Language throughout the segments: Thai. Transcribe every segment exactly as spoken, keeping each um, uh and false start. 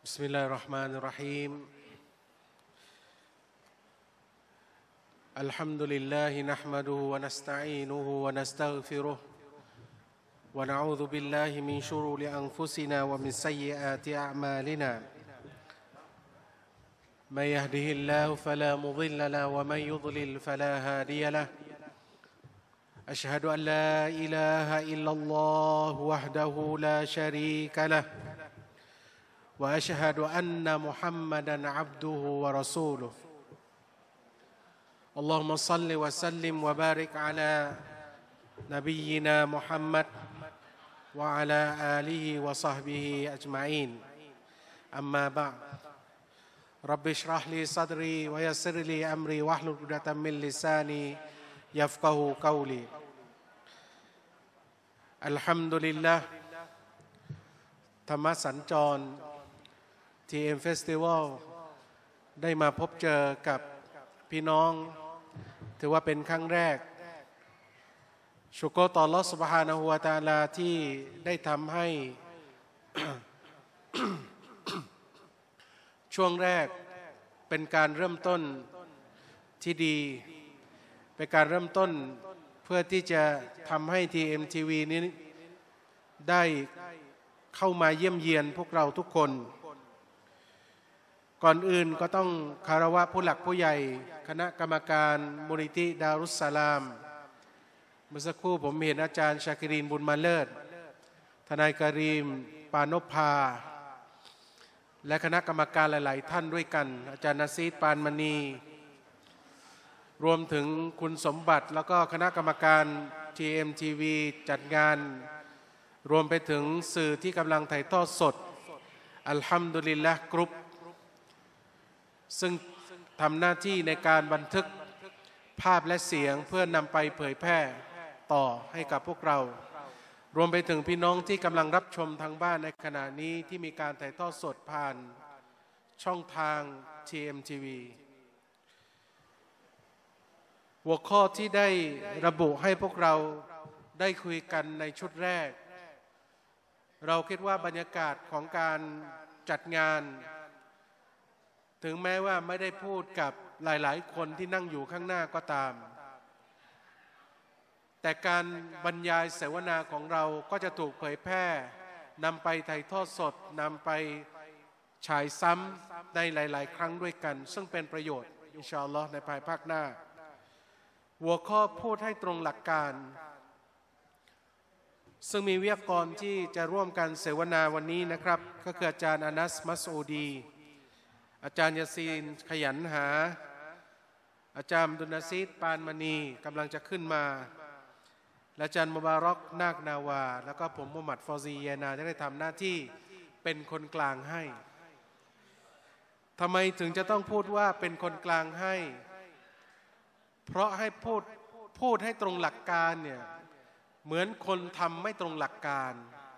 بسم الله الرحمن الرحيم الحمد لله نحمده ونستعينه ونستغفره ونعوذ بالله من شرور أنفسنا ومن سيئات أعمالنا من يهده الله فلا مضل له ومن يضلل فلا هادي له أشهد أن لا إله إلا الله وحده لا شريك له وأشهد أن محمدًا عبده ورسوله اللهم صل وسلم وبارك على نبينا محمد وعلى آله وصحبه أجمعين أما بعد رب اشرح لي صدري ويسر لي أمري واحلل عقدة من لساني يفقهوا قولي الحمد لله ธรรมสัญจร ที เอ็ม Festival ได้มาพบเจอกับพี่น้องถือว่าเป็นครั้งแรกชุกรต่ออัลเลาะห์ซุบฮานะฮูวะตะอาลาที่ได้ทำให้ ช่วงแรกเป็นการเริ่มต้นที่ดีเป็นการเริ่มต้นเพื่อที่จะทำให้ ที เอ็ม ที วี นี้ได้เข้ามาเยี่ยมเยียนพวกเราทุกคนก่อนอื่นก็ต้องคารวะผู้หลักผู้ใหญ่คณะกรรมการมูลนิธิดารุสสลามเมื่อสักครู่ผมเห็นอาจารย์ชาคิรีนบุญมาเลิศทนายกรีมปานพภาและคณะกรรมการหลายๆท่านด้วยกันอาจารย์นาซีดปานมณีรวมถึงคุณสมบัติแล้วก็คณะกรรมการ ที เอ็ม ที วี จัดงานรวมไปถึงสื่อที่กำลังถ่ายทอดสดอัลฮัมดุลิลละห์กรุ๊ปซึ่งทำหน้าที่ในการบันทึกภาพและเสียงเพื่อนำไปเผยแพร่ต่อให้กับพวกเรารวมไปถึงพี่น้องที่กำลังรับชมทางบ้านในขณะนี้ที่มีการถ่ายทอดสดผ่านช่องทาง ที เอ็ม ที วี หัวข้อที่ได้ระบุให้พวกเราได้คุยกันในชุดแรกเราคิดว่าบรรยากาศของการจัดงานถึงแม้ว่าไม่ได้พูดกับหลายๆคนที่นั่งอยู่ข้างหน้าก็ตามแต่การบรรยายเสวนาของเราก็จะถูกเผยแพร่นำไปถ่ายทอดสดนำไปฉายซ้ำในหลายๆครั้งด้วยกันซึ่งเป็นประโยชน์อินชาอัลลอฮ์ในภายภาคหน้าหัวข้อพูดให้ตรงหลักการซึ่งมีวิทยากรที่จะร่วมกันเสวนาวันนี้นะครับก็คืออาจารย์อานัสมัสอูดีอาจารย์ยาซีนขยันหาอาจารย์ดุนาซีดปานมณีกำลังจะขึ้นมาและอาจารย์มุบารอกนาคนาวาแล้วก็ผมมุฮัมมัดฟอซีเยนาจะได้ทำหน้าที่เป็นคนกลางให้ทำไมถึงจะต้องพูดว่าเป็นคนกลางให้เพราะให้พูดพูดให้ตรงหลักการเนี่ยเหมือนคนทำไม่ตรงหลักการ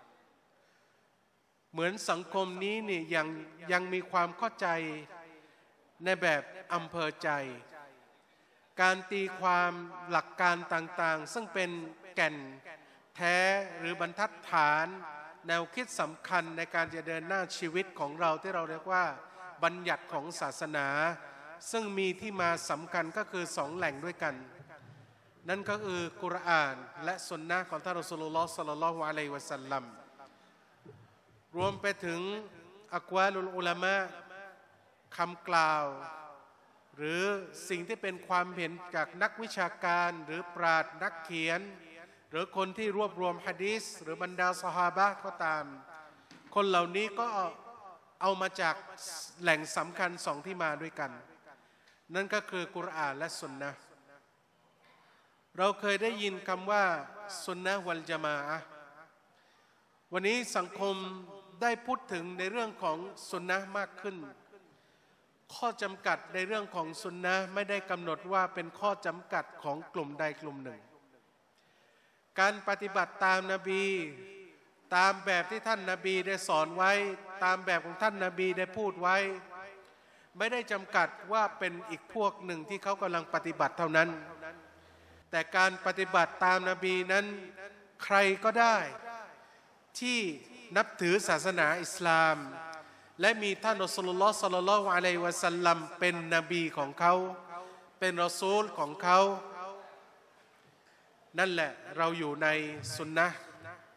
เหมือนสังคมนี้นี่ยังยังมีความเข้าใจในแบบอำเภอใจการตีความหลักการต่างๆซึ่งเป็นแก่นแท้หรือบรรทัดฐานแนวคิดสำคัญในการจะเดินหน้าชีวิตของเราที่เราเรียกว่าบัญญัติของศาสนาซึ่งมีที่มาสำคัญก็คือสองแหล่งด้วยกันนั่นก็คือกุรอานและสุนนะของท่านรอซูลุลลอฮ์ ศ็อลลัลลอฮุอะลัยฮิวะซัลลัมรวมไปถึงอักวาลุลอุลามะคำกล่าวหรือสิ่งที่เป็นความเห็นจากนักวิชาการหรือปราชญ์นักเขียนหรือคนที่รวบรวมหะดีษหรือบรรดาซอฮาบะห์ก็ตามคนเหล่านี้ก็เอามาจากแหล่งสำคัญสองที่มาด้วยกันนั่นก็คือกุรอานและสุนนะห์เราเคยได้ยินคำว่าสุนนะห์วัลญะมาอะห์วันนี้สังคมได้พูดถึงในเรื่องของสุนนะห์มากขึ้นข้อจำกัดในเรื่องของสุนนะห์ไม่ได้กำหนดว่าเป็นข้อจำกัดของกลุ่มใดกลุ่มหนึ่งการปฏิบัติตามนบีตามแบบที่ท่านนบีได้สอนไว้ตามแบบของท่านนบีได้พูดไว้ไม่ได้จำกัดว่าเป็นอีกพวกหนึ่งที่เขากำลังปฏิบัติเท่านั้นแต่การปฏิบัติตามนบีนั้นใครก็ได้ที่นับถือศาสนาอิสลามและมีท่านรอซูลุลลอฮ์ ศ็อลลัลลอฮุอะลัยฮิวะซัลลัมเป็นนบีของเขาเป็นรอซูลของเขานั่นแหละเราอยู่ในสุนนะห์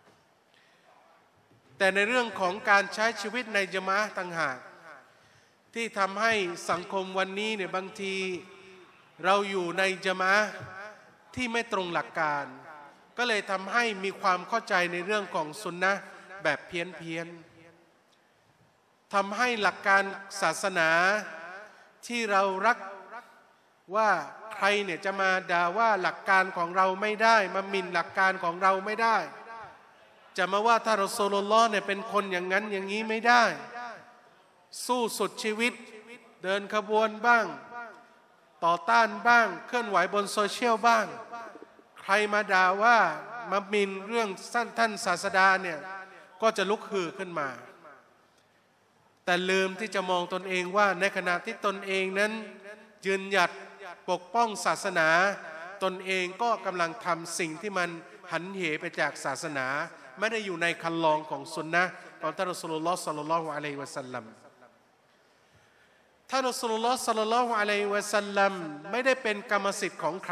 แต่ในเรื่องของการใช้ชีวิตในญะมาอะห์ต่างหากที่ทำให้สังคมวันนี้เนี่ยบางทีเราอยู่ในญะมาอะห์ที่ไม่ตรงหลักการก็เลยทำให้มีความเข้าใจในเรื่องของสุนนะห์แบบเพี้ยนเพี้ยนทำให้หลักการศาสนาที่เรารักว่าใครเนี่ยจะมาด่าว่าหลักการของเราไม่ได้มาหมิ่นหลักการของเราไม่ได้จะมาว่าท่านรอซูลุลลอฮ์เนี่ยเป็นคนอย่างนั้นอย่างนี้ไม่ได้สู้สุดชีวิตเดินขบวนบ้างต่อต้านบ้างเคลื่อนไหวบนโซเชียลบ้างใครมาด่าว่ามาหมิ่นเรื่องท่านศาสดาเนี่ยก็จะลุกฮือขึ้นมาแต่ลืมที่จะมองตนเองว่าในขณะที่ตนเองนั้นยืนหยัดปกป้องศาสนาตนเองก็กำลังทำสิ่งที่มันหันเหไปจากศาสนาไม่ได้อยู่ในคันลองของสุนนะห์ของท่านรอซูลุลลอฮ์ ศ็อลลัลลอฮุอะลัยฮิวะซัลลัมท่านรอซูลุลลอฮ์ ศ็อลลัลลอฮุอะลัยฮิวะซัลลัมไม่ได้เป็นกรรมสิทธิ์ของใคร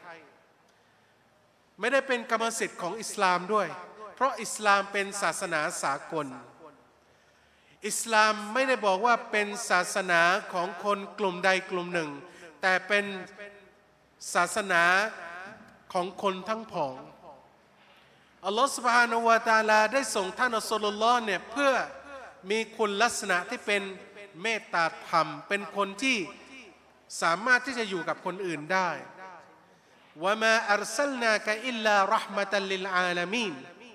ไม่ได้เป็นกรรมสิทธิ์ของอิสลามด้วยเพราะอิสลามเป็นศาสนาสากลอิสลามไม่ได้บอกว่าเป็นศาสนาของคนกลุ่มใดกลุ่มหนึ่งแต่เป็นศาสนาของคนทั้งผองอัลลอฮฺ سبحانه และ تعالى ได้ส่งท่านอัสลลอฮ์เนี่ยเพื่อมีคุณลักษณะที่เป็นเมตตาธรรมเป็นคนที่สามารถที่จะอยู่กับคนอื่นได้วะมาอัรซัลนากะอิลลาเราะห์มะตัลลิลอาลามีน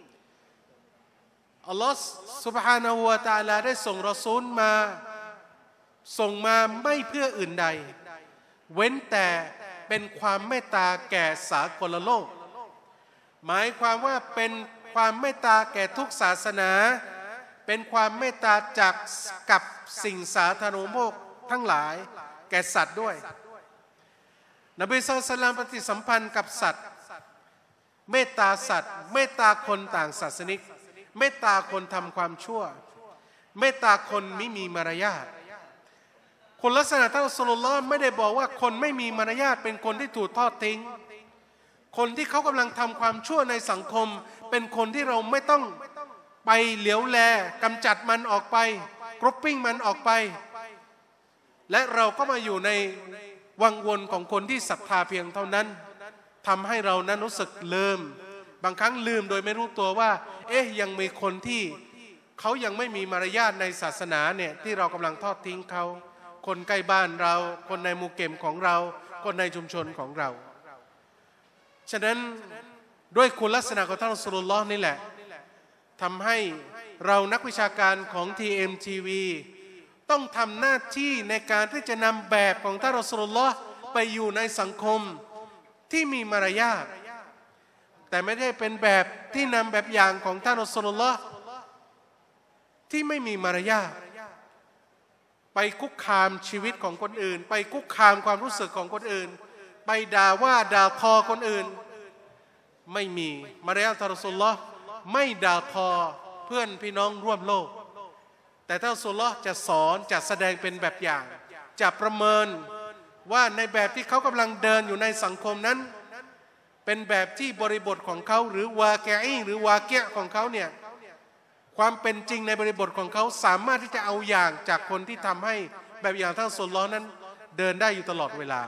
อัลลอฮฺ سبحانه และ تعالى ได้ส่งรอซูลมาส่งมาไม่เพื่ออื่นใดเว้นแต่เป็นความเมตตาแก่สากลโลกหมายความว่าเป็นความเมตตาแก่ทุกศาสนาเป็นความเมตตาจากกับสิ่งสาธารณูปโภคทั้งหลายแก่สัตว์ด้วยนบีศ็อลลัลลอฮุอะลัยฮิวะซัลลัมปฏิสัมพันธ์กับสัตว์เมตตาสัตว์เมตตาคนต่างศาสนิกเมตตาคนทำความชั่วเมตตาคนไม่มีมารยาทคนลักษณะท่านรอซูลุลลอฮ์ไม่ได้บอกว่าคนไม่มีมารยาทเป็นคนที่ถูกทอดทิ้งคนที่เขากำลังทำความชั่วในสังคมเป็นคนที่เราไม่ต้องไปเหลียวแลกำจัดมันออกไปกรุ๊ปปิ้งมันออกไปและเราก็มาอยู่ในวังวนของคนที่ศรัทธาเพียงเท่านั้นทำให้เรานั้นรู้สึกลืมบางครั้งลืมโดยไม่รู้ตัวว่าเอ๊ะยังมีคนที่เขายังไม่มีมารยาทในศาสนาเนี่ยที่เรากำลังทอดทิ้งเขาคนใกล้บ้านเราคนในหมู่เก็มของเราคนในชุมชนของเราฉะนั้นด้วยคุณลักษณะของท่านรอซูลุลลอฮ์นี่แหละทำให้เรานักวิชาการของ ที เอ็ม ที วี ต้องทำหน้าที่ในการที่จะนำแบบของท่านรอซูลุลลอฮ์ไปอยู่ในสังคมที่มีมารยาทแต่ไม่ได้เป็นแบบที่นำแบบอย่างของท่านรอซูลุลลอฮ์ที่ไม่มีมารยาทไปคุกคามชีวิตของคนอื่นไปคุกคามความรู้สึกของคนอื่นไปด่าว่าด่าทอคนอื่นไม่มีมารยาทท่านรอซูลุลลอฮ์ไม่ด่าทอเพื่อนพี่น้องร่วมโลกแต่ท่านรอซูลุลลอฮ์จะสอนจะแสดงเป็นแบบอย่างจะประเมินว่าในแบบที่เขากำลังเดินอยู่ในสังคมนั้นเป็นแบบที่บริบทของเขาหรือวาเกอีหรือวาเกะของเขาเนี่ยความเป็นจริงในบริบทของเขาสามารถที่จะเอาอย่างจากคนที่ทำให้แบบอย่างท่านรอซูลุลลอฮ์นั้นเดินได้อยู่ตลอดเวลา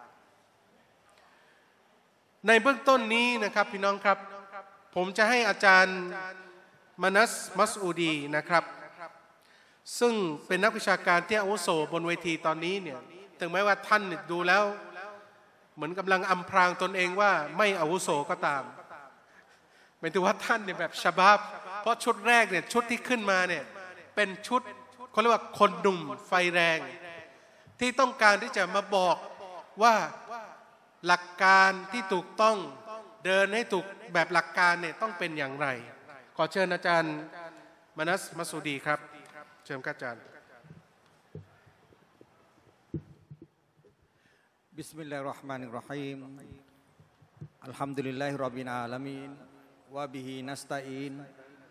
ในเบื้องต้นนี้นะครับพี่น้องครับผมจะให้อาจารย์มานัสมัสอูดีนะครับซึ่งเป็นนักวิชาการที่อาวุโสบนเวทีตอนนี้เนี่ยถึงแม้ว่าท่านดูแล้วเหมือนกำลังอำพรางตนเองว่าไม่อาวุโสก็ตามหมายถึงว่าท่านเนี่ยแบบชะบับเพราะชุดแรกเนี่ยชุดที่ขึ้นมาเนี่ยเป็นชุดเขาเรียกว่าคนหนุ่มไฟแรงที่ต้องการที่จะมาบอกว่าหลักการที่ถูกต้องเดินให้ถูกแบบหลักการเนี่ยต้องเป็นอย่างไรขอเชิญอาจารย์มานัสมัสอูดีครับเชิญอาจารย์บิสมิลลาฮิรเราะห์มานิรเราะฮีมอัลฮัมดุลิลลาฮิร็อบบิลอาลามีนวะบิฮินัสตะอีน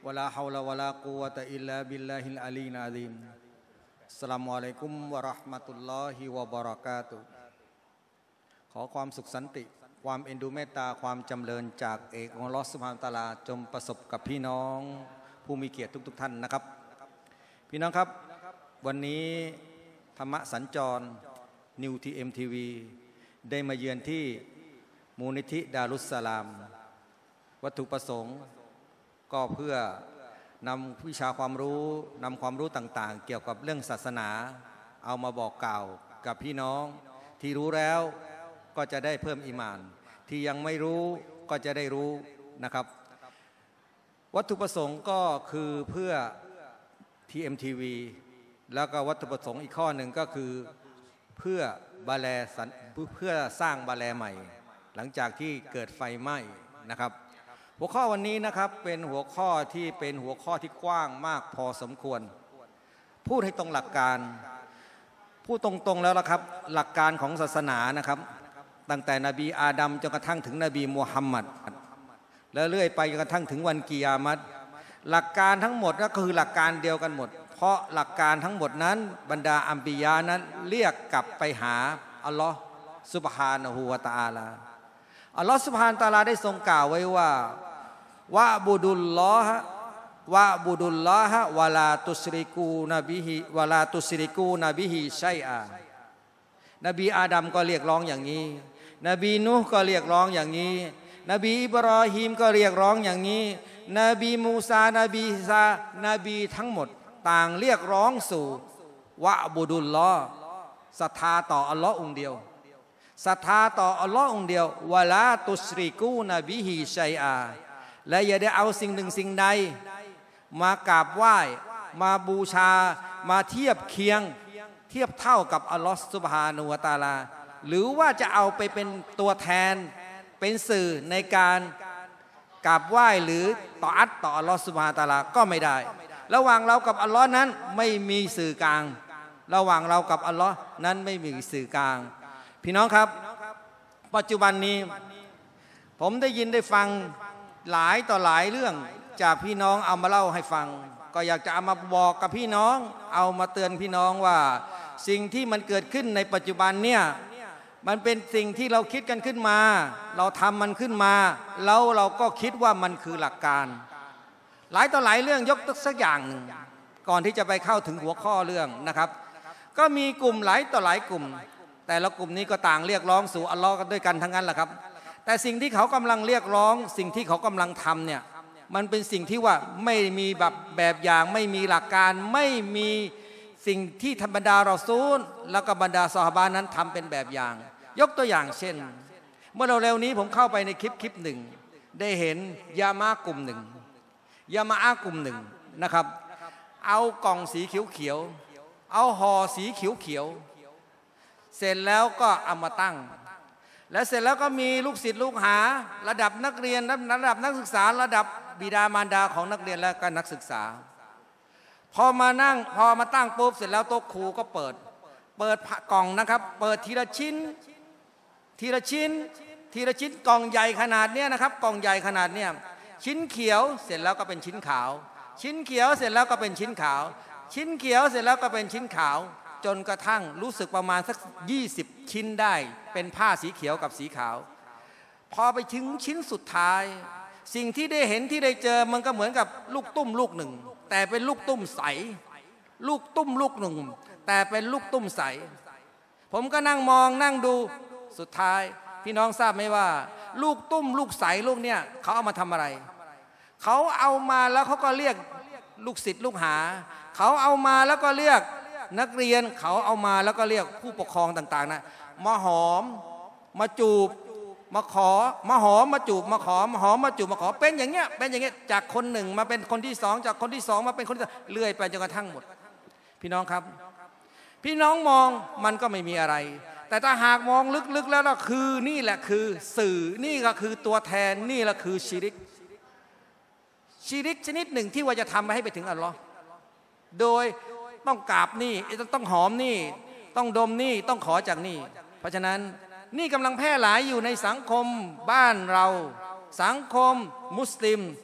วะลาฮาวลาวะลากุวะตะอิลลาบิลลาฮิลอาลีอะซีมอัสสลามุอะลัยกุมวะเราะห์มะตุลลอฮิวะบะเราะกาตุฮ์ขอความสุขสันติความเอ็นดูเมตตาความจำเริญจากเอกของอัลเลาะห์ซุบฮานะฮูวะตะอาลาจงประสบกับพี่น้องผู้มีเกียรติทุกๆท่านนะครับพี่น้องครับวันนี้ธรรมะสัญจรนิวทีเอ็มทีวีได้มาเยือนที่มูลนิธิดารุสสลามวัตถุประสงค์ก็เพื่อนำวิชาความรู้นำความรู้ต่างๆเกี่ยวกับเรื่องศาสนาเอามาบอกกล่าวกับพี่น้องที่รู้แล้วก็จะได้เพิ่มอีหม่านที่ยังไม่รู้ก็จะได้รู้นะครับวัตถุประสงค์ก็คือเพื่อ ที เอ็ม ที วี แล้วก็วัตถุประสงค์อีกข้อหนึ่งก็คือเพื่อบาแลเพื่อสร้างบาแลใหม่หลังจากที่เกิดไฟไหม้นะครับหัวข้อวันนี้นะครับเป็นหัวข้อที่เป็นหัวข้อที่กว้างมากพอสมควรพูดให้ตรงหลักการพูดตรงๆแล้วละครับหลักการของศาสนานะครับตั้งแต่นบีอาดัมจนกระทั่งถึงนบีมูฮัมมัดแล้วเรื่อยไปจนกระทั่งถึงวันกิยามัตหลักการทั้งหมดก็คือหลักการเดียวกันหมดเพราะหลักการทั้งหมดนั้นบรรดาอัมบิยานั้นเรียกกลับไปหาอัลลอฮ์ซุบฮานะฮูวะตะอาลาอัลลอฮ์ซุบฮานะฮูวะตะอาลาได้ทรงกล่าวไว้ว่าวะบุดุลลอฮะวะบุดุลลอฮะวะลาตุชริกูนบิฮิวะลาตุชริกูนบิฮิชัยอานบีอาดัมก็เรียกร้องอย่างนี้นบีนูห์ก็เรียกร้องอย่างนี้นบีอิบรอฮีมก็เรียกร้องอย่างนี้นบีมูซานบีอีสานบีทั้งหมดต่างเรียกร้องสู่วะบุดุลลอฮ์ศรัทธาต่ออัลลอฮ์องค์เดียวศรัทธาต่ออัลลอฮ์องค์เดียววะลาตุชริกูนบิฮิชัยอาและอย่าได้เอาสิ่งหนึ่งสิ่งใดมากราบไหว้มาบูชามาเทียบเคียงเทียบเท่ากับอัลลอฮ์ซุบฮานะฮูวะตะอาลาหรือว่าจะเอาไปเป็นตัวแทนเป็นสื่อในการกราบไหว้หรือต่ออัตต่ออัลลอฮ์ซุบฮานะฮูวะตะอาลาก็ไม่ได้ระหว่างเรากับอัลลอฮ์นั้นไม่มีสื่อกลางระหว่างเรากับอัลลอฮ์นั้นไม่มีสื่อกลางพี่น้องครับปัจจุบันนี้ผมได้ยินได้ฟังหลายต่อหลายเรื่องจากพี่น้องเอามาเล่าให้ฟังก็อยากจะเอามาบอกกับพี่น้องเอามาเตือนพี่น้องว่าสิ่งที่มันเกิดขึ้นในปัจจุบันเนี่ยมันเป็นสิ่งที่เราคิดกันขึ้นมาเราทำมันขึ้นมาแล้วเราก็คิดว่ามันคือหลักการหลายต่อหลายเรื่องยกตัวสักอย่างหนึ่งก่อนที่จะไปเข้าถึงหัวข้อเรื่องนะครับก็มีกลุ่มหลายต่อหลายกลุ่มแต่ละกลุ่มนี้ก็ต่างเรียกร้องสู่อัลลอฮ์กันด้วยกันทั้งนั้นแหละครับแต่สิ่งที่เขากำลังเรียกร้องสิ่งที่เขากำลังทำเนี่ยมันเป็นสิ่งที่ว่าไม่มีแบบแบบอย่างไม่มีหลักการไม่มีสิ่งที่ธรรมดาเราซูลแล้วก็บรรดาซอฮาบะนั้นทำเป็นแบบอย่างยกตัวอย่างเช่นเมื่อเร็วๆนี้ผมเข้าไปในคลิปคลิปหนึ่งได้เห็นยามากลุ่มหนึ่งยามาอากลุ่มหนึ่งนะครับเอากล่องสีเขียวๆเอาห่อสีเขียวๆเสร็จแล้วก็เอามาตั้งและเสร็จแล้วก็มีลูกศิษย์ลูกหาระดับนักเรียนระดับนักศึกษาระดับบิดามารดาของนักเรียนและก็นักศึกษาพอมานั่งพอมาตั้งปุ๊บเสร็จแล้วโต๊ะครูก็เปิดเปิดกล่องนะครับเปิดทีละชิ้นทีละชิ้นทีละชิ้นกล่องใหญ่ขนาดเนี้ยนะครับกล่องใหญ่ขนาดเนี้ยชิ้นเขียวเสร็จแล้วก็เป็นชิ้นขาวชิ้นเขียวเสร็จแล้วก็เป็นชิ้นขาวชิ้นเขียวเสร็จแล้วก็เป็นชิ้นขาวจนกระทั่งรู้สึกประมาณสักยี่สิบชิ้นได้เป็นผ้าสีเขียวกับสีขาวพอไปถึงชิ้นสุดท้ายสิ่งที่ได้เห็นที่ได้เจอมันก็เหมือนกับลูกตุ้มลูกหนึ่งแต่เป็นลูกตุ้มใสลูกตุ้มลูกหนึ่งแต่เป็นลูกตุ้มใสผมก็นั่งมองนั่งดูสุดท้ายพี่น้องทราบไหมว่าลูกตุ้มลูกใสลูกเนี่ยเขาเอามาทำอะไรเขาเอามาแล้วเขาก็เรียกลูกศิษย์ลูกหาเขาเอามาแล้วก็เรียกนักเรียนเขาเอามาแล้วก็เรียกผู้ปกครองต่างๆนะมาหอมมาจูบมาขอมาหอมมาจูบมาขอมาหอมมาจูบมาขอเป็นอย่างเงี้ยเป็นอย่างเงี้ยจากคนหนึ่งมาเป็นคนที่สองจากคนที่สองมาเป็นคนที่เลื่อยไปจนกระทั่งหมดพี่น้องครับพี่น้องมองมันก็ไม่มีอะไรแต่ถ้าหากมองลึกๆแล้วก็คือนี่แหละคือสื่อนี่ก็คือตัวแทนนี่แหละคือชิริกชิริกชนิดหนึ่งที่ว่าจะทำให้ไปถึงอัลลอฮ์โดยต้องกราบนี่ต้องหอมนี่ต้องดมนี่ต้องขอจากนี่เพราะฉะนั้นนี่กำลังแพร่หลายอยู่ในสังคมบ้านเราสังคมมุสลิม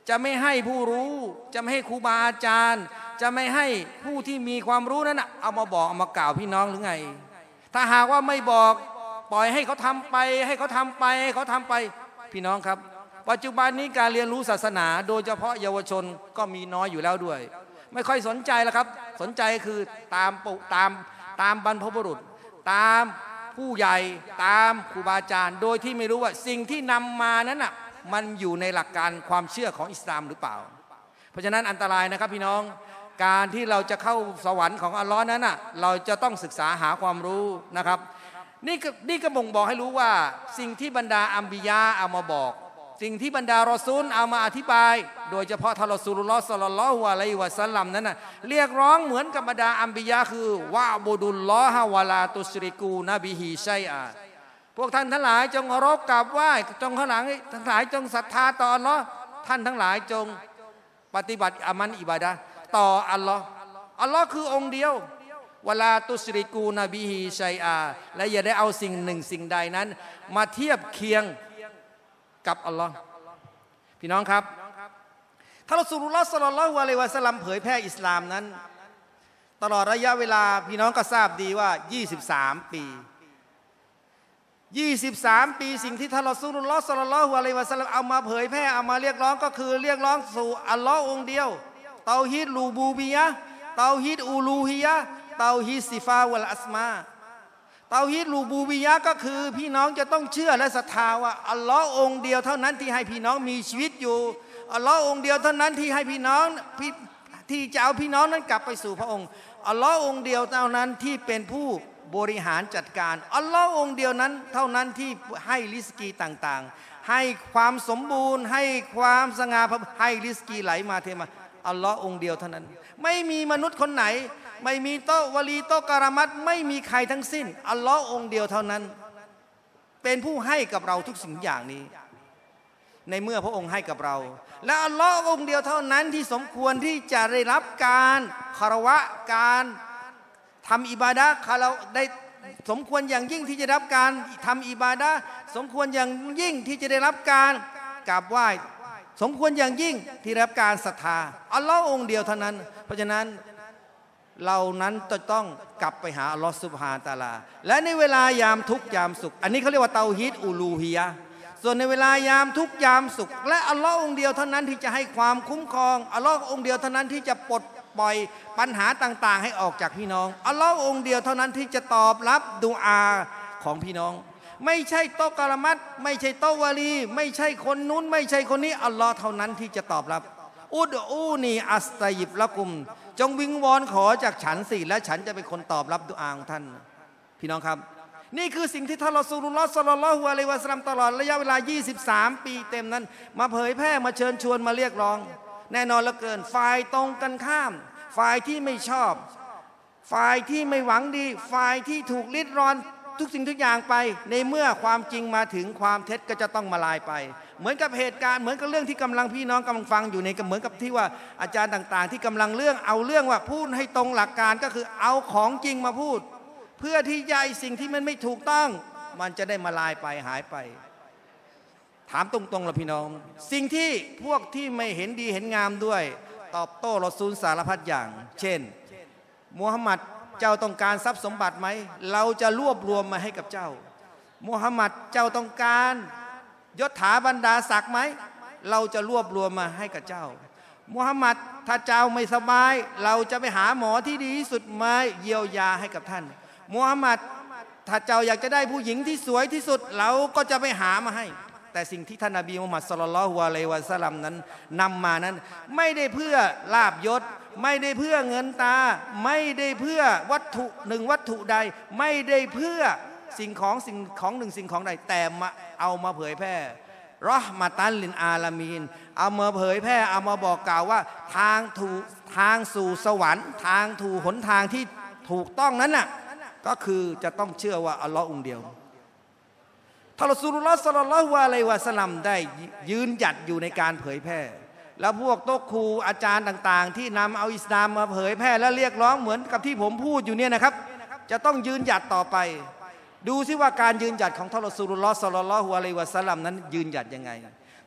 จะไม่ให้ผู้รู้จะไม่ให้ครูบาอาจารย์จะไม่ให้ผู้ที่มีความรู้นั้นนะเอามาบอกเอามากล่าวพี่น้องหรือไงถ้าหากว่าไม่บอกปล่อยให้เขาทำไปให้เขาทำไปให้เขาทำไปพี่น้องครับปัจจุบันนี้การเรียนรู้ศาสนาโดยเฉพาะเยาวชนก็มีน้อยอยู่แล้วด้วยไม่ค่อยสนใจแล้วครับสนใจคือตามปุตามตามบรรพบุรุษตามผู้ใหญ่ตามครูบาอาจารย์โดยที่ไม่รู้ว่าสิ่งที่นำมานั้นน่ะมันอยู่ในหลักการความเชื่อของอิสลามหรือเปล่าเพราะฉะนั้นอันตรายนะครับพี่น้องการที่เราจะเข้าสวรรค์ของอัลลอฮ์นั้นน่ะเราจะต้องศึกษาหาความรู้นะครับนี่ก็นี่ก็บ่งบอกให้รู้ว่าสิ่งที่บรรดาอัมบิยาเอามาบอกสิ่งที่บรรดารอซูลเอามาอธิบายโดยเฉพาะท่านรอซูลุลลอฮ์ศ็อลลัลลอฮุอะลัยฮิวะซัลลัมนั้นน่ะเรียกร้องเหมือนกับบรรดาอัมบิยาคือวะบุดุลลอฮะวะลาตุชริกูนะบิฮิชัยอาพวกท่านทั้งหลายจงเคารพกราบไหว้จงข้างหลังทั้งหลายจงศรัทธาต่ออัลลอฮ์ท่านทั้งหลายจงปฏิบัติอามันอิบาดะห์ต่ออัลลอฮ์อัลลอฮ์คือองค์เดียววะลาตุชริกูนะบิฮิชัยอาและอย่าได้เอาสิ่งหนึ่งสิ่งใดนั้นมาเทียบเคียงกับอัลลอฮ์พี่น้องครับท่านรอซูลุลลอฮ์ ศ็อลลัลลอฮุอะลัยฮิวะซัลลัมเผยแพร่อิสลามนั้นตลอดระยะเวลาพี่น้องก็ทราบดีว่ายี่สิบสามปียี่สิบสามปีสิ่งที่ท่านรอซูลุลลอฮ์ ศ็อลลัลลอฮุอะลัยฮิวะซัลลัมเอามาเผยแพร่เอามาเรียกร้องก็คือเรียกร้องสู่อัลลอฮ์องค์เดียวเตาฮีดรูบูบิยะห์เตาฮีดอูลูฮียะห์เตาฮีดซิฟาวัลอัสมาเตาฮีดรูบูบิยะห์ก็คือพี่น้องจะต้องเชื่อและศรัทธาว่าอัลลอฮ์องค์เดียวเท่านั้นที่ให้พี่น้องมีชีวิตอยู่อัลลอฮ์องค์เดียวเท่านั้นที่ให้พี่น้องที่จะเอาพี่น้องนั้นกลับไปสู่พระองค์อัลลอฮ์องค์เดียวเท่านั้นที่เป็นผู้บริหารจัดการอัลลอฮ์องค์เดียวนั้นเท่านั้นที่ให้ริสกีต่างๆให้ความสมบูรณ์ให้ความสง่าผ่าให้ริสกีไหลมาเทมาอัลลอฮ์องค์เดียวเท่านั้นไม่มีมนุษย์คนไหนไม่มีโตวะลีโตกาลามัตไม่มีใครทั้งสิ้นอัลลอฮ์องค์เดียวเท่านั้นเป็นผู้ให้กับเราทุกสิ่งอย่างนี้ในเมื่อพระองค์ให้กับเราและอัลลอฮ์องค์เดียวเท่านั้นที่สมควรที่จะได้รับการคารวะการทำอิบาดะห์เราได้สมควรอย่างยิ่งที่จะรับการทำอิบาดะห์สมควรอย่างยิ่งที่จะได้รับการกราบไหว้สมควรอย่างยิ่งที่รับการศรัทธาอัลลอฮ์องค์เดียวเท่านั้นเพราะฉะนั้นเรานั้นจะต้องกลับไปหาอัลลอฮ์ซุบฮานะฮูวะตะอาลาและในเวลายามทุกยามสุขอันนี้เขาเรียกว่าเตาฮีดอูลูฮียะห์ส่วนในเวลายามทุกยามสุขและอัลลอฮ์องค์เดียวเท่านั้นที่จะให้ความคุ้มครองอัลลอฮ์องค์เดียวเท่านั้นที่จะปลดปล่อยปัญหาต่างๆให้ออกจากพี่น้องอัลลอฮ์องค์เดียวเท่านั้นที่จะตอบรับดุอาของพี่น้องไม่ใช่โตกะละมัตไม่ใช่โตวะลีไม่ใช่คนนู้นไม่ใช่คนนี้อัลลอฮ์เท่านั้นที่จะตอบรับอุดอูนีอัสตัยิบละกุมจงวิงวอนขอจากฉันสิและฉันจะเป็นคนตอบรับดุอาของท่านพี่น้องครับนี่คือสิ่งที่ท่านรอซูลุลลอฮ์ ศ็อลลัลลอฮุอะลัยฮิวะซัลลัมตลอดระยะเวลายี่สิบสามปีเต็มนั้นมาเผยแพร่มาเชิญชวนมาเรียกร้องแน่นอนเหลือเกินฝ่ายตรงกันข้ามฝ่ายที่ไม่ชอบฝ่ายที่ไม่หวังดีฝ่ายที่ถูกลิดรอนทุกสิ่งทุกอย่างไปในเมื่อความจริงมาถึงความเท็จก็จะต้องมาลายไปเหมือนกับเหตุการณ์เหมือนกับเรื่องที่กำลังพี่น้องกำลังฟังอยู่ในเหมือนกับที่ว่าอาจารย์ต่างๆที่กำลังเรื่องเอาเรื่องว่าพูดให้ตรงหลักการก็คือเอาของจริงมาพูดเพื่อที่จะไอ้สิ่งที่มันไม่ถูกต้องมันจะได้มาลายไปหายไปถามตรงๆละพี่น้องสิ่งที่พวกที่ไม่เห็นดีเห็นงามด้วยตอบโต้รอซูลสารพัดอย่างเช่นมูฮัมหมัดเจ้าต้องการทรัพย์สมบัติไหมเราจะรวบรวมมาให้กับเจ้ามูฮัมหมัดเจ้าต้องการยศถาบรรดาศักดิ์ไหมเราจะรวบรวมมาให้กับเจ้ามูฮัมหมัดถ้าเจ้าไม่สบายเราจะไปหาหมอที่ดีที่สุดมาเยียวยาให้กับท่านมูฮัมหมัดถ้าเจ้าอยากจะได้ผู้หญิงที่สวยที่สุดเราก็จะไปหามาให้แต่สิ่งที่ท่านนบีมุฮัมมัด ศ็อลลัลลอฮุอะลัยฮิวะซัลลัมนั้นนำมานั้นไม่ได้เพื่อลาภยศไม่ได้เพื่อเงินตาไม่ได้เพื่อวัตถุหนึ่งวัตถุใดไม่ได้เพื่อสิ่งของสิ่งของหนึ่งสิ่งของใดแต่มาเอามาเผยแพร่รอห์มะตัลลิลอาลามีนเอามาเผยแพร่เอามาบอกกล่าวว่าทางถูกทางสู่สวรรค์ทางถูกหนทางที่ถูกต้องนั้นน่ะก็คือจะต้องเชื่อว่าอัลลอฮ์องค์เดียวท่านรอซูลุลลอฮ์ ศ็อลลัลลอฮุอะลัยฮิวะซัลลัมได้ยืนหยัดอยู่ในการเผยแพร่แล้วพวกโต๊ะครูอาจารย์ต่างๆที่นำเอาอิสลามมาเผยแพร่และเรียกร้องเหมือนกับที่ผมพูดอยู่เนี่ยนะครับจะต้องยืนหยัดต่อไปดูซิว่าการยืนหยัดของท่านรอซูลุลลอฮ์ ศ็อลลัลลอฮุอะลัยฮิวะซัลลัมนั้นยืนหยัดยังไง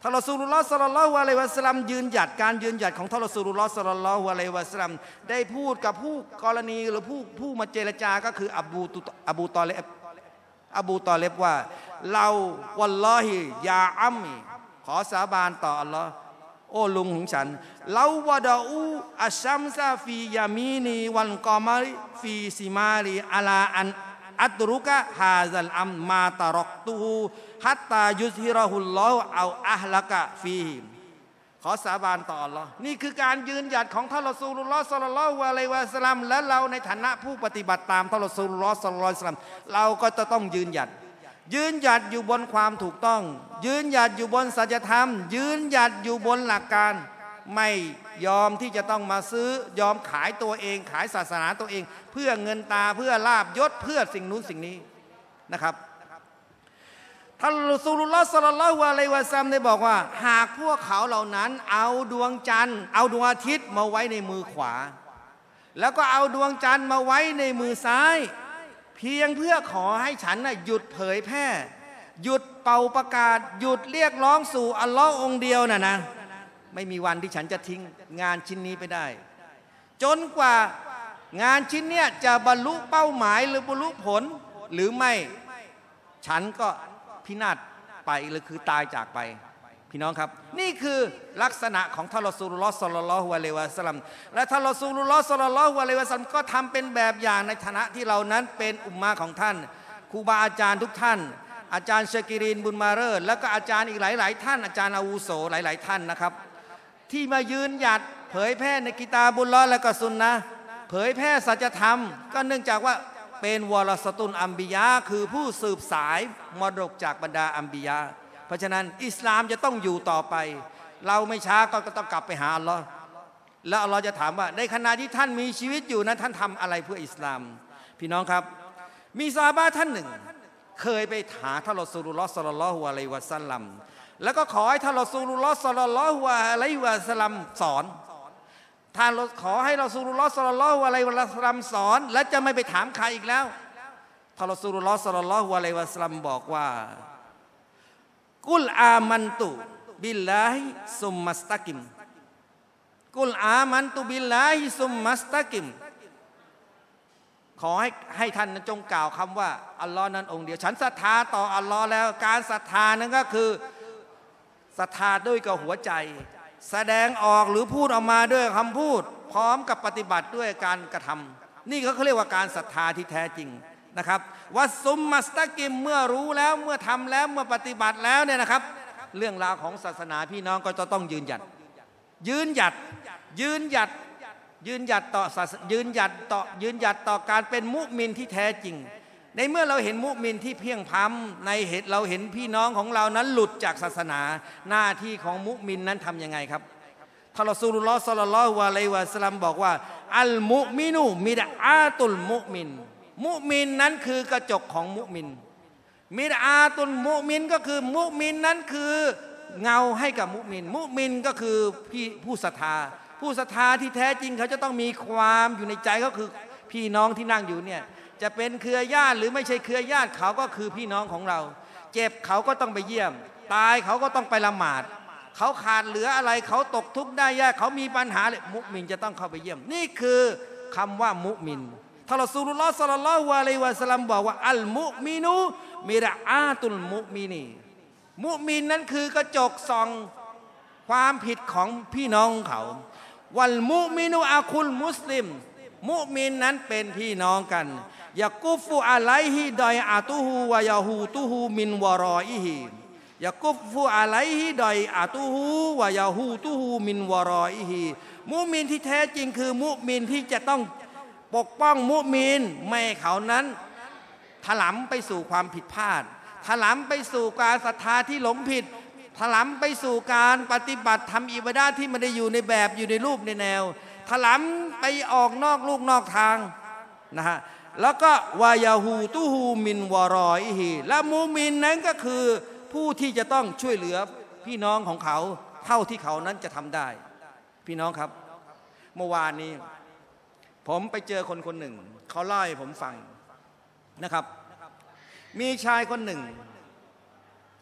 ท่านรอซูลุลลอฮ์ ศ็อลลัลลอฮุอะลัยฮิวะซัลลัมยืนหยัดการยืนหยัดของท่านรอซูลุลลอฮ์ ศ็อลลัลลอฮุอะลัยฮิวะซัลลัมได้พูดกับผู้กรณีหรือผู้ผู้มาเจรจาก็คืออบูตุอบูตอเลบอบูตอเลบว่าเราวัลลอฮิยาอัมมีขอสาบานต่ออัลลอฮ์โอ้ลุงของฉันเราวะดาอูอัชชัมซาฟียามีนีวันกอมาริฟีซิมาลีอะลาอันอัตรุกะฮาซัลอัมมาตารอกตูฮัตตายุซฮิรอฮุลลอฮ์เอาอะฮละกะฟีฮิมขอสาบานต่ออัลลอฮ์นี่คือการยืนหยัดของท่านรอซูลุลลอฮ์ ศ็อลลัลลอฮุอะลัยฮิวะซัลลัมและเราในฐานะผู้ปฏิบัติตามท่านรอซูลุลลอฮ์ ศ็อลลัลลอฮุอะลัยฮิวะซัลลัมเราก็จะต้องยืนหยัดยืนหยัดอยู่บนความถูกต้องยืนหยัดอยู่บนสัจธรรมยืนหยัดอยู่บนหลักการไม่ยอมที่จะต้องมาซื้อยอมขายตัวเองขายศาสนาตัวเองเพื่อเงินตาเพื่อลาภยศเพื่อสิ่งนู้นสิ่งนี้นะครับท่านรอซูลุลลอฮ์ ศ็อลลัลลอฮุอะลัยฮิวะซัลลัมได้บอกว่าหากพวกเขาเหล่านั้นเอาดวงจันทร์เอาดวงอาทิตย์มาไว้ในมือขวาแล้วก็เอาดวงจันทร์มาไว้ในมือซ้ายเพียงเพื่อขอให้ฉันน่ะหยุดเผยแพร่หยุดเป่าประกาศหยุดเรียกร้องสู่อัลลอฮ์องเดียวน่ะนะไม่มีวันที่ฉันจะทิ้งงานชิ้นนี้ไปได้จนกว่างานชิ้นเนี้ยจะบรรลุเป้าหมายหรือบรรลุผลหรือไม่ฉันก็พินาศไปหรือคือตายจากไปพี่น้องครับนี่คือลักษณะของท่านรอซูลุลลอฮ์ ศ็อลลัลลอฮุอะลัยฮิวะซัลลัมและท่านรอซูลุลลอฮ์ ศ็อลลัลลอฮุอะลัยฮิวะซัลลัมก็ทำเป็นแบบอย่างในฐานะที่เรานั้นเป็นอุมมะของท่านครูบาอาจารย์ทุกท่านอาจารย์ชะกิรินบุญมาเริศแล้วก็อาจารย์อีกหลายๆท่านอาจารย์อาวุโสหลายๆท่านนะครับที่มายืนหยัดเผยแพร่ในกิตาบุลลอฮ์และก็ซุนนะห์เผยแพร่สัจธรรมก็เนื่องจากว่าเป็นวารสตุนอัมบิยะคือผู้สืบสายมรดกจากบรรดาอัมบิยะเพราะฉะนั้นอิสลามจะต้องอยู่ต่อไปเราไม่ช้าก็ต้องกลับไปหาอัลลอฮ์แล้วอัลลอฮ์จะถามว่าในขณะที่ท่านมีชีวิตอยู่นั้นท่านทำอะไรเพื่ออิสลามพี่น้องครับมีซอฮาบะห์ท่านหนึ่งเคยไปหาท่านรอซูลุลลอฮ์ ศ็อลลัลลอฮุอะลัยฮิวะซัลลัมแล้วก็ขอให้ท่านรอซูลุลลอฮ์ ศ็อลลัลลอฮุอะลัยฮิวะซัลลัมสอนท่านขอให้รอซูลุลลอฮ์ ศ็อลลัลลอฮุอะลัยฮิวะซัลลัมสอนและจะไม่ไปถามใครอีกแล้วท่านรอซูลุลลอฮ์ ศ็อลลัลลอฮุอะลัยฮิวะซัลลัมบอกว่ากุลอามันตุบิลลาฮิซุมมัสตะกิมกุลอามันตุบิลลาฮิซุมมัสตะกิมขอให้ให้ท่านจงกล่าวคำว่าอัลลอฮ์นั้นองค์เดียวฉันศรัทธาต่ออัลลอฮ์แล้วการศรัทธานั้นก็คือศรัทธาด้วยกับหัวใจแสดงออกหรือพูดออกมาด้วยคำพูดพร้อมกับปฏิบัติด้วยการกระทำนี่เขาเรียกว่าการศรัทธาที่แท้จริงนะครับวัสซุมมัสตะกิมเมื่อรู้แล้วเมื่อทำแล้วเมื่อปฏิบัติแล้วเนี่ยนะครับเรื่องราวของศาสนาพี่น้องก็จะต้องยืนหยัดยืนหยัดยืนหยัดยืนหยัดต่อยืนหยัดต่อยืนหยัดต่อการเป็นมุมินที่แท้จริงในเมื่อเราเห็นมุมินที่เพียงพ้ำในเหตุเราเห็นพี่น้องของเรานั้นหลุดจากศาสนาหน้าที่ของมุมินนั้นทำยังไงครับท่านรอซูลุลลอฮ์ ศ็อลลัลลอฮุอะลัยฮิวะซัลลัมบอกว่าอัลมุมินูมิดอาตุลมุมินมุมินนั้นคือกระจกของมุมินมิดอาตุลมุมินก็คือมุมินนั้นคือเงาให้กับมุมินมุมินก็คือพี่ผู้ศรัทธาผู้ศรัทธาที่แท้จริงเขาจะต้องมีความอยู่ในใจก็คือพี่น้องที่นั่งอยู่เนี่ยจะเป็นเครือญาติหรือไม่ใช่เครือญาติเขาก็คือพี่น้องของเราเจ็บเขาก็ต้องไปเยี่ยมตายเขาก็ต้องไปละหมาดเขาขาดเหลืออะไรเขาตกทุกข์ได้ยากเขามีปัญหาเลยมุมินจะต้องเข้าไปเยี่ยมนี่คือคำว่ามุมินท่านรอซูลุลลอฮ์ ศ็อลลัลลอฮุอะลัยฮิวะซัลลัมบอกว่าอัลมุมินูมิรอาตุลมุมินีมุมินนั้นคือกระจกส่องความผิดของพี่น้องเขาวัลมุมินูอาคุลมุสลิมมุมินนั้นเป็นพี่น้องกันยากุฟุอะลัยฮิดอยอาตุฮูวะยาฮูตุฮูมินวารออิฮิยากุฟุอะลัยฮิดอยอาตุฮูวะยาฮูตุฮูมินวารออิฮิมุมินที่แท้จริงคือมุมินที่จะต้องปกป้องมุมินไม่ให้เขานั้นถลำไปสู่ความผิดพลาดถลำไปสู่การศรัทธาที่หลงผิดถลำไปสู่การปฏิบัติทำอิบาดะห์ที่ไม่ได้อยู่ในแบบอยู่ในรูปในแนวถลำไปออกนอกลูกนอกทางนะฮะแล้วก็วายาฮูตุฮูมินวารออิฮิและมุมินนั้นก็คือผู้ที่จะต้องช่วยเหลือพี่น้องของเขาเท่าที่เขานั้นจะทำได้พี่น้องครับเมื่อวานนี้ผมไปเจอคนคนหนึ่งเขาเล่าให้ผมฟังนะครับมีชายคนหนึ่งช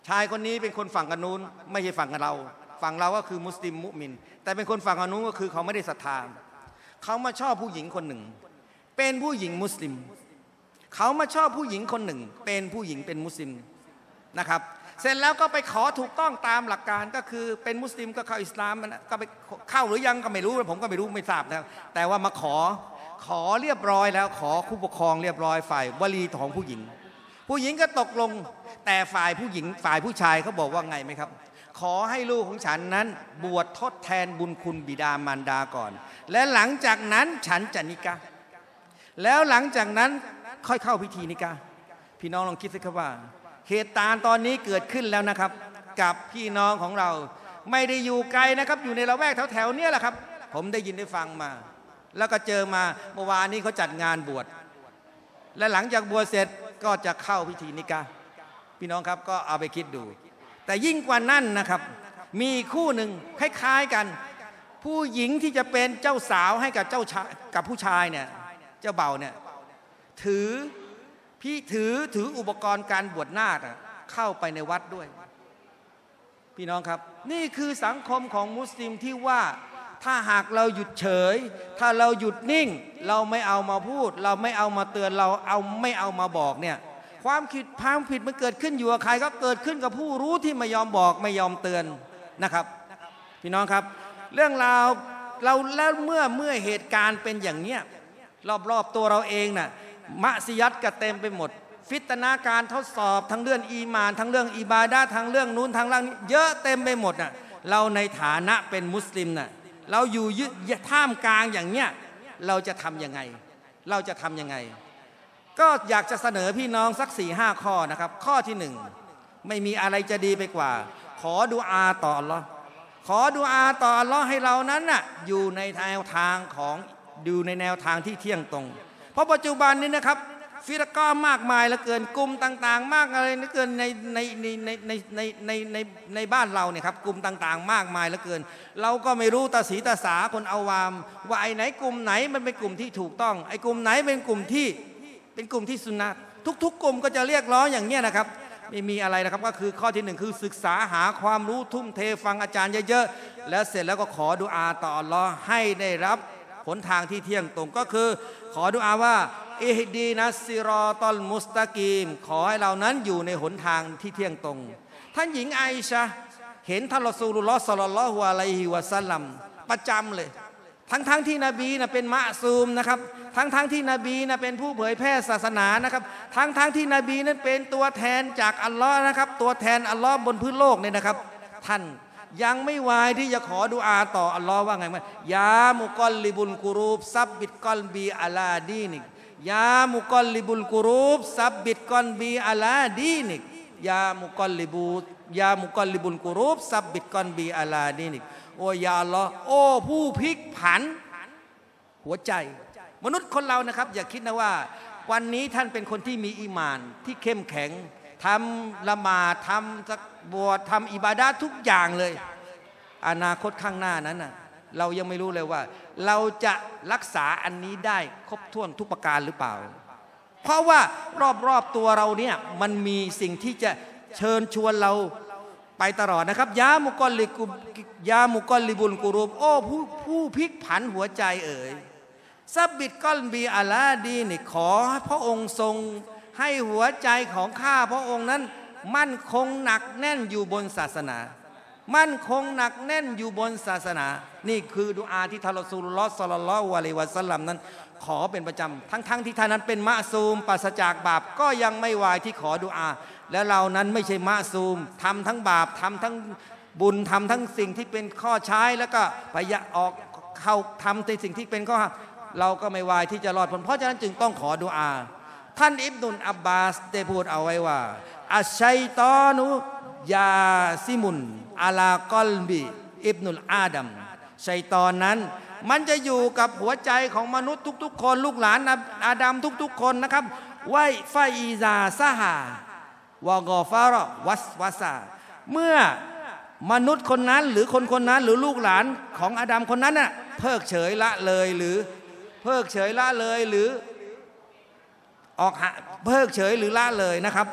ชายคนนี้เป็นคนฝั่งกันนู้นไม่ใช่ฝั่งกับเราฝั่งเราก็คือมุสลิมมุมินแต่เป็นคนฝั่งกันนู้นก็คือเขาไม่ได้ศรัทธาเขามาชอบผู้หญิงคนหนึ่งเป็นผู้หญิงมุสลิมเขามาชอบผู้หญิงคนหนึ่งเป็นผู้หญิงเป็นมุสลิมนะครับเสร็จแล้วก็ไปขอถูกต้องตามหลักการก็คือเป็นมุสลิมก็เข้าอิสลามนะก็ไปเข้าหรือยังก็ไม่รู้ผมก็ไม่รู้ไม่ทราบนะแต่ว่ามาขอขอเรียบร้อยแล้วขอผู้ปกครองเรียบร้อยฝ่ายวลีของผู้หญิงผู้หญิงก็ตกลงแต่ฝ่ายผู้หญิงฝ่ายผู้ชายเขาบอกว่าไงไหมครับขอให้ลูกของฉันนั้นบวชทดแทนบุญคุณบิดามารดาก่อนและหลังจากนั้นฉันจะนิกะห์แล้วหลังจากนั้นค่อยเข้าพิธีนิกะห์พี่น้องลองคิดสิครับว่าเหตุการณ์ตอนนี้เกิดขึ้นแล้วนะครับกับพี่น้องของเราไม่ได้อยู่ไกลนะครับอยู่ในละแวกแถวๆนี้แหละครับผมได้ยินได้ฟังมาแล้วก็เจอมาเมื่อวานนี้เขาจัดงานบวชและหลังจากบวชเสร็จก็จะเข้าพิธีนิกะห์พี่น้องครับก็เอาไปคิดดูแต่ยิ่งกว่านั้นนะครับมีคู่หนึ่งคล้ายๆกันผู้หญิงที่จะเป็นเจ้าสาวให้กับเจ้าชายกับผู้ชายเนี่ยเจ้าเบ่าเนี่ยถือพี่ถือถืออุปกรณ์การบวชนาคเข้าไปในวัดด้วยพี่น้องครับนี่คือสังคมของมุสลิมที่ว่าถ้าหากเราหยุดเฉยถ้าเราหยุดนิ่งเราไม่เอามาพูดเราไม่เอามาเตือนเราเอาไม่เอามาบอกเนี่ยความผิดความผิดมันเกิดขึ้นอยู่กับใครก็เกิดขึ้นกับผู้รู้ที่ไม่ยอมบอกไม่ยอมเตือนนะครับพี่น้องครับเรื่องราวเราแล้วเมื่อเมื่อเหตุการณ์เป็นอย่างเนี้ยรอบๆตัวเราเองน่ะมะซิยัตก็เต็มไปหมดฟิตนาการทดสอบทั้งเรื่องอีมานทั้งเรื่องอิบาดะห์ทั้งเรื่องนู้นทั้งเรื่องนี้เยอะเต็มไปหมดน่ะเราในฐานะเป็นมุสลิมน่ะเราอยู่ยึดท่ามกลางอย่างเนี้ยเราจะทำยังไงเราจะทำยังไงก็อยากจะเสนอพี่น้องสักสี่ห้าข้อนะครับข้อที่หนึ่งไม่มีอะไรจะดีไปกว่าขอดุอาต่ออัลลอฮ์ขอดุอาต่ออัลลอฮ์ให้เรานั้นน่ะอยู่ในแนวทางของอยู่ในแนวทางที่เที่ยงตรงเพราะปัจจุบันนี้นะครับฟิรกะห์มากมายเหลือเกินกลุ่มต่างๆมากอะไรเหลือเกินในในในในในในในในในบ้านเราเนี่ยครับกลุ่มต่างๆมากมายเหลือเกินเราก็ไม่รู้ตาสีตาสาคนเอาวามว่าไอ้ไหนกลุ่มไหนมันเป็นกลุ่มที่ถูกต้องไอ้กลุ่มไหนเป็นกลุ่มที่เป็นกลุ่มที่สุนนะทุกๆกลุ่มก็จะเรียกร้องอย่างเนี้ยนะครับไม่มีอะไรนะครับก็คือข้อที่หนึ่งคือศึกษาหาความรู้ทุ่มเทฟังอาจารย์เยอะๆแล้วเสร็จแล้วก็ขอดุอาต่ออัลลอฮ์ให้ได้รับหนทางที่เที่ยงตรงก็คือขอดุอาว่าอิฮดีนัสซิรอตัลมุสตะกีมขอให้เรานั้นอยู่ในหนทางที่เที่ยงตรงท่านหญิงไอชะเห็นท่านรอซูลุลลอฮ์ศ็อลลัลลอฮุอะลัยฮิวะซัลลัมประจำเลยทั้งๆ ท, ที่นบีนะเป็นมะซูมนะครับทั้งๆ ท, ที่นบีนะเป็นผู้เผยแพร่ศาสนานะครับทั้งๆ ท, ที่นบีนั้นเป็นตัวแทนจากอัลลอฮ์นะครับตัวแทนอัลลอฮ์บนพื้นโลกเนี่ยนะครับท่านยังไม่วายที่จะขอดุอาต่ออัลลอฮ์ว่าไงมั้ยยามุกอลลิบุลกุรูบซับบิตกอลบีอะลาดีนิกยามุกอลลิบุลกุรูบซับบิตกอลบีอะลาดีนิกยามุกอลลิบูยามุกอลลิบุลกุรูบซับบิตกอลบีอะลาดีนิกโอ้ยาอัลลอฮ์โอ้ผู้พลิกผันหัวใจมนุษย์คนเรานะครับอย่าคิดนะว่าวันนี้ท่านเป็นคนที่มีอีหม่านที่เข้มแข็งทำละหมาดทำสักบวชทำอิบาดะห์ทุกอย่างเลยอนาคตข้างหน้านั้นน่ะเรายังไม่รู้เลยว่าเราจะรักษาอันนี้ได้ครบถ้วนทุกประการหรือเปล่าเพราะว่ารอบๆตัวเราเนี่ยมันมีสิ่งที่จะเชิญชวนเราไปตลอดนะครับยามุกอลลิกุยามุกอลลิบุลกุรูบโอ้ผู้ผู้พลิกผันหัวใจเอ๋ยซับบิดก้อนบีอาลาดีนี่ขอพระองค์ทรงให้หัวใจของข้าพระองค์นั้นมั่นคงหนักแน่นอยู่บนศาสนามั่นคงหนักแน่นอยู่บนศาสนานี่คือดุอาที่ท่านรอซูลุลลอฮ์ศ็อลลัลลอฮุอะลัยฮิวะซัลลัมนั้นขอเป็นประจำทั้งๆที่ท่านนั้นเป็นมะซูมปราศจากบาปก็ยังไม่วายที่ขอดุอาและเรานั้นไม่ใช่มะซูมทำทั้งบาปทำทั้งบุญทำทั้งสิ่งที่เป็นข้อใช้แล้วก็พยายามออกเข้าทำในสิ่งที่เป็นข้อเราก็ไม่วายที่จะรอดพ้นเพราะฉะนั้นจึงต้องขอดุอาท่านอิบนุลอับบาสได้พูดเอาไว้ว่าอัชชัยตอนุยาซิมุนอาลากอลบีอิบนุลอาดัมชัยตอนนั้นมันจะอยู่กับหัวใจของมนุษย์ทุกๆคนลูกหลานอาดัมทุกๆคนนะครับไว้ไฟอีซาซาฮาวากอฟาระวัสวาซาเมื่อมนุษย์คนนั้นหรือคนคนนั้นหรือลูกหลานของอาดัมคนนั้นน่ะเพิกเฉยละเลยหรือเพิกเฉยละเลยหรือออกเพิกเฉยหรือละเลยนะครับ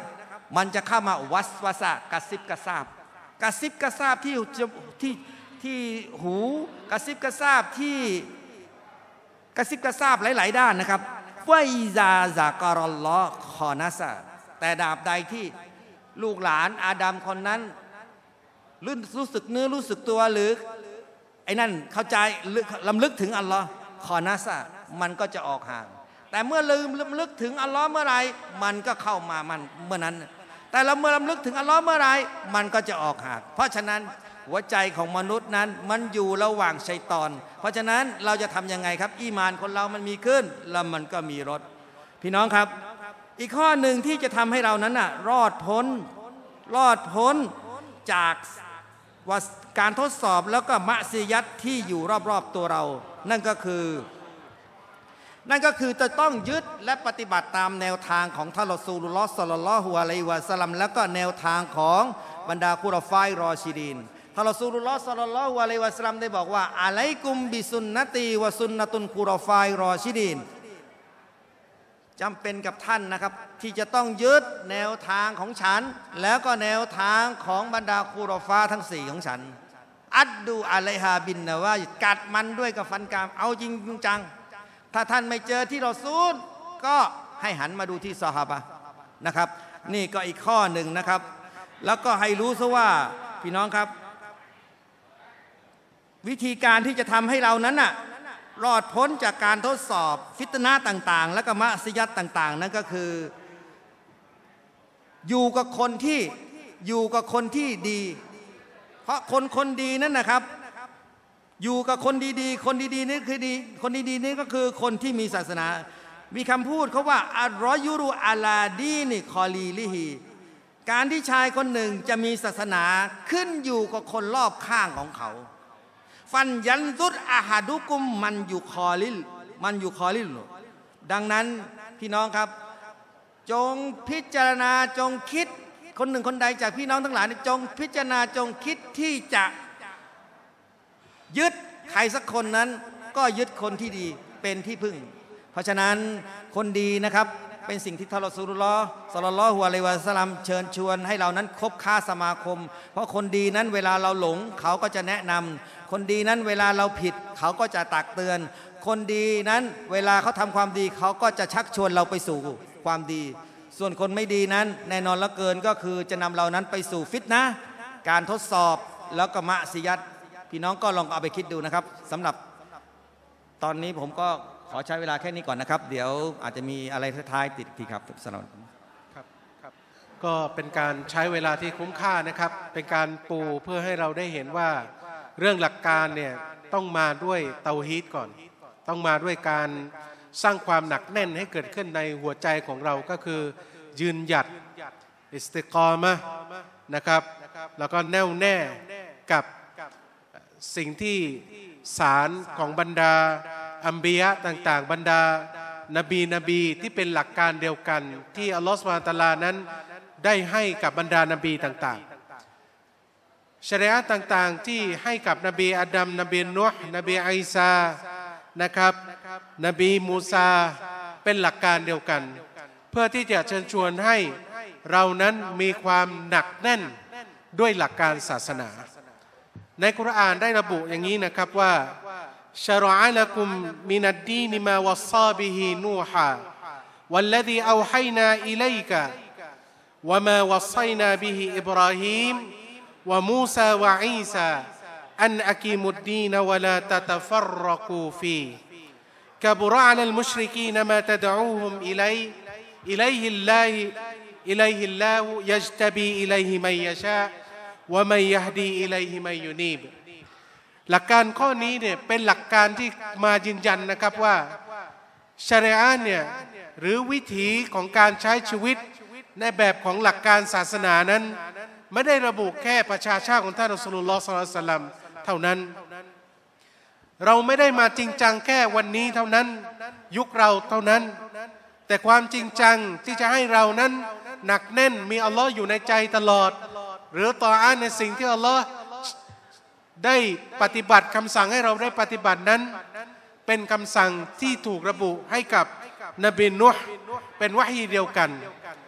มันจะเข้ามาวัสวาสะกระซิบกระซาบกระซิบกระซาบที่ที่ที่หูกระซิบกระซาบที่กระซิบกระซาบหลายๆด้านนะครับฟาอิซาซากรอลลอฮ์คอนัสะแต่ดาบใดที่ลูกหลานอาดัมคนนั้นรู้สึกเนื้อรู้สึกตัวหรือไอ้นั่นเข้าใจลำลึกถึงอัลลอฮ์คอนัสะมันก็จะออกห่างแต่เมื่อลืมลำลึกถึงอัลลอฮ์เมื่อไรมันก็เข้ามามันเมื่อนั้นแต่เราเมื่อลำลึกถึงอัลลอฮ์เมื่อไรมันก็จะออกห่างเพราะฉะนั้นหัวใจของมนุษย์นั้นมันอยู่ระหว่างชัยฏอนเพราะฉะนั้นเราจะทำยังไงครับอีมานคนเรามันมีขึ้นแล้วมันก็มีลดพี่น้องครับอีกข้อหนึ่งที่จะทำให้เรานั้นน่ะรอดพ้นรอดพ้นจากการทดสอบแล้วก็มะซียัตที่อยู่รอบๆตัวเรานั่นก็คือนั่นก็คือจะต้องยึดและปฏิบัติตามแนวทางของท่านรอซูลุลลอฮ์ ศ็อลลัลลอฮุอะลัยฮิวะซัลลัมแล้วก็แนวทางของบรรดาคุรอฟายรอชิดีนท่านรอซูลุลลอฮ์ ศ็อลลัลลอฮุอะลัยฮิวะซัลลัมได้บอกว่าอะลัยกุมบิสุนนะตีวะสุนนะตุนคุรอฟายรอชิดีนจำเป็นกับท่านนะครับที่จะต้องยึดแนวทางของฉันแล้วก็แนวทางของบรรดาคุรอฟาทั้งสี่ของฉันอัดดูอะลัยฮาบินนะว่ากัดมันด้วยกับฟันกรามเอาจริงจังถ้าท่านไม่เจอที่รอซูลก็ให้หันมาดูที่ซอฮาบะห์นะครับนี่ก็อีกข้อหนึ่งนะครับแล้วก็ให้รู้ซะว่าพี่น้องครับวิธีการที่จะทำให้เรานั้นน่ะรอดพ้นจากการทดสอบฟิตนะห์ต่างๆและก็มะซิยัตต่างๆนั่นก็คืออยู่กับคนที่อยู่กับคนที่ดีเพราะคนคนดีนั่นนะครับอยู่กับคนดีๆคนดีๆนี่คือดีคนดีๆนี่ก็คือคนที่มีศาสนามีคำพูดเขาว่าอัลรอยุรุอาลาดีนิคอลีลิฮีการที่ชายคนหนึ่งจะมีศาสนาขึ้นอยู่กับคนรอบข้างของเขาฟันยันซุดอาฮาดุกุมมันอยู่คอลิลมันอยู่คอลิลดังนั้นพี่น้องครับจงพิจารณาจงคิดคนหนึ่งคนใดจากพี่น้องทั้งหลายจงพิจารณาจงคิดที่จะยึดใครสักคนนั้นก็ยึดคนที่ดีเป็นที่พึ่งเพราะฉะนั้นคนดีนะครับเป็นสิ่งที่ท่านรอซูลุลลอฮ์ ศ็อลลัลลอฮุอะลัยฮิวะซัลลัมเชิญชวนให้เรานั้นคบค้าสมาคมเพราะคนดีนั้นเวลาเราหลงเขาก็จะแนะนำคนดีนั้นเวลาเราผิดเขาก็จะตักเตือนคนดีนั้นเวลาเขาทำความดีเขาก็จะชักชวนเราไปสู่ความดีส่วนคนไม่ดีนั้นแน่นอนละเกินก็คือจะนำเรานั้นไปสู่ฟิตนะห์การทดสอบแล้วก็มะซิยัตพี่น้องก็ลองเอาไปคิดดูนะครับสำหรับตอนนี้ผมก็ขอใช้เวลาแค่นี้ก่อนนะครับเดี๋ยวอาจจะมีอะไรท้ายๆติดทีครับสำหรับครับครับก็เป็นการใช้เวลาที่คุ้มค่านะครับเป็นการปูเพื่อให้เราได้เห็นว่าเรื่องหลักการเนี่ยต้องมาด้วยเตาฮีตก่อนต้องมาด้วยการสร้างความหนักแน่นให้เกิดขึ้นในหัวใจของเราก็คือยืนหยัดอิสติกอมะห์นะครับแล้วก็แน่วแน่กับสิ่งที่สารของบรรดาอัมบียะต่างๆบรรดานบีนบีที่เป็นหลักการเดียวกันที่อัลลอฮฺซุบฮานะฮูวะตะอาลานั้นได้ให้กับบรรดานบีต่างๆชะรีอะห์ต่างๆที่ให้กับนบีอาดัมนบีนูห์นบีอีสานะครับนบีมูซาเป็นหลักการเดียวกันเพื่อที่จะเชิญชวนให้เรานั้นมีความหนักแน่นด้วยหลักการศาสนาในกุรอานได้ระบุอย่างนี้นะครับว่าชะรอละกุมมินัดดีนมาวัศาบิฮินูฮะวัลลซีเอาฮัยนาอิลัยกะวะมาวัศยนาบิฮิอิบราฮีมวะมูซาวะอีซาอันอะกีมุดดีนวะลาตะตะฟัรรกูฟีกะบุรอะลัลมุชริกีนมาตะดอูฮุมอิลัยอิลัยฮิลลาฮิอิลัยฮิลลาฮุยัจตบีอิลัยฮิมันยะชาว่าไม่ยะฮดีอิลัยฮิมัยยูนีบหลักการข้อนี้เนี่ยเป็นหลักการที่มายืนยันนะครับว่าชะรีอะห์เนี่ยหรือวิถีของการใช้ชีวิตในแบบของหลักการศาสนานั้นไม่ได้ระบุแค่ประชาชาติของท่านรอซูลุลลอฮ์ ศ็อลลัลลอฮุอะลัยฮิวะซัลลัมเท่านั้นเราไม่ได้มาจริงจังแค่วันนี้เท่านั้นยุคเราเท่านั้นแต่ความจริงจังที่จะให้เรานั้นหนักแน่นมีอัลลอฮ์อยู่ในใจตลอดหรือต่ออาในสิ่งที่อัลลอฮ์ได้ปฏิบัติคำสั่งให้เราได้ปฏิบัตินั้นเป็นคำสั่งที่ถูกระบุให้กับนบีนูห์เป็นวะฮีเดียวกัน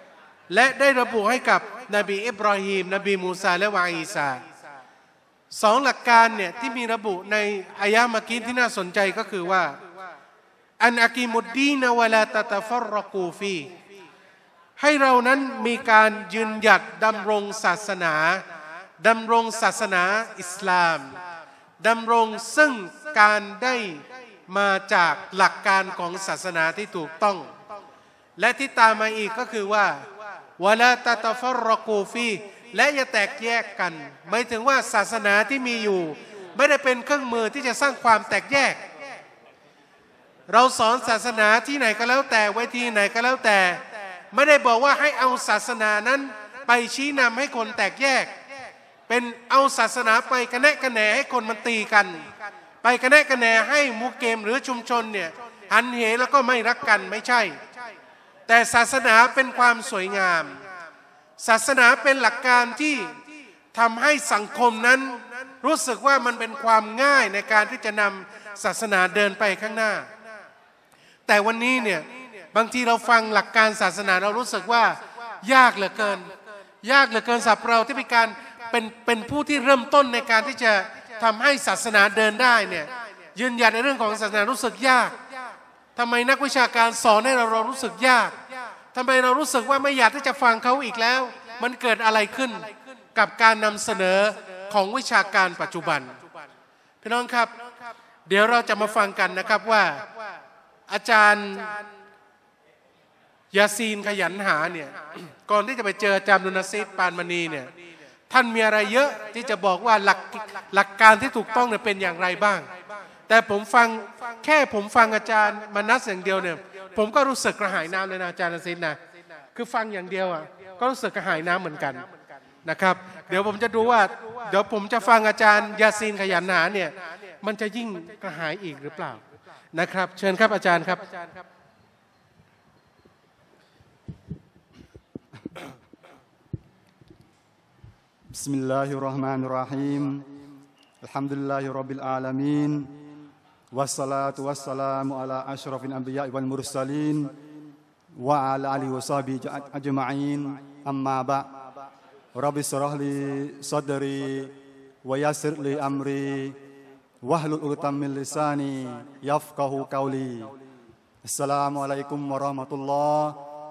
และได้ระบุให้กับนบีอิบรอฮีมนบีมูซาและวะอีซาสองหลักการเนี่ยที่มีระบุในอายะห์เมื่อกี้ที่น่าสนใจก็คือว่าอันอากีมุดดีนวะลาตะตะฟัรรกูฟีให้เรานั้นมีการยืนหยัดดำรงศาสนาดำรงศาสนาอิสลามดำรงซึ่งการได้มาจากหลักการของศาสนาที่ถูกต้องและที่ตามมาอีกก็คือว่าวะลาตะตะฟัรรกูฟีและอย่าแตกแยกกันหมายถึงว่าศาสนาที่มีอยู่ไม่ได้เป็นเครื่องมือที่จะสร้างความแตกแยกเราสอนศาสนาที่ไหนก็แล้วแต่เวทีไหนก็แล้วแต่ไม่ได้บอกว่าให้เอาศาสนานั้นไปชี้นำให้คนแตกแยกเป็นเอาศาสนาไปกระแนะกระแหนให้คนมันตีกันไปกระแนะกระแหนให้มุกเกมหรือชุมชนเนี่ยหันเหแล้วก็ไม่รักกันไม่ใช่แต่ศาสนาเป็นความสวยงามศาสนาเป็นหลักการที่ทำให้สังคมนั้นรู้สึกว่ามันเป็นความง่ายในการที่จะนำศาสนาเดินไปข้างหน้าแต่วันนี้เนี่ยบางทีเราฟังหลักการศาสนาเรารู้สึกว่ายากเหลือเกินยากเหลือเกินสำหรับเราที่เป็นการเป็นเป็นผู้ที่เริ่มต้นในการที่จะทำให้ศาสนาเดินได้เนี่ยยืนหยัดในเรื่องของศาสนารู้สึกยากทำไมนักวิชาการสอนให้เราเรารู้สึกยากทำไมเรารู้สึกว่าไม่อยากที่จะฟังเขาอีกแล้วมันเกิดอะไรขึ้นกับการนำเสนอของวิชาการปัจจุบันพี่น้องครับเดี๋ยวเราจะมาฟังกันนะครับว่าอาจารย์ยาซีนขยันหาเนี่ยก่อนที่จะไปเจออาจารย์ดุนซีดปานมณีเนี่ยท่านมีอะไรเยอะที่จะบอกว่าหลักหลักการที่ถูกต้องเนี่ยเป็นอย่างไรบ้างแต่ผมฟังแค่ผมฟังอาจารย์มานัสอย่างเดียวเนี่ยผมก็รู้สึกกระหายน้ำเลยนะอาจารย์ดุนซีดนะคือฟังอย่างเดียวอ่ะก็รู้สึกกระหายน้ำเหมือนกันนะครับเดี๋ยวผมจะดูว่าเดี๋ยวผมจะฟังอาจารย์ยาซีนขยันหาเนี่ยมันจะยิ่งกระหายอีกหรือเปล่านะครับเชิญครับอาจารย์ครับ بسم الله الرحمن الرحيم الحمد لله رب العالمين والصلاة والسلام على أشرف الأنبياء والمرسلين وعلى آله وصحبه أجمعين أما بعد رب اشرح لي صدري ويسر لي أمري واحلل عقدة من لساني يفقهوا قولي السلام عليكم ورحمة الله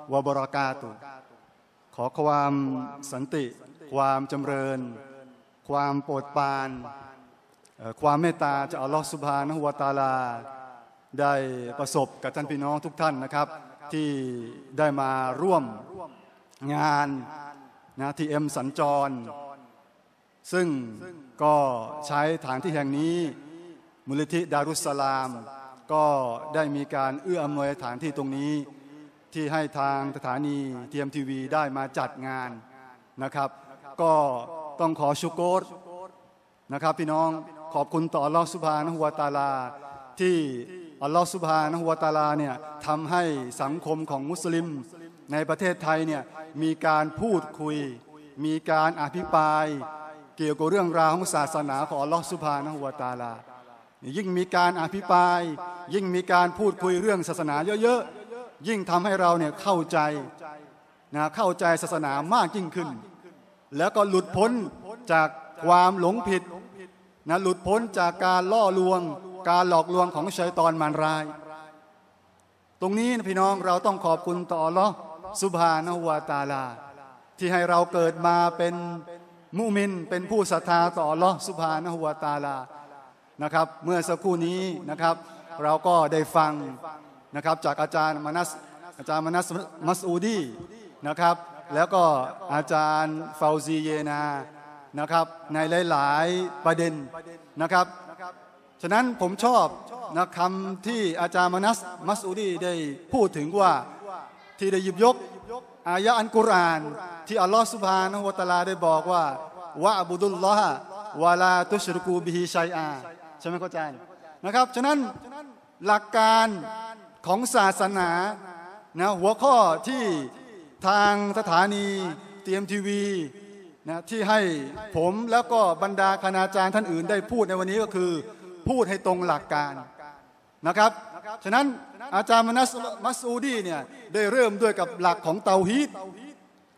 وبركاته ขอความสันติความจำเริญความโปรดปรานความเมตตาจากอัลลอฮฺซุบฮานะฮูวะตะอาลาได้ประสบกับท่านพี่น้องทุกท่านนะครับที่ได้มาร่วมงานนะทีเอ็มสัญจรซึ่งก็ใช้ฐานที่แห่งนี้มูลนิธิดารุสสลามก็ได้มีการเอื้ออำนวยฐานที่ตรงนี้ที่ให้ทางสถานี ที เอ็ม ที วี ได้มาจัดงานนะครับก็ต้องขอชุกรนะครับพี่น้องขอบคุณต่ออัลลอฮฺซุบฮานะฮูวะตะอาลาที่อัลลอฮฺซุบฮานะฮูวะตะอาลาเนี่ยทำให้สังคมของมุสลิมในประเทศไทยเนี่ยมีการพูดคุยมีการอภิปรายเกี่ยวกับเรื่องราวของศาสนาของอัลลอฮฺซุบฮานะฮูวะตะอาลายิ่งมีการอภิปรายยิ่งมีการพูดคุยเรื่องศาสนาเยอะๆยิ่งทำให้เราเนี่ยเข้าใจนะเข้าใจศาสนามากยิ่งขึ้นแล้วก็หลุดพ้นจากความหลงผิดนะหลุดพ้นจากการล่อลวงการหลอกลวงของชัยฏอนมารร้ายตรงนี้พี่น้องเราต้องขอบคุณต่ออัลเลาะห์ซุบฮานะฮูวะตะอาลาที่ให้เราเกิดมาเป็นมุมินเป็นผู้ศรัทธาต่ออัลเลาะห์ซุบฮานะฮูวะตะอาลานะครับเมื่อสักครู่นี้นะครับเราก็ได้ฟังนะครับจากอาจารย์มานัสอาจารย์มานัสมัสอูดีนะครับแล้วก็อาจารย์ฟาวซีเยนานะครับในหลายๆประเด็นนะครับฉะนั้นผมชอบนะคำที่อาจารย์มานัสมัสอูดีได้พูดถึงว่าที่ได้หยิบยกอายะอัลกุรอานที่อัลลอฮฺซุบฮานะฮูวะตะอาลาได้บอกว่าวะอ์บุดุลลอฮะวะลาตุชริกูบิฮิชัยอาใช่ไหมครับอาจารย์นะครับฉะนั้นหลักการของศาสนานะหัวข้อที่ทางสถานี ที เอ็ม ที วี นะที่ให้ผมแล้วก็บรรดาคณาจารย์ท่านอื่นได้พูดในวันนี้ก็คือพูดให้ตรงหลักการนะครับฉะนั้นอาจารย์มานัสมัสอูดีเนี่ยได้เริ่มด้วยกับหลักของเตาฮีด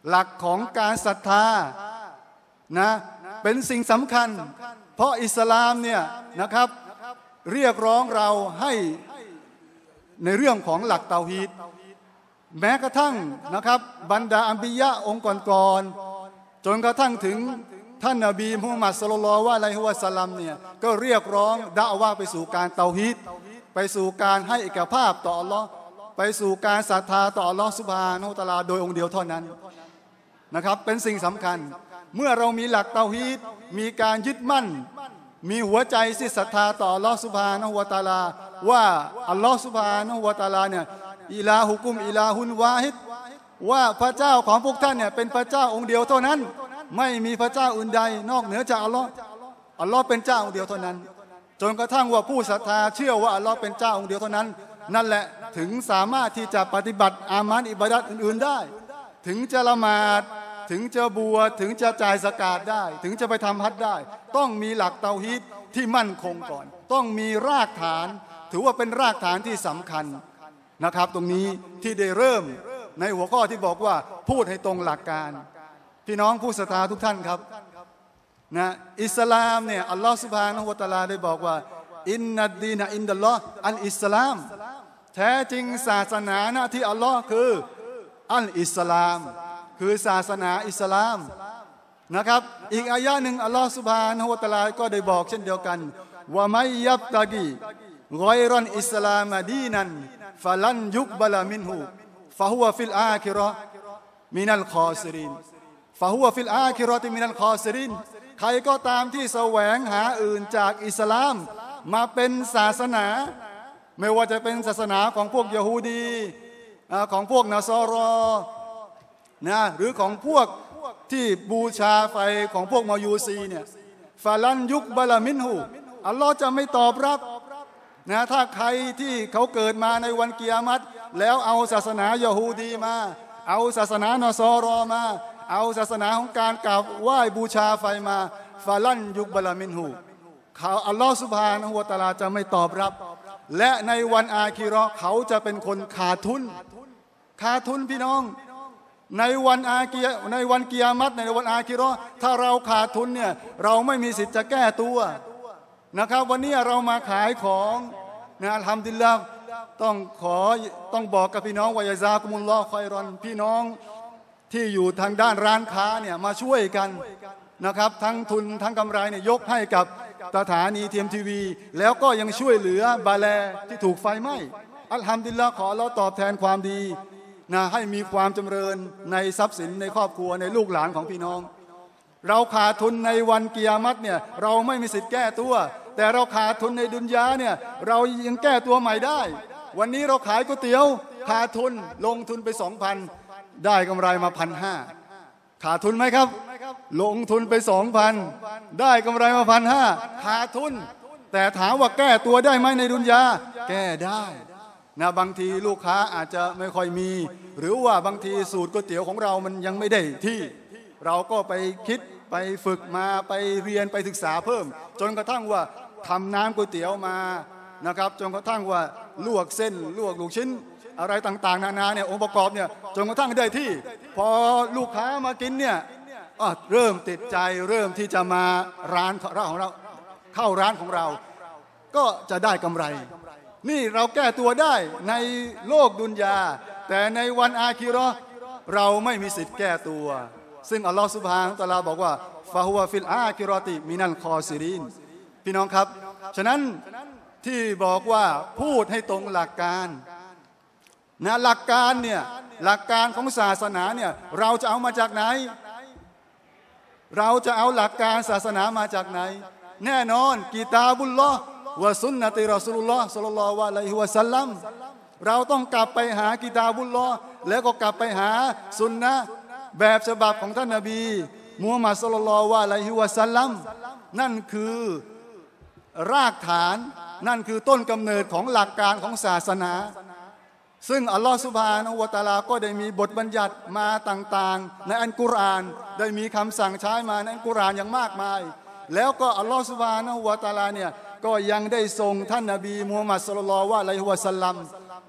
หลักของการศรัทธานะเป็นสิ่งสำคัญเพราะอิสลามเนี่ยนะครับเรียกร้องเราให้ในเรื่องของหลักเตาฮีดแม้กระทั่งนะครับบรรดาอัมบิยะองค์ก่อนๆจนกระทั่งถึงท่านนบีมุฮัมมัดศ็อลลัลลอฮุอะลัยฮิวะซัลลัมเนี่ยก็เรียกร้องดะอ์วะห์ไปสู่การเตาฮีดไปสู่การให้เอกภาพต่ออัลลอฮ์ไปสู่การศรัทธาต่ออัลลอฮ์ซุบฮานะฮูวะตะอาลาโดยองค์เดียวเท่านั้นนะครับเป็นสิ่งสำคัญเมื่อเรามีหลักเตาฮีดมีการยึดมั่นมีหัวใจที่ศรัทธาต่ออัลลอฮ์ซุบฮานะฮูวะตะอาลาว่าอัลลอฮ์ซุบฮานะฮูวะตะอาลาเนี่ยอิลาฮุกุมอิลาฮุนวาฮิดว่าพระเจ้าของพวกท่านเนี่ยเป็นพระเจ้าองค์เดียวเท่านั้นไม่มีพระเจ้าอื่นใดนอกเหนือจากอัลลอฮ์อัลลอฮ์เป็นเจ้าองค์เดียวเท่านั้นจนกระทั่งว่าผู้ศรัทธาเชื่อว่าอัลลอฮ์เป็นเจ้าองค์เดียวเท่านั้นนั่นแหละถึงสามารถที่จะปฏิบัติอามานอิบาดัตอื่นๆได้ถึงจะละหมาดถึงจะบวชถึงจะจ่ายซะกาตได้ ถึงจะไปทำฮัจญ์ได้ต้องมีหลักเตาฮีดที่มั่นคงก่อนต้องมีรากฐานถือว่าเป็นรากฐานที่สำคัญนะครับตรงนี้ที่ได้เริ่มในหัวข้อที่บอกว่าพูดให้ตรงหลักการพี่น้องผู้ศรัทธาทุกท่านครับนะอิสลามเนี่ยอัลลอฮฺซุบฮานะฮูวะตะอาลาได้บอกว่าอินนัดดีนะอินดัลลอฮ์อัลอิสลามแท้จริงศาสนาหน้าที่อัลลอฮ์คืออัลอิสลามคือศาสนาอิสลามนะครับอีกอายะหนึ่งอัลลอฮฺซุบฮานะฮูวะตะอาลาก็ได้บอกเช่นเดียวกันว่ามัยยับตะกีกอยรอนอิสลามดีนันฟะลันยุกบะลามินฮูฟะฮุวะฟิลอาคิเราะห์มินัลคอซิรินฟะฮุวะฟิลอาคิเราะห์มินัลคอซิรินใครก็ตามที่แสวงหาอื่นจากอิสลามมาเป็นศาสนาไม่ว่าจะเป็นศาสนาของพวกยะฮูดีของพวกนาซอรอนะหรือของพวกที่บูชาไฟของพวกมายูซีเนี่ยฟาลันยุกบะลามินฮูอัลลอฮ์จะไม่ตอบรับนะถ้าใครที่เขาเกิดมาในวันกิยามัตแล้วเอาศาสนายะฮูดีมาเอาศาสนานาซอรอมาเอาศาสนาของการกราบไหว้บูชาไฟมาฟาลันยุกบะลามินฮูเขาอัลลอฮฺซุบฮานะฮูวะตะอาลาจะไม่ตอบรับและในวันอาคิเราะห์เขาจะเป็นคนขาดทุนขาดทุนพี่น้องในวันอาคิในวันกิยามัตในวันอาคิเราะห์ถ้าเราขาดทุนเนี่ยเราไม่มีสิทธิ์จะแก้ตัวนะครับวันนี้เรามาขายของนะอัลฮัมดุลิลลาห์ต้องขอต้องบอกกับพี่น้องวะยะซากุมุลลอฮุค็อยรอนพี่น้องที่อยู่ทางด้านร้านค้าเนี่ยมาช่วยกันนะครับทั้งทุนทั้งกำไรเนี่ยยกให้กับสถานีทีเอ็มทีวีแล้วก็ยังช่วยเหลือบาแลที่ถูกไฟไหม้อัลฮัมดุลิลลาห์ขออัลเลาะห์ตอบแทนความดีนะให้มีความจำเริญในทรัพย์สินในครอบครัวในลูกหลานของพี่น้องเราขาดทุนในวันกิยามัตเนี่ยเราไม่มีสิทธิ์แก้ตัวแต่เราขาดทุนในดุนยาเนี่ยเรายังแก้ตัวใหม่ได้วันนี้เราขายก๋วยเตี๋ยวขาดทุนลงทุนไปสองพันได้กำไรมาพันห้าขาดทุนไหมครับลงทุนไปสองพันได้กำไรมาพันห้าขาดทุนแต่ถามว่าแก้ตัวได้ไหมในดุนยาแก้ได้นะบางทีลูกค้าอาจจะไม่ค่อยมีหรือว่าบางทีสูตรก๋วยเตี๋ยวของเรามันยังไม่ได้ที่เราก็ไปคิดไปฝึกมาไปเรียนไปศึกษาเพิ่มจนกระทั่งว่าทำน้ำก๋วยเตี๋ยวมานะครับจนกระทั่งว่าลวกเส้นลวกลูกชิ้นอะไรต่างๆนานาเนี่ยองค์ประกอบเนี่ยจนกระทั่งได้ที่พอลูกค้ามากินเนี่ยเริ่มติดใจเริ่มที่จะมาร้านของเราเข้าร้านของเราก็จะได้กำไรนี่เราแก้ตัวได้ในโลกดุนยาแต่ในวันอาคิเราะห์เราไม่มีสิทธิ์แก้ตัวซึ่งอัลลอฮฺซุบฮานะฮูวะตะอาลาบอกว่าฟะฮุวะฟิลอาคิเราะติมินัลคอซิรินพี่น้องครับฉะนั้นที่บอกว่าพูดให้ตรงหลักการนะหลักการเนี่ยหลักการของศาสนาเนี่ยเราจะเอามาจากไหนเราจะเอาหลักการศาสนามาจากไหนแน่นอนกิตาบุลลอฮ์วะซุนนะติรอซูลุลลอฮ์ศ็อลลัลลอฮุอะลัยฮิวะซัลลัมเราต้องกลับไปหากิตาบุลลอฮ์แล้วก็กลับไปหาซุนนะห์แบบฉบับของท่านนบีมุฮัมมัดศ็อลลัลลอฮุอะลัยฮิวะซัลลัมนั่นคือรากฐานนั่นคือต้นกำเนิดของหลักการของศาสนาซึ่งอัลลอฮฺซุบฮานะฮูวะตะอาลาก็ได้มีบทบัญญัติมาต่างๆในอัลกุรอานได้มีคำสั่งใช้มาในอัลกุรอานอย่างมากมายแล้วก็อัลลอฮฺซุบฮานะฮูวะตะอาลาเนี่ยก็ยังได้ส่งท่านนบีมุฮัมมัดศ็อลลัลลอฮุอะลัยฮิวะซัลลัม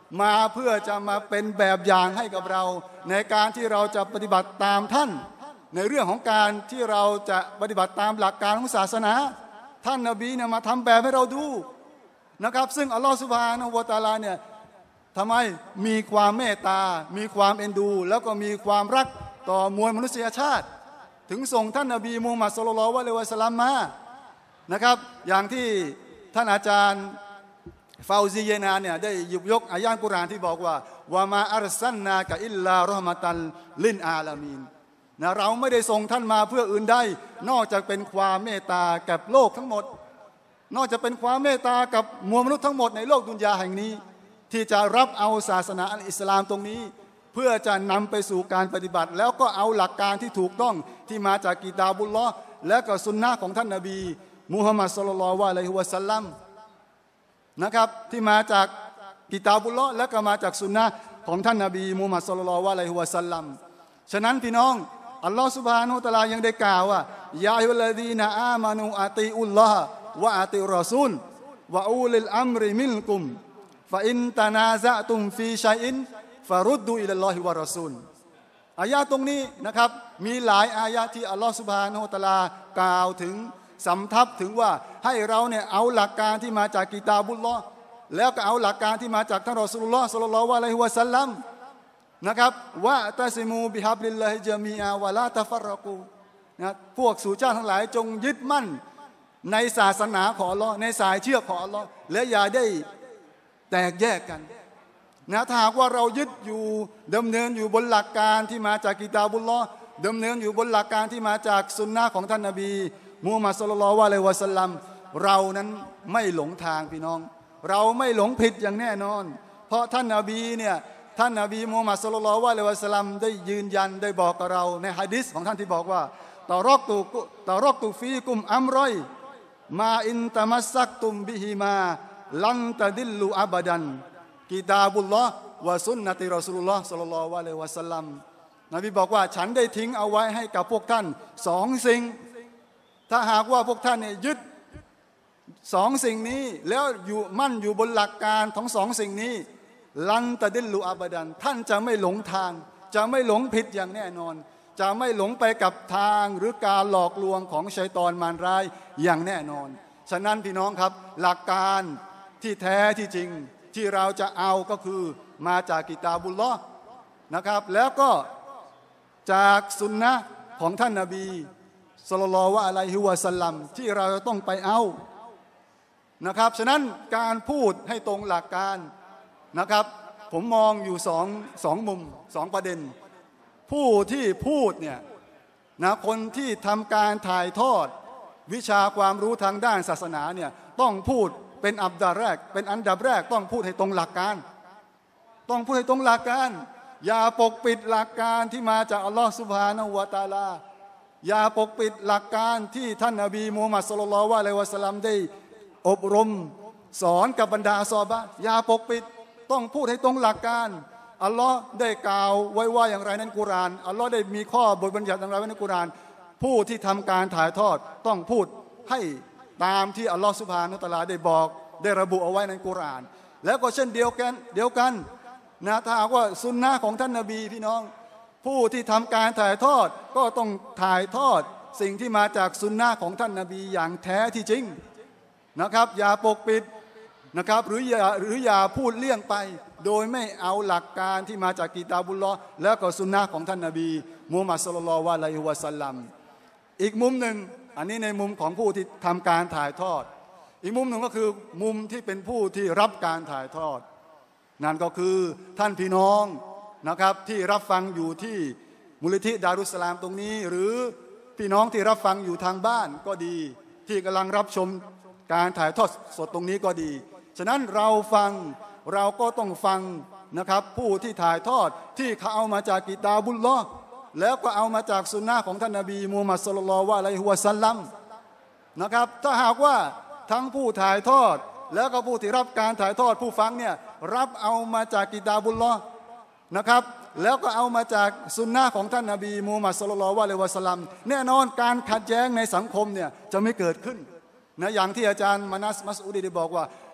มาเพื่อจะมาเป็นแบบอย่างให้กับเราในการที่เราจะปฏิบัติตามท่านในเรื่องของการที่เราจะปฏิบัติตามหลักการของศาสนาท่านนบีเนี่ยมาทำแบบให้เราดูนะครับซึ่งอัลลอฮฺซุบฮานะฮูวะตะอาลาเนี่ยทำไมมีความเมตตามีความเอ็นดูแล้วก็มีความรักต่อมวลมนุษยชาติถึงส่งท่านนบีมูฮัมมัดศ็อลลัลลอฮุอะลัยฮิวะซัลลัมมานะครับอย่างที่ท่านอาจารย์ฟาวซีเยนาเนี่ยได้หยิบยกอายะห์กุรอานที่บอกว่าวะมาอัรซัลนากะอิลลารอห์มะตัลลิลอาลามีนนะเราไม่ได้ส่งท่านมาเพื่ออื่นใดนอกจากเป็นความเมตตากับโลกทั้งหมดนอกจากเป็นความเมตตากับมวลมนุษย์ทั้งหมดในโลกดุนยาแห่งนี้ที่จะรับเอาศาสนาอัลอิสลามตรงนี้เพื่อจะนำไปสู่การปฏิบัติแล้วก็เอาหลักการที่ถูกต้องที่มาจากกิตาบุลลอฮ์และก็สุนนะของท่านนบีมุฮัมมัดศ็อลลัลลอฮุอะลัยฮิวะซัลลัมนะครับที่มาจากกิตาบุลลอฮ์และก็มาจากสุนนะของท่านนบีมุฮัมมัดศ็อลลัลลอฮุอะลัยฮิวะซัลลัมฉะนั้นพี่น้องอัลลอฮ์ซุบฮานะฮูวะตะอาลายังได้กล่าวว่ายาอัยยุลลซีนะอามานูอาติอุลลอฮ์วะอาติรอซูลวะอูลิลอัมริมินกุมฟะอินตะนาซะตุมฟีชัยอินฟะรุดดูอิลลอฮิวะรอซูลอายะตรงนี้นะครับมีหลายอายะที่อัลลอฮ์ซุบฮานะฮูวะตะอาลากล่าวถึงสำทับถึงว่าให้เราเนี่ยเอาหลักการที่มาจากกิตาบุลลอฮ์แล้วก็เอาหลักการที่มาจากท่านรอซูลุลลอฮ์ศ็อลลัลลอฮุอะลัยฮิวะซัลลัมนะครับวะตะซิมูบิฮับลิลลาฮิญะมีอะวะลาตะฟัรรกูนะพวกสู่เจ้าทั้งหลายจงยึดมั่นในศาสนาของอัลลอฮ์ในสายเชือกของอัลลอฮ์และอย่าได้แตกแยกกันนะถ้าหากว่าเรายึดอยู่ดำเนินอยู่บนหลักการที่มาจากกิตาบุลลอฮ์ดำเนินอยู่บนหลักการที่มาจากสุนนะของท่านนบีมุฮัมมัดศ็อลลัลลอฮุอะลัยฮิวะซัลลัมเรานั้นไม่หลงทางพี่น้องเราไม่หลงผิดอย่างแน่นอนเพราะท่านนบีเนี่ยท่านนบีมุฮัมมัดศ็อลลัลลอฮุอะลัยฮิวะซัลลัมได้ยืนยันได้บอกกับเราในหะดีษของท่านที่บอกว่าตารอกตุตารอกตุฟีกุมอัมรอยมาอินตะมัสซักตุมบิฮิมาลันตะดิลลูอับดันกิตาบุลลอฮ์วะซุนนะติรอซูลุลลอฮ์ศ็อลลัลลอฮุอะลัยฮิวะซัลลัมนบีบอกว่าฉันได้ทิ้งเอาไว้ให้กับพวกท่านสองสิ่งถ้าหากว่าพวกท่านเนี่ยยึดสองสิ่งนี้แล้วอยู่มั่นอยู่บนหลักการของสองสิ่งนี้ลันตะดิลลูอับดันท่านจะไม่หลงทางจะไม่หลงผิดอย่างแน่นอนจะไม่หลงไปกับทางหรือการหลอกลวงของชัยฏอนมารร้ายอย่างแน่นอนฉะนั้นพี่น้องครับหลักการที่แท้ที่จริงที่เราจะเอาก็คือมาจากกิตาบุลลอฮ์นะครับแล้วก็จากสุนนะของท่านนบีศ็อลลัลลอฮุอะลัยฮิวะซัลลัมที่เราจะต้องไปเอานะครับฉะนั้นการพูดให้ตรงหลักการนะครับผมมองอยู่สองสองมุมสองประเด็นผู้ที่พูดเนี่ยนะคนที่ทำการถ่ายทอดวิชาความรู้ทางด้านศาสนาเนี่ยต้องพูดเป็นอันดับแรกเป็นอันดับแรกต้องพูดให้ตรงหลักการต้องพูดให้ตรงหลักการอย่าปกปิดหลักการที่มาจากอัลลอฮฺซุบฮานะฮูวะตะอาลาอย่าปกปิดหลักการที่ท่านนบีมูฮัมมัดศ็อลลัลลอฮุอะลัยฮิวะซัลลัมได้อบรมสอนกับบรรดาซอฮาบะห์อย่าปกปิดต้องพูดให้ตรงหลักการอัลลอฮ์ได้กล่าวไว้ว่าอย่างไรในกุรอานอัลลอฮ์ได้มีข้อบทบัญญัติอย่างไรไว้ในกุรอานผู้ที่ทำการถ่ายทอดต้องพูดให้ตามที่อัลลอฮ์ซุบฮานะฮูวะตะอาลาได้บอกได้ระบุเอาไว้ในกุรอานแล้วก็เช่นเดียวกันเดียวกันนะถ้าหากว่าสุนนะของท่านนบีพี่น้องผู้ที่ทำการถ่ายทอดก็ต้องถ่ายทอดสิ่งที่มาจากสุนนะของท่านนบีอย่างแท้ที่จริงนะครับอย่าปกปิดนะครับหรืออย่าหรืออย่าพูดเลี่ยงไปโดยไม่เอาหลักการที่มาจากกิตาบุลลอฮ์แล้วก็สุนนะของท่านนบีมุฮัมมัดศ็อลลัลลอฮุอะลัยฮิวะซัลลัมอีกมุมหนึ่งอันนี้ในมุมของผู้ที่ทำการถ่ายทอดอีกมุมหนึ่งก็คือมุมที่เป็นผู้ที่รับการถ่ายทอดนั่นก็คือท่านพี่น้องนะครับที่รับฟังอยู่ที่มูลนิธิดารุสสลามตรงนี้หรือพี่น้องที่รับฟังอยู่ทางบ้านก็ดีที่กำลังรับชมการถ่ายทอดสดตรงนี้ก็ดีฉะนั้นเราฟังเราก็ต้องฟังนะครับผู้ที่ถ่ายทอดที่เขาเอามาจากกิตาบุลลอฮ์แล้วก็เอามาจากสุนนะของท่านนบีมูฮัมมัดศ็อลลัลลอฮุอะลัยฮิวะซัลลัมนะครับถ้าหากว่าทั้งผู้ถ่ายทอดแล้วก็ผู้ที่รับการถ่ายทอดผู้ฟังเนี่ยรับเอามาจากกิตาบุลลอฮ์นะครับแล้วก็เอามาจากสุนนะของท่านนบีมูฮัมมัดศ็อลลัลลอฮุอะลัยฮิวะซัลลัมแน่นอนการขัดแย้งในสังคมเนี่ยจะไม่เกิดขึ้นนะอย่างที่อาจารย์มานัสมัสอูดีได้บอกว่า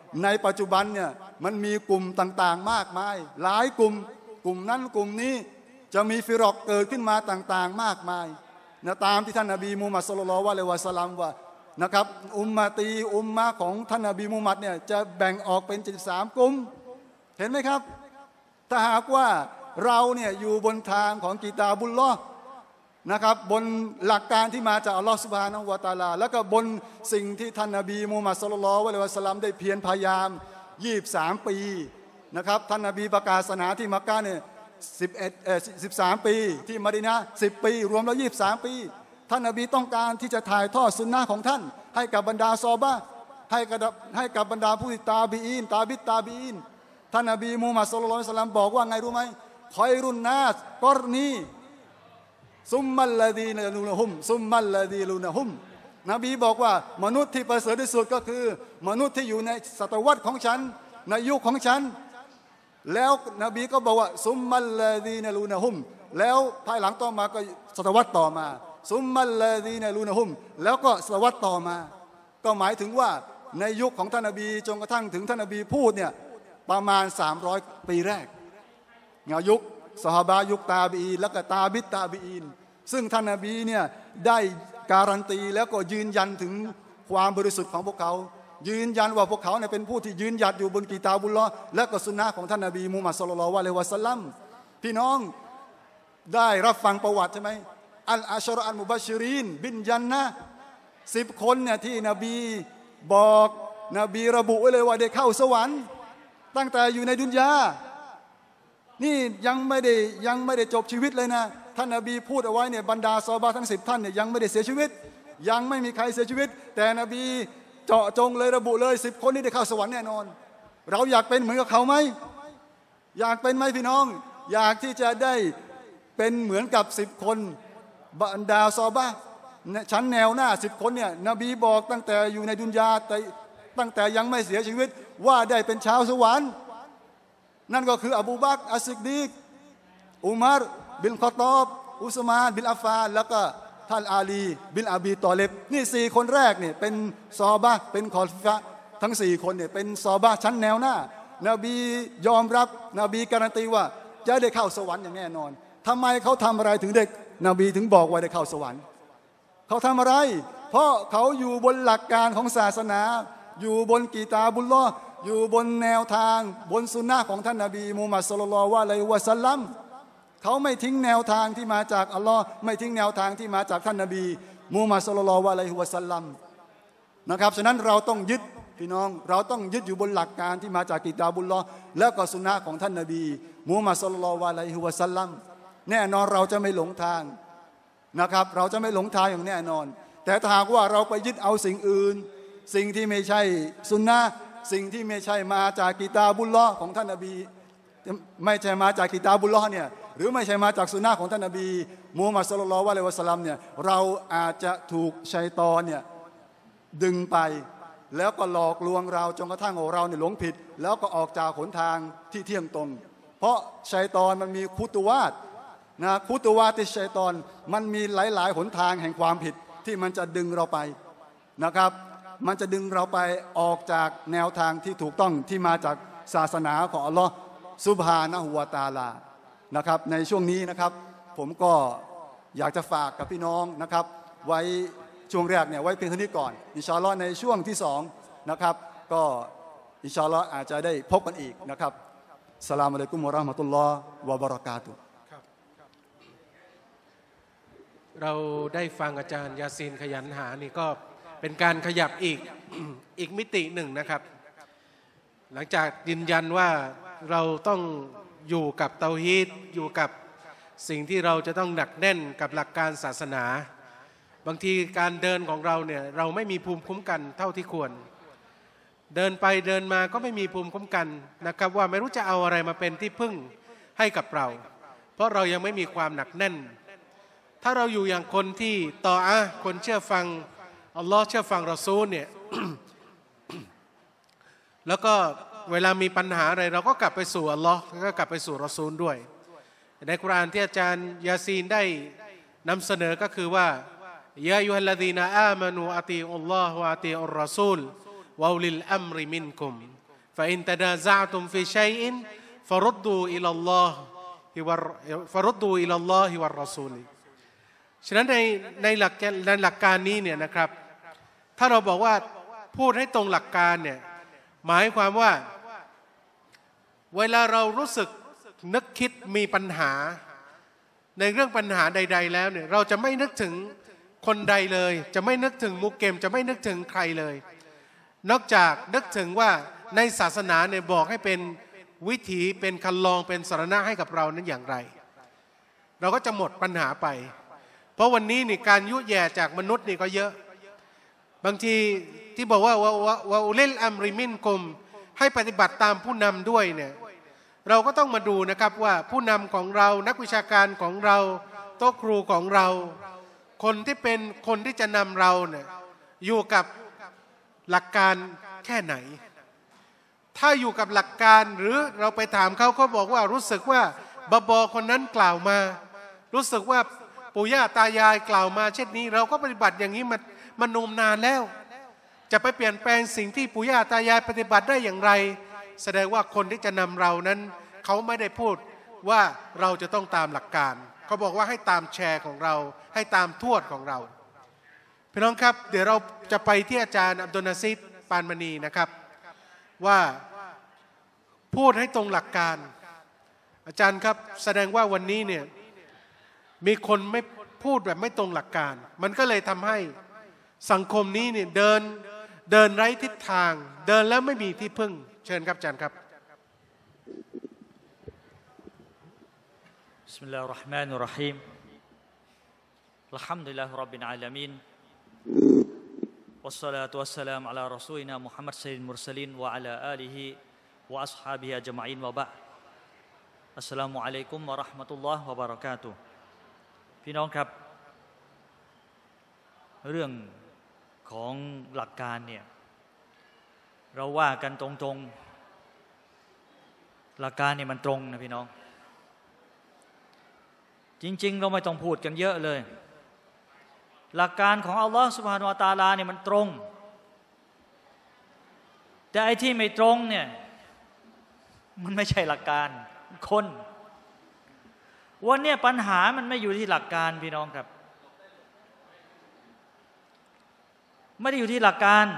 ในปัจจุบันเนี่ยมันมีกลุ่มต่างๆมากมายหลายกลุ่มกลุ่มนั้นกลุ่มนี้จะมีฟิรอกเกิดขึ้นมาต่างๆมากมายนะตามที่ท่านนบีมูฮัมมัดศ็อลลัลลอฮุอะลัยฮิวะซัลลัมว่านะครับอุมมะตีอุมมะของท่านนบีมูฮัมมัดเนี่ยจะแบ่งออกเป็นเจ็ดสิบสามกลุ่มเห็นไหมครับถ้าหากว่าเราเนี่ยอยู่บนทางของกิตาบุลลอฮ์นะครับบนหลักการที่มาจากอัลลอฮฺซุบฮานะฮูวะตะอาลาแล้วก็บนสิ่งที่ท่านนบีมูฮัมมัดศ็อลลัลลอฮุอะลัยฮิวะซัลลัมได้เพียรพยายามยี่สิบสามปีนะครับท่านนบีประกาศศาสนาที่มักกะฮ์เนี่ยสิบเอ็ดเอ่อสิบสามปีที่มะดีนะห์สิบปีรวมแล้วยี่สิบสามปีท่านนบีต้องการที่จะถ่ายทอดสุนนะของท่านให้กับบรรดาซอฮาบะห์ให้กับให้กับบรรดาผู้ที่ตาบีอีนตาบิตตาบีอีนท่านนบีมูฮัมมัดศ็อลลัลลอฮุอะลัยฮิวะซัลลัมบอกว่าไงรู้ไหมคอยรุนนาสกอรนีซุมมัลลาดีนลูนะฮุมซุมมัลลาดีลูนะฮุมนบีบอกว่ามนุษย์ที่ประเสริฐที่สุดก็คือมนุษย์ที่อยู่ในศตวรรษของฉันในยุคของฉันแล้วนบีก็บอกว่าซุมมัลลาดีนลูนะฮุมแล้วภายหลังต่อมาก็ศตวรรษต่อมาซุมมัลลาดีนลูนะฮุมแล้วก็ศตวรรษต่อมาก็หมายถึงว่าในยุคของท่านนบีจนกระทั่งถึงท่านนบีพูดเนี่ยประมาณสามร้อยปีแรกยุคซอฮาบะยุคตาบีอีนแล้วก็ตาบิตตาบีอีนซึ่งท่านนบีเนี่ยได้การันตีแล้วก็ยืนยันถึงความบริสุทธิ์ของพวกเขายืนยันว่าพวกเขาเนี่ยเป็นผู้ที่ยืนหยัดอยู่บนกิตาบุลลอฮ์และก็สุนนะของท่านนบีมุฮัมมัดศ็อลลัลลอฮุอะลัยฮิวะซัลลัมพี่น้องได้รับฟังประวัติใช่ไหมอัลอาชรออัลมุบัชชิรีนบินญันนะห์สิบคนเนี่ยที่นบีบอกนบีระบุไว้เลยว่าได้เข้าสวรรค์ตั้งแต่อยู่ในดุนยานี่ยังไม่ได้ยังไม่ได้จบชีวิตเลยนะท่านนบีพูดเอาไว้เนี่ยบรรดาซอฮาบะห์ทั้งสิบท่านเนี่ยยังไม่ได้เสียชีวิตยังไม่มีใครเสียชีวิตแต่นบีเจาะจงเลยระบุเลยสิบคนนี้ได้เข้าสวรรค์แน่นอนเราอยากเป็นเหมือนกับเขาไหมอยากเป็นไหมพี่น้องอยากที่จะได้เป็นเหมือนกับสิบคนบรรดาซอฮาบะห์ชั้นแนวหน้าสิบคนเนี่ยนบีบอกตั้งแต่อยู่ในดุนยาแต่ตั้งแต่ยังไม่เสียชีวิตว่าได้เป็นชาวสวรรค์นั่นก็คืออบูบักร อัสซิดดีกอุมัรบินคอฏอบอุสมานบินอัฟฟานแล้วก็ท่านอาลีบินอบีตอเลบนี่สี่คนแรกเนี่ยเป็นซอฮาบะห์เป็นคอลิฟะห์ทั้งสี่คนเนี่ยเป็นซอฮาบะห์ชั้นแนวหน้านบียอมรับนบีการันตีว่าจะได้เข้าสวรรค์อย่างแน่นอนทำไมเขาทำอะไรถึงได้นบีถึงบอกว่าได้เข้าสวรรค์เขาทำอะไรเพราะเขาอยู่บนหลักการของศาสนาอยู่บนกีตาบุลลอฮ์อยู่บนแนวทางบนสุนนะของท่านนบีมูฮัมมัดศ็อลลัลลอฮุอะลัยฮิวะซัลลัมเขาไม่ทิ้งแนวทางที่มาจากอัลลอฮ์ไม่ทิ้งแนวทางที่มาจากท่านนบีมูฮัมมัดศ็อลลัลลอฮุอะลัยฮิวะซัลลัมนะครับฉะนั้นเราต้องยึดพี่น้องเราต้องยึดอยู่บนหลักการที่มาจากกิตาบุลลอฮ์และก็สุนนะของท่านนบีมูฮัมมัดศ็อลลัลลอฮุอะลัยฮิวะซัลลัมแน่นอนเราจะไม่หลงทางนะครับเราจะไม่หลงทางอย่างแน่นอนแต่ถ้าหากว่าเราไปยึดเอาสิ่งอื่นสิ่งที่ไม่ใช่สุนนะสิ่งที่ไม่ใช่มาจากกิตาบุลลอฮ์ของท่านนบีไม่ใช่มาจากกิตาบุลลอฮ์เนี่ยหรือไม่ใช่มาจากสุนนะของท่านนบีมูฮัมมัดศ็อลลัลลอฮุอะลัยฮิวะซัลลัมเนี่ยเราอาจจะถูกชัยฏอนเนี่ยดึงไปแล้วก็หลอกลวงเราจนกระทั่งเราเนี่ยหลงผิดแล้วก็ออกจากหนทางที่เที่ยงตรงเพราะชัยฏอนมันมีคุตุวาตนะคุตุวาติชัยฏอนมันมีหลายๆหนทางแห่งความผิดที่มันจะดึงเราไปนะครับมันจะดึงเราไปออกจากแนวทางที่ถูกต้องที่มาจากศาสนาของอัลลอฮ์ซุบฮานะฮูวะตะอาลานะครับในช่วงนี้นะครับผมก็อยากจะฝากกับพี่น้องนะครับไว้ช่วงแรกเนี่ยไว้เพียงเท่านี้ก่อนอินชาอัลลอฮ์ในช่วงที่สองนะครับก็อินชาอัลลอฮ์อาจจะได้พบกันอีกนะครับอัสสลามุอะลัยกุมวะเราะห์มะตุลลอฮ์วะบะเราะกาตุฮ์เราได้ฟังอาจารย์ยาซีนขยันหานี่ก็เป็นการขยับอีก อีกมิติหนึ่งนะครับหลังจากยืนยันว่าเราต้องอยู่กับเตาฮีดอยู่กับสิ่งที่เราจะต้องหนักแน่นกับหลักการศาสนาบางทีการเดินของเราเนี่ยเราไม่มีภูมิคุ้มกันเท่าที่ควรเดินไปเดินมาก็ไม่มีภูมิคุ้มกันนะครับว่าไม่รู้จะเอาอะไรมาเป็นที่พึ่งให้กับเราเพราะเรายังไม่มีความหนักแน่นถ้าเราอยู่อย่างคนที่ต่ออะคนเชื่อฟังอัลลอฮ์เชื่อฟังรอซูลเนี่ย แล้วก็เวลามีปัญหาอะไรเราก็กลับไปสู่อัลลอฮ์แล้วก็กลับไปสู่รอซูลด้วยในกุรอานที่อาจารย์ยาซีนได้นำเสนอก็คือว่ายาอัยยูฮัลลซีนาอามานูอะตีอุลลอฮ์วะอะตีอุรรอซูลวะอุลิลอัมริมินกุม فإن تنازعتم في شيء فردوا إلى الله فردوا إلى الله والرسول ฉะนั้นในในหลักในหลักการนี้เนี่ยนะครับถ้าเราบอกว่าพูดให้ตรงหลักการเนี่ยหมายความว่าเวลาเรารู้สึกนึกคิดมีปัญหาในเรื่องปัญหาใดๆแล้วเนี่ยเราจะไม่นึกถึงคนใดเลยจะไม่นึกถึงมุกเกมจะไม่นึกถึงใครเลยนอกจากนึกถึงว่าในศาสนาเนี่ยบอกให้เป็นวิถีเป็นคันลองเป็นสรณะให้กับเรานั้นอย่างไรเราก็จะหมดปัญหาไปเพราะวันนี้นี่การยุแย่จากมนุษย์นี่ก็เยอะบางทีที่บอกว่าวะอุลิลอัมริมินกุมให้ปฏิบัติตามผู้นำด้วยเนี่ยเราก็ต้องมาดูนะครับว่าผู้นำของเรานักวิชาการของเราโต๊ะครูของเราคนที่เป็นคนที่จะนำเราเนี่ยอยู่กับหลักการแค่ไหนถ้าอยู่กับหลักการหรือเราไปถามเขาเขาบอกว่ารู้สึกว่าบาบอคนนั้นกล่าวมารู้สึกว่าปู่ย่าตายายกล่าวมาเช่นนี้เราก็ปฏิบัติอย่างนี้มันมันนมนานแล้วจะไปเปลี่ยนแปลงสิ่งที่ปู่ย่าตายายปฏิบัติได้อย่างไรแสดงว่าคนที่จะนำเรานั้นเขาไม่ได้พูดว่าเราจะต้องตามหลักการเขาบอกว่าให้ตามแชร์ของเราให้ตามทวดของเราพี่น้องครับเดี๋ยวเราจะไปที่อาจารย์อับดุลนาซิดปานมณีนะครับว่าพูดให้ตรงหลักการอาจารย์ครับแสดงว่าวันนี้เนี่ยมีคนไม่พูดแบบไม่ตรงหลักการมันก็เลยทำให้สังคมนี้เนี่ยเดินเดินไร้ทิศทางเดินแล้วไม่มีที่พึ่งเชิญครับอาจารย์ครับบิสมิลลาฮิรเราะห์มานิรเราะฮีมอัลฮัมดุลิลลาฮิร็อบบิลอาลามีนวัสศอลาตุวัสสลามุอะลารอซูลินามุฮัมมัดซัยยิดุลมุรซะลีนวะอะลาอาลิฮิวะอัศฮาบิฮิอัจมะอีนวะบะอ์อัสสลามุอะลัยกุมวะเราะห์มะตุลลอฮ์วะบะเราะกาตุฮ์พี่น้องครับเรื่องของหลักการเนี่ยเราว่ากันตรงๆหลักการเนี่ยมันตรงนะพี่น้องจริงๆเราไม่ต้องพูดกันเยอะเลยหลักการของอัลลอฮฺซุบฮานะฮูวะตะอาลาเนี่ยมันตรงแต่ไอ้ที่ไม่ตรงเนี่ยมันไม่ใช่หลักการคนวันนี้ปัญหามันไม่อยู่ที่หลักการพี่น้องครับไม่ได้อยู่ที่หลักการ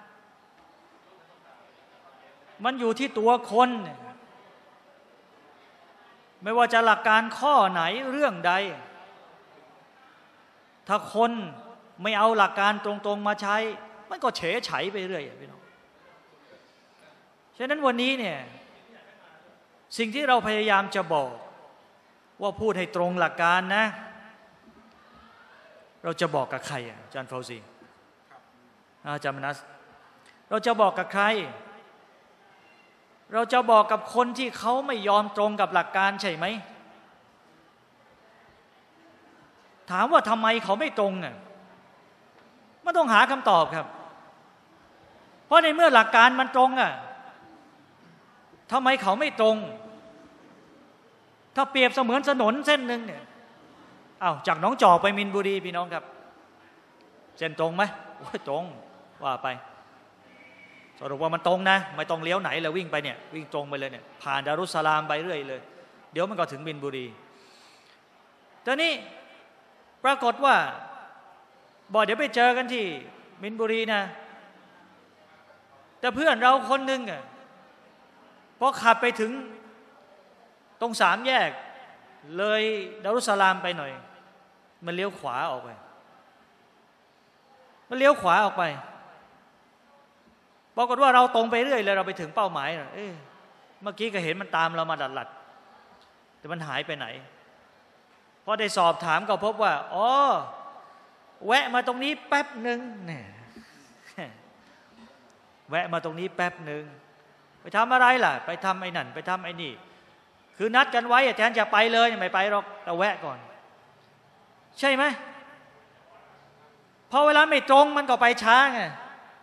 มันอยู่ที่ตัวคนไม่ว่าจะหลักการข้อไหนเรื่องใดถ้าคนไม่เอาหลักการตรงๆมาใช้มันก็เฉยไฉไปเรื่อยพี่น้องฉะนั้นวันนี้เนี่ยสิ่งที่เราพยายามจะบอกว่าพูดให้ตรงหลักการนะเราจะบอกกับใครอาจารย์ฟาวซีอาจารย์มนัสเราจะบอกกับใครเราจะบอกกับคนที่เขาไม่ยอมตรงกับหลักการใช่ไหมถามว่าทำไมเขาไม่ตรงอ่ะไม่ต้องหาคำตอบครับเพราะในเมื่อหลักการมันตรงอ่ะทำไมเขาไม่ตรงถ้าเปรียบเสมือนถนนเส้นหนึ่งเนี่ยอ้าวจากหนองจอกไปมินบุรีพี่น้องครับเส้นตรงไหมโอ้ยตรงว่าไปสรุปว่ามันตรงนะไม่ต้องเลี้ยวไหนเลยวิ่งไปเนี่ยวิ่งตรงไปเลยเนี่ยผ่านดารุสสลามไปเรื่อยเลยเดี๋ยวมันก็ถึงมินบุรีตอนนี้ปรากฏว่าบอกเดี๋ยวไปเจอกันที่มินบุรีนะแต่เพื่อนเราคนหนึ่งอ่ะพอขับไปถึงตรงสามแยกเลยดารุสสลามไปหน่อยมันเลี้ยวขวาออกไปมันเลี้ยวขวาออกไปปรากฏว่าเราตรงไปเรื่อยเลยเราไปถึงเป้าหมายเอ๊ะเมื่อกี้ก็เห็นมันตามเรามาดัดๆแต่มันหายไปไหนพอได้สอบถามก็พบว่าอ๋อแวะมาตรงนี้แป๊บหนึ่งเนี่ยแวะมาตรงนี้แป๊บหนึ่งไปทำอะไรล่ะไปทำไอ้นั่นไปทำไอ้นี่คือนัดกันไว้แทนจะไปเลยไม่ไปหรอกแต่แวะก่อนใช่ไหมพอเวลาไม่ตรงมันก็ไปช้าไง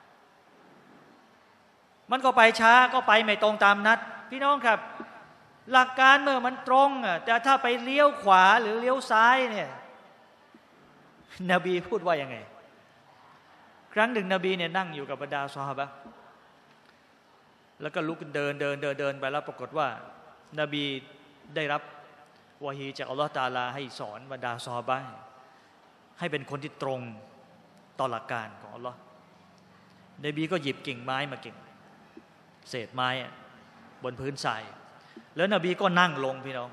มันก็ไปช้าก็ไปไม่ตรงตามนัดพี่น้องครับหลักการเมื่อมันตรงอ่ะแต่ถ้าไปเลี้ยวขวาหรือเลี้ยวซ้ายเนี่ยนบีพูดว่ายังไงครั้งหนึ่งนบีเนี่ยนั่งอยู่กับบรรดาซอฮาบะห์แล้วก็ลุกเดินเดินเดินเดินไปแล้วปรากฏว่านบีได้รับวะฮีจากอัลลอฮฺตะอาลาให้สอนบรรดาซอฮาบะห์ให้เป็นคนที่ตรงต่อหลักการของอัลลอฮฺนบีก็หยิบกิ่งไม้มากิ่งเศษไม้บนพื้นทรายแล้วนบีก็นั่งลงพี่น้อง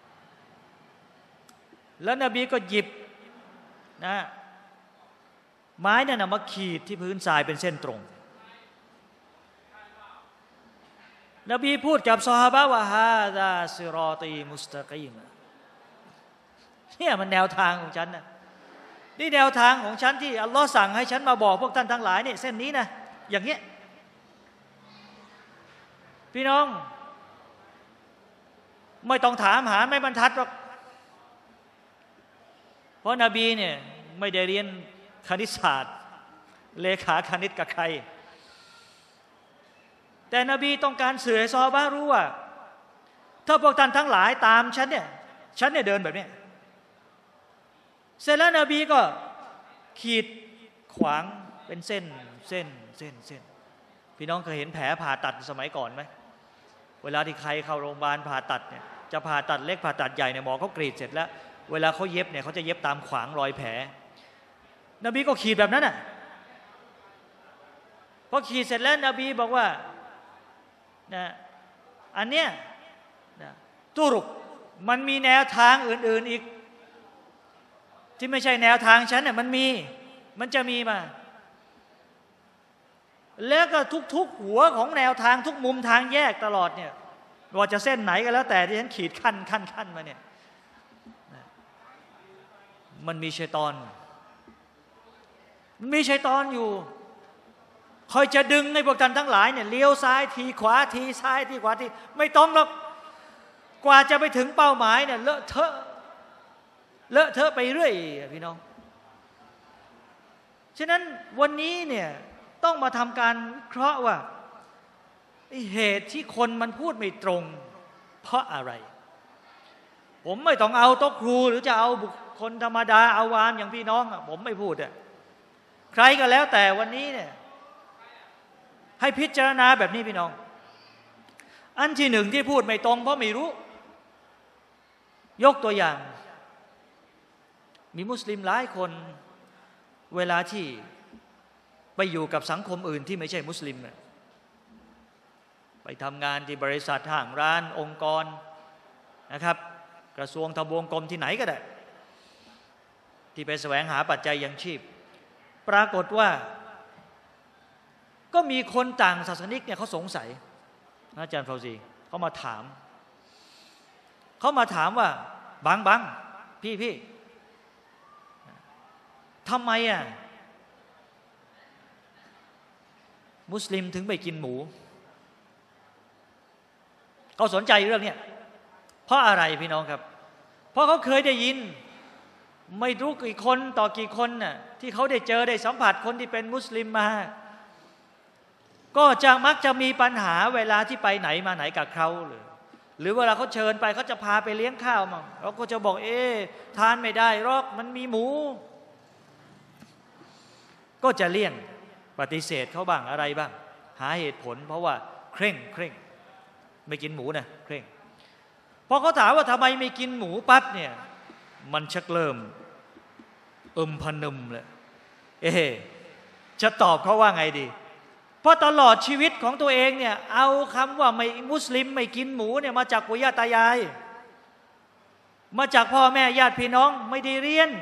แล้วนบีก็หยิบนะไม้นั่นนะมาขีดที่พื้นทรายเป็นเส้นตรงนบีพูดกับซอฮาบะห์ว่าฮาซาซิรอตีมุสตะกีมเนี่ยมันแนวทางของฉันนะนี่แนวทางของฉันที่อัลลอฮ์สั่งให้ฉันมาบอกพวกท่านทั้งหลายเนี่ยเส้นนี้นะอย่างเงี้ยพี่น้องไม่ต้องถามหาไม่บรรทัดหรอกเพราะนบีเนี่ยไม่ได้เรียนคณิตศาสตร์เลขาคณิตกับใครแต่นบีต้องการสื่อให้ซอฮาบะห์รู้ว่าถ้าพวกท่านทั้งหลายตามฉันเนี่ยฉันเนี่ยเดินแบบนี้เสร็จแล้วนบีก็ขีดขวางเป็นเส้นเส้นเส้นเส้นพี่น้องเคยเห็นแผลผ่าตัดสมัยก่อนไหมเวลาที่ใครเข้าโรงพยาบาลผ่าตัดเนี่ยจะผ่าตัดเล็กผ่าตัดใหญ่เนี่ยหมอเขากรีดเสร็จแล้วเวลาเขาเย็บเนี่ยเขาจะเย็บตามขวางรอยแผลนบีก็ขีดแบบนั้นน่ะพอขีดเสร็จแล้วนบีบอกว่านะอันเนี้ยนะตุรุกมันมีแนวทางอื่นๆอีกที่ไม่ใช่แนวทางฉันเนี่ยมันมีมันจะมีมาแล้วก็ทุกๆหัวของแนวทางทุกมุมทางแยกตลอดเนี่ยว่าจะเส้นไหนก็แล้วแต่ที่ฉันขีดขั้นขั้นขั้นมาเนี่ยมันมีชัยฏอนมันมีชัยฏอนอยู่คอยจะดึงให้พวกท่านทั้งหลายเนี่ยเลี้ยวซ้ายทีขวาทีซ้ายทีขวาทีไม่ต้องหรอกกว่าจะไปถึงเป้าหมายเนี่ยเลอะเทอะเลอะเทอะไปเรื่อยพี่น้องฉะนั้นวันนี้เนี่ยต้องมาทำการวิเคราะห์ว่าเหตุที่คนมันพูดไม่ตรงเพราะอะไรผมไม่ต้องเอาโต๊ะครูหรือจะเอาบุคคลธรรมดาเอาวามอย่างพี่น้องผมไม่พูดอ่ะใครก็แล้วแต่วันนี้เนี่ยให้พิจารณาแบบนี้พี่น้องอันที่หนึ่งที่พูดไม่ตรงเพราะไม่รู้ยกตัวอย่างมีมุสลิมหลายคนเวลาที่ไปอยู่กับสังคมอื่นที่ไม่ใช่มุสลิมไปทำงานที่บริษัทห้างร้านองค์กรนะครับกระทรวงทบวงกรมที่ไหนก็ได้ที่ไปแสวงหาปัจจัยยังชีพปรากฏว่าก็มีคนต่างศาสนิกเนี่ยเขาสงสัยอาจารย์ฟาวซีเขามาถามเขามาถามว่าบังบังพี่พี่ทำไมอ่ะมุสลิมถึงไม่กินหมูเขาสนใจเรื่องนี้เพราะอะไรพี่น้องครับเพราะเขาเคยได้ยินไม่รู้กี่คนต่อกี่คนน่ะที่เขาได้เจอได้สัมผัสคนที่เป็นมุสลิมมาก็จะมักจะมีปัญหาเวลาที่ไปไหนมาไหนกับเขาเลยหรือเวลาเขาเชิญไปเขาจะพาไปเลี้ยงข้าวมั่งเราก็จะบอกเอ๊ะทานไม่ได้หรอกมันมีหมูก็จะเลี่ยงปฏิเสธเขาบ้างอะไรบ้างหาเหตุผลเพราะว่าเคร่งเคร่งไม่กินหมูนะเคร่งพอเขาถามว่าทำไมไม่กินหมูปั๊บเนี่ยมันชักเริ่มอึมพนึมเลยเอ๊ะจะตอบเขาว่าไงดีเพราะตลอดชีวิตของตัวเองเนี่ยเอาคำว่าไม่มุสลิมไม่กินหมูเนี่ยมาจากปู่ย่าตายายมาจากพ่อแม่ญาติพี่น้องไม่ได้เรียน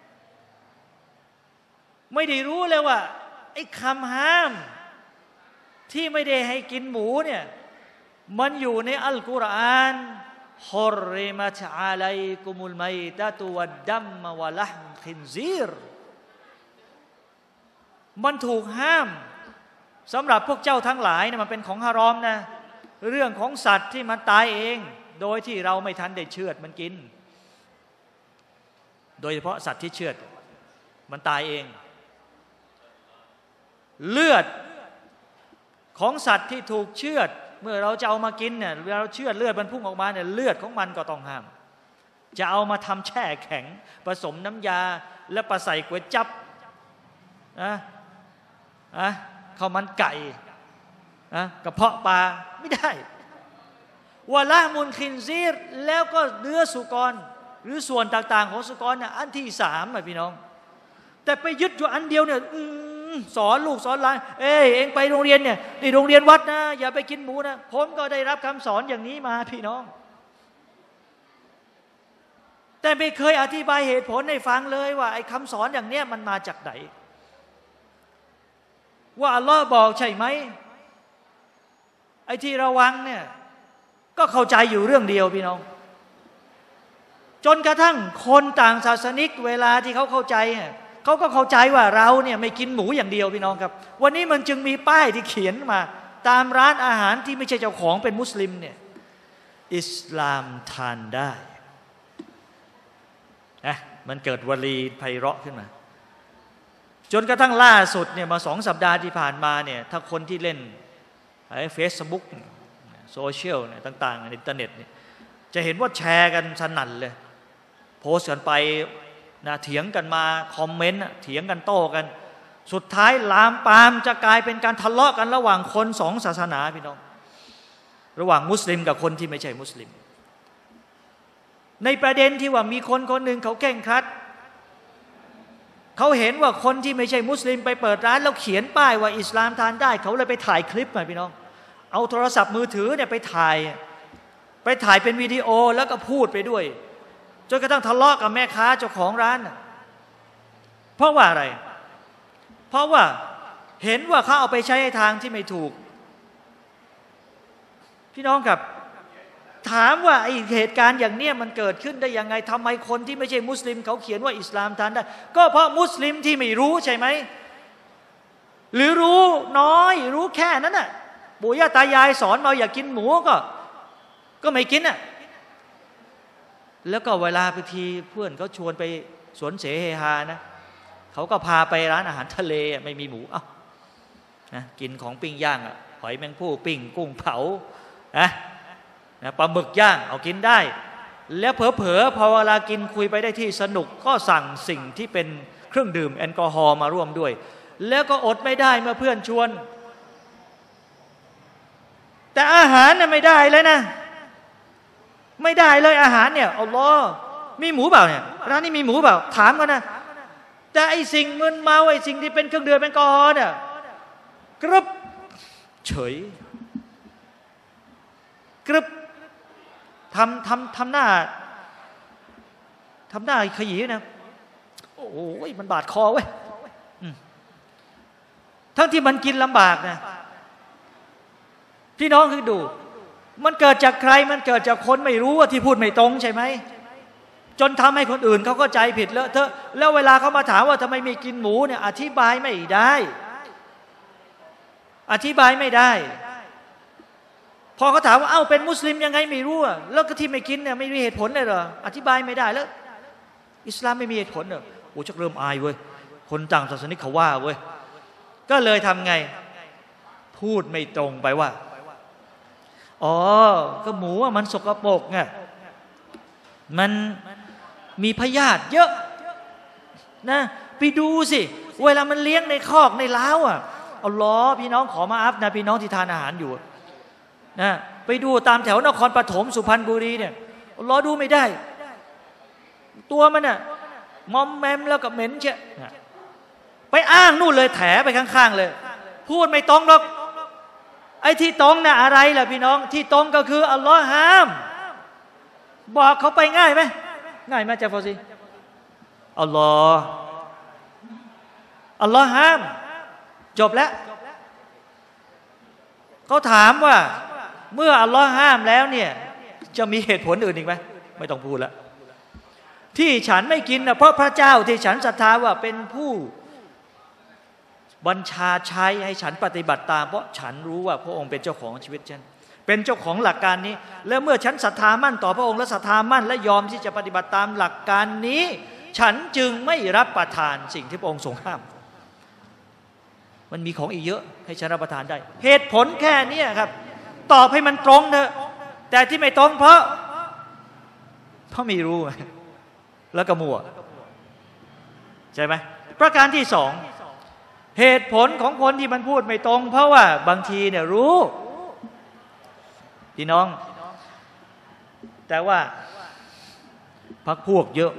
ไม่ได้รู้เลยว่าไอ้คำห้ามที่ไม่ได้ให้กินหมูเนี่ยมันอยู่ในอัลกุรอานฮุรริมัตอะลัยกุมุลมัยตะตุวัดดัมวะละห์มุคินซีรมันถูกห้ามสำหรับพวกเจ้าทั้งหลายเนี่ยมันเป็นของฮารอมนะเรื่องของสัตว์ที่มันตายเองโดยที่เราไม่ทันได้เชือดมันกินโดยเฉพาะสัตว์ที่เชือดมันตายเองเลือดของสัตว์ที่ถูกเชือดเมื่อเราจะเอามากินเนี่ยเวลาเราเชือดเลือดมันพุ่งออกมาเนี่ยเลือดของมันก็ต้องห้ามจะเอามาทำแช่แข็งผสมน้ำยาแล้วปะใส่ก๋วยจั๊บนะอะข้าวมันไก่นะกระเพาะปลาไม่ได้วะละมุนคินซีรแล้วก็เนื้อสุกรหรือส่วนต่างๆของสุกรเนี่ยอันที่สามอ่ะพี่น้องแต่ไปยึดอยู่อันเดียวเนี่ยสอนลูกสอนหลานเอ้ยเองไปโรงเรียนเนี่ยนี่โรงเรียนวัดนะอย่าไปกินหมูนะผมก็ได้รับคำสอนอย่างนี้มาพี่น้องแต่ไม่เคยอธิบายเหตุผลให้ฟังเลยว่าไอ้คำสอนอย่างเนี้ยมันมาจากไหนว่าอัลลอฮ์บอกใช่ไหมไอ้ที่ระวังเนี่ยก็เข้าใจอยู่เรื่องเดียวพี่น้องจนกระทั่งคนต่างศาสนิกเวลาที่เขาเข้าใจเขาก็เข้าใจว่าเราเนี่ยไม่กินหมูอย่างเดียวพี่น้องครับวันนี้มันจึงมีป้ายที่เขียนมาตามร้านอาหารที่ไม่ใช่เจ้าของเป็นมุสลิมเนี่ยอิสลามทานได้นะมันเกิดวลีไพเราะขึ้นมาจนกระทั่งล่าสุดเนี่ยมาสองสัปดาห์ที่ผ่านมาเนี่ยถ้าคนที่เล่นไอ้เฟซบุ๊กโซเชียลเนี่ยต่างๆในอินเทอร์เน็ตเนี่ยจะเห็นว่าแชร์กันสนั่นเลยโพสต์กันไปนะเถียงกันมาคอมเมนต์เถียงกันโต้กันสุดท้ายลามปามจะกลายเป็นการทะเลาะกันระหว่างคนสองศาสนาพี่น้องระหว่างมุสลิมกับคนที่ไม่ใช่มุสลิมในประเด็นที่ว่ามีคนคนหนึ่งเขาเคร่งครัดเขาเห็นว่าคนที่ไม่ใช่มุสลิมไปเปิดร้านแล้วเขียนป้ายว่าอิสลามทานได้เขาเลยไปถ่ายคลิปมาพี่น้องเอาโทรศัพท์มือถือเนี่ยไปถ่ายไปถ่ายเป็นวิดีโอแล้วก็พูดไปด้วยจนกระทั่งทะเลาะกับแม่ค้าเจ้าของร้านเพราะว่าอะไรเพราะว่าเห็นว่าเขาเอาไปใช้ในทางที่ไม่ถูกพี่น้องครับถามว่าไอ้เหตุการณ์อย่างเนี้ยมันเกิดขึ้นได้ยังไงทำไมคนที่ไม่ใช่มุสลิมเขาเขียนว่าอิสลามทานได้ก็เพราะมุสลิมที่ไม่รู้ใช่ไหมหรือรู้น้อยรู้แค่นั้นน่ะปู่ย่าตายายสอนมาอย่ากินหมูก็ก็ไม่กินน่ะแล้วก็เวลาบางทีเพื่อนเขาชวนไปสวนเสเฮฮานะเขาก็พาไปร้านอาหารทะเลไม่มีหมูเอ้านะกินของปิ้งย่างอ่ะหอยแมงภู่ปิ้งกุ้งเผานะนะปลาหมึกย่างเอากินได้แล้วเผลอๆพอเวลากินคุยไปได้ที่สนุกก็สั่งสิ่งที่เป็นเครื่องดื่มแอลกอฮอล์มาร่วมด้วยแล้วก็อดไม่ได้เมื่อเพื่อนชวนแต่อาหารน่ะไม่ได้เลยนะไม่ได้เลยอาหารเนี่ยอัลลอฮ์มีหมูเปล่าเนี่ยร้านนี้มีหมูเปล่าถามกันนะแต่ไอสิ่งมึนเมาไอสิ่งที่เป็นเครื่องดื่มแอลกอฮอล์เนี่ยกรึบเฉยกรึบทำทำทำหน้าทำหน้าขยี้นะโอ้ยมันบาดคอเว้ยทั้งที่มันกินลำบากนะพี่น้องคือดูมันเกิดจากใครมันเกิดจากคนไม่รู้ว่าที่พูดไม่ตรงใช่ไหมจนทำให้คนอื่นเขาก็ใจผิดเลอะเทอะแล้วเวลาเขามาถามว่าทำไมไม่กินหมูเนี่ยอธิบายไม่ได้อธิบายไม่ได้พอเขาถามว่าเอ้าเป็นมุสลิมยังไงไม่รู้อ่ะแล้วก็ที่ไม่กินเนี่ยไม่มีเหตุผลเลยเหรออธิบายไม่ได้แล้วอิสลามไม่มีเหตุผลเหรอโอ้ชักเริ่มอายเว้ยคนต่างศาสนาเขาว่าเว้ยก็เลยทำไงพูดไม่ตรงไปว่าอ๋อก็หมูอ่ะมันสกปรกไงมันมีพยาธิเยอะนะไปดูสิเวลามันเลี้ยงในคอกในเล้าอ่ะเอาล้อพี่น้องขอมาอัพนะพี่น้องที่ทานอาหารอยู่นะไปดูตามแถวนครปฐมสุพรรณบุรีเนี่ยล้อดูไม่ได้ตัวมันน่ะมอมแมมแล้วก็เหม็นเชะไปอ้างนู่นเลยแถไปข้างๆเลยพูดไม่ตรงหรอกไอ้ที่ตรงน่ะอะไรล่ะพี่น้องที่ตรงก็คืออัลลอฮ์ห้ามบอกเขาไปง่ายไหมง่ายไหมจ๊ะฟอซีอัลลอฮ์อัลลอฮ์ห้ามจบแล้วเขาถามว่าเมื่ออัลลอฮ์ห้ามแล้วเนี่ยจะมีเหตุผลอื่นอีกไหมไม่ต้องพูดละที่ฉันไม่กินนะเพราะพระเจ้าที่ฉันศรัทธาว่าเป็นผู้บัญชาใช้ให้ฉันปฏิบัติตามเพราะฉันรู้ว่าพระองค์เป็นเจ้าของชีวิตฉันเป็นเจ้าของหลักการนี้แล้วเมื่อฉันศรัทธามั่นต่อพระองค์และศรัทธามั่นและยอมที่จะปฏิบัติตามหลักการนี้ฉันจึงไม่รับประทานสิ่งที่พระองค์ทรงห้ามมันมีของอีกเยอะให้ฉันรับประทานได้เหตุผลแค่นี้ครับตอบให้มันตรงเถอะแต่ที่ไม่ตรงเพราะเพราะไม่รู้แล้วก็มั่วใช่ไหมประการที่สองเหตุผลของคนที่มันพูดไม่ตรงเพราะว่าบางทีเนี่ยรู้พี่น้องแต่ว่าพรรคพวกเยอะ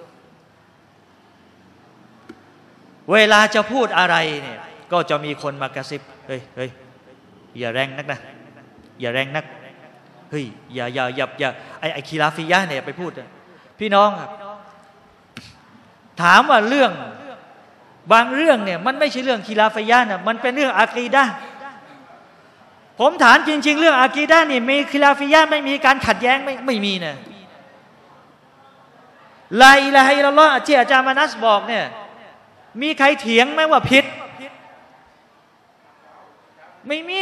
เวลาจะพูดอะไรเนี่ยก็จะมีคนมากระซิบเฮ้ยเฮ้ยอย่าแรงนักนะอย่าแรงนักเฮ้ยอย่าอย่าอย่าอย่าไอไอคีราฟิยะเนี่ยไปพูดพี่น้องครับถามว่าเรื่องบางเรื่องเนี่ยมันไม่ใช่เรื่องคีราฟิยะนะมันเป็นเรื่องอากีดะห์ผมถามจริงๆเรื่องอากีดะห์นี่มีคีราฟิยะไม่มีการขัดแย้งไม่ไม่มีนะลาอิลาฮะอิลลัลลอฮ์ที่อาจารย์มานัสบอกเนี่ยมีใครเถียงไหมว่าผิดไม่มี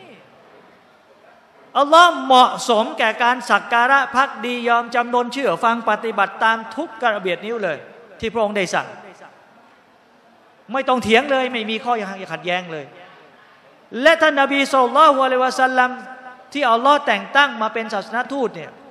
อัลลอฮ์เหมาะสมแก่การสักการะภักดียอมจำนนเชื่อฟังปฏิบัติตามทุกกระเบียดนิ้วเลยที่พระองค์ได้สั่งไม่ต้องเถียงเลยไม่มีข้อขัดแย้งเลยและท่านนบีศ็อลลัลลอฮุอะลัยฮิวะซัลลัมที่อัลลอฮ์แต่งตั้งมาเป็นศาสนทูตเนี่ย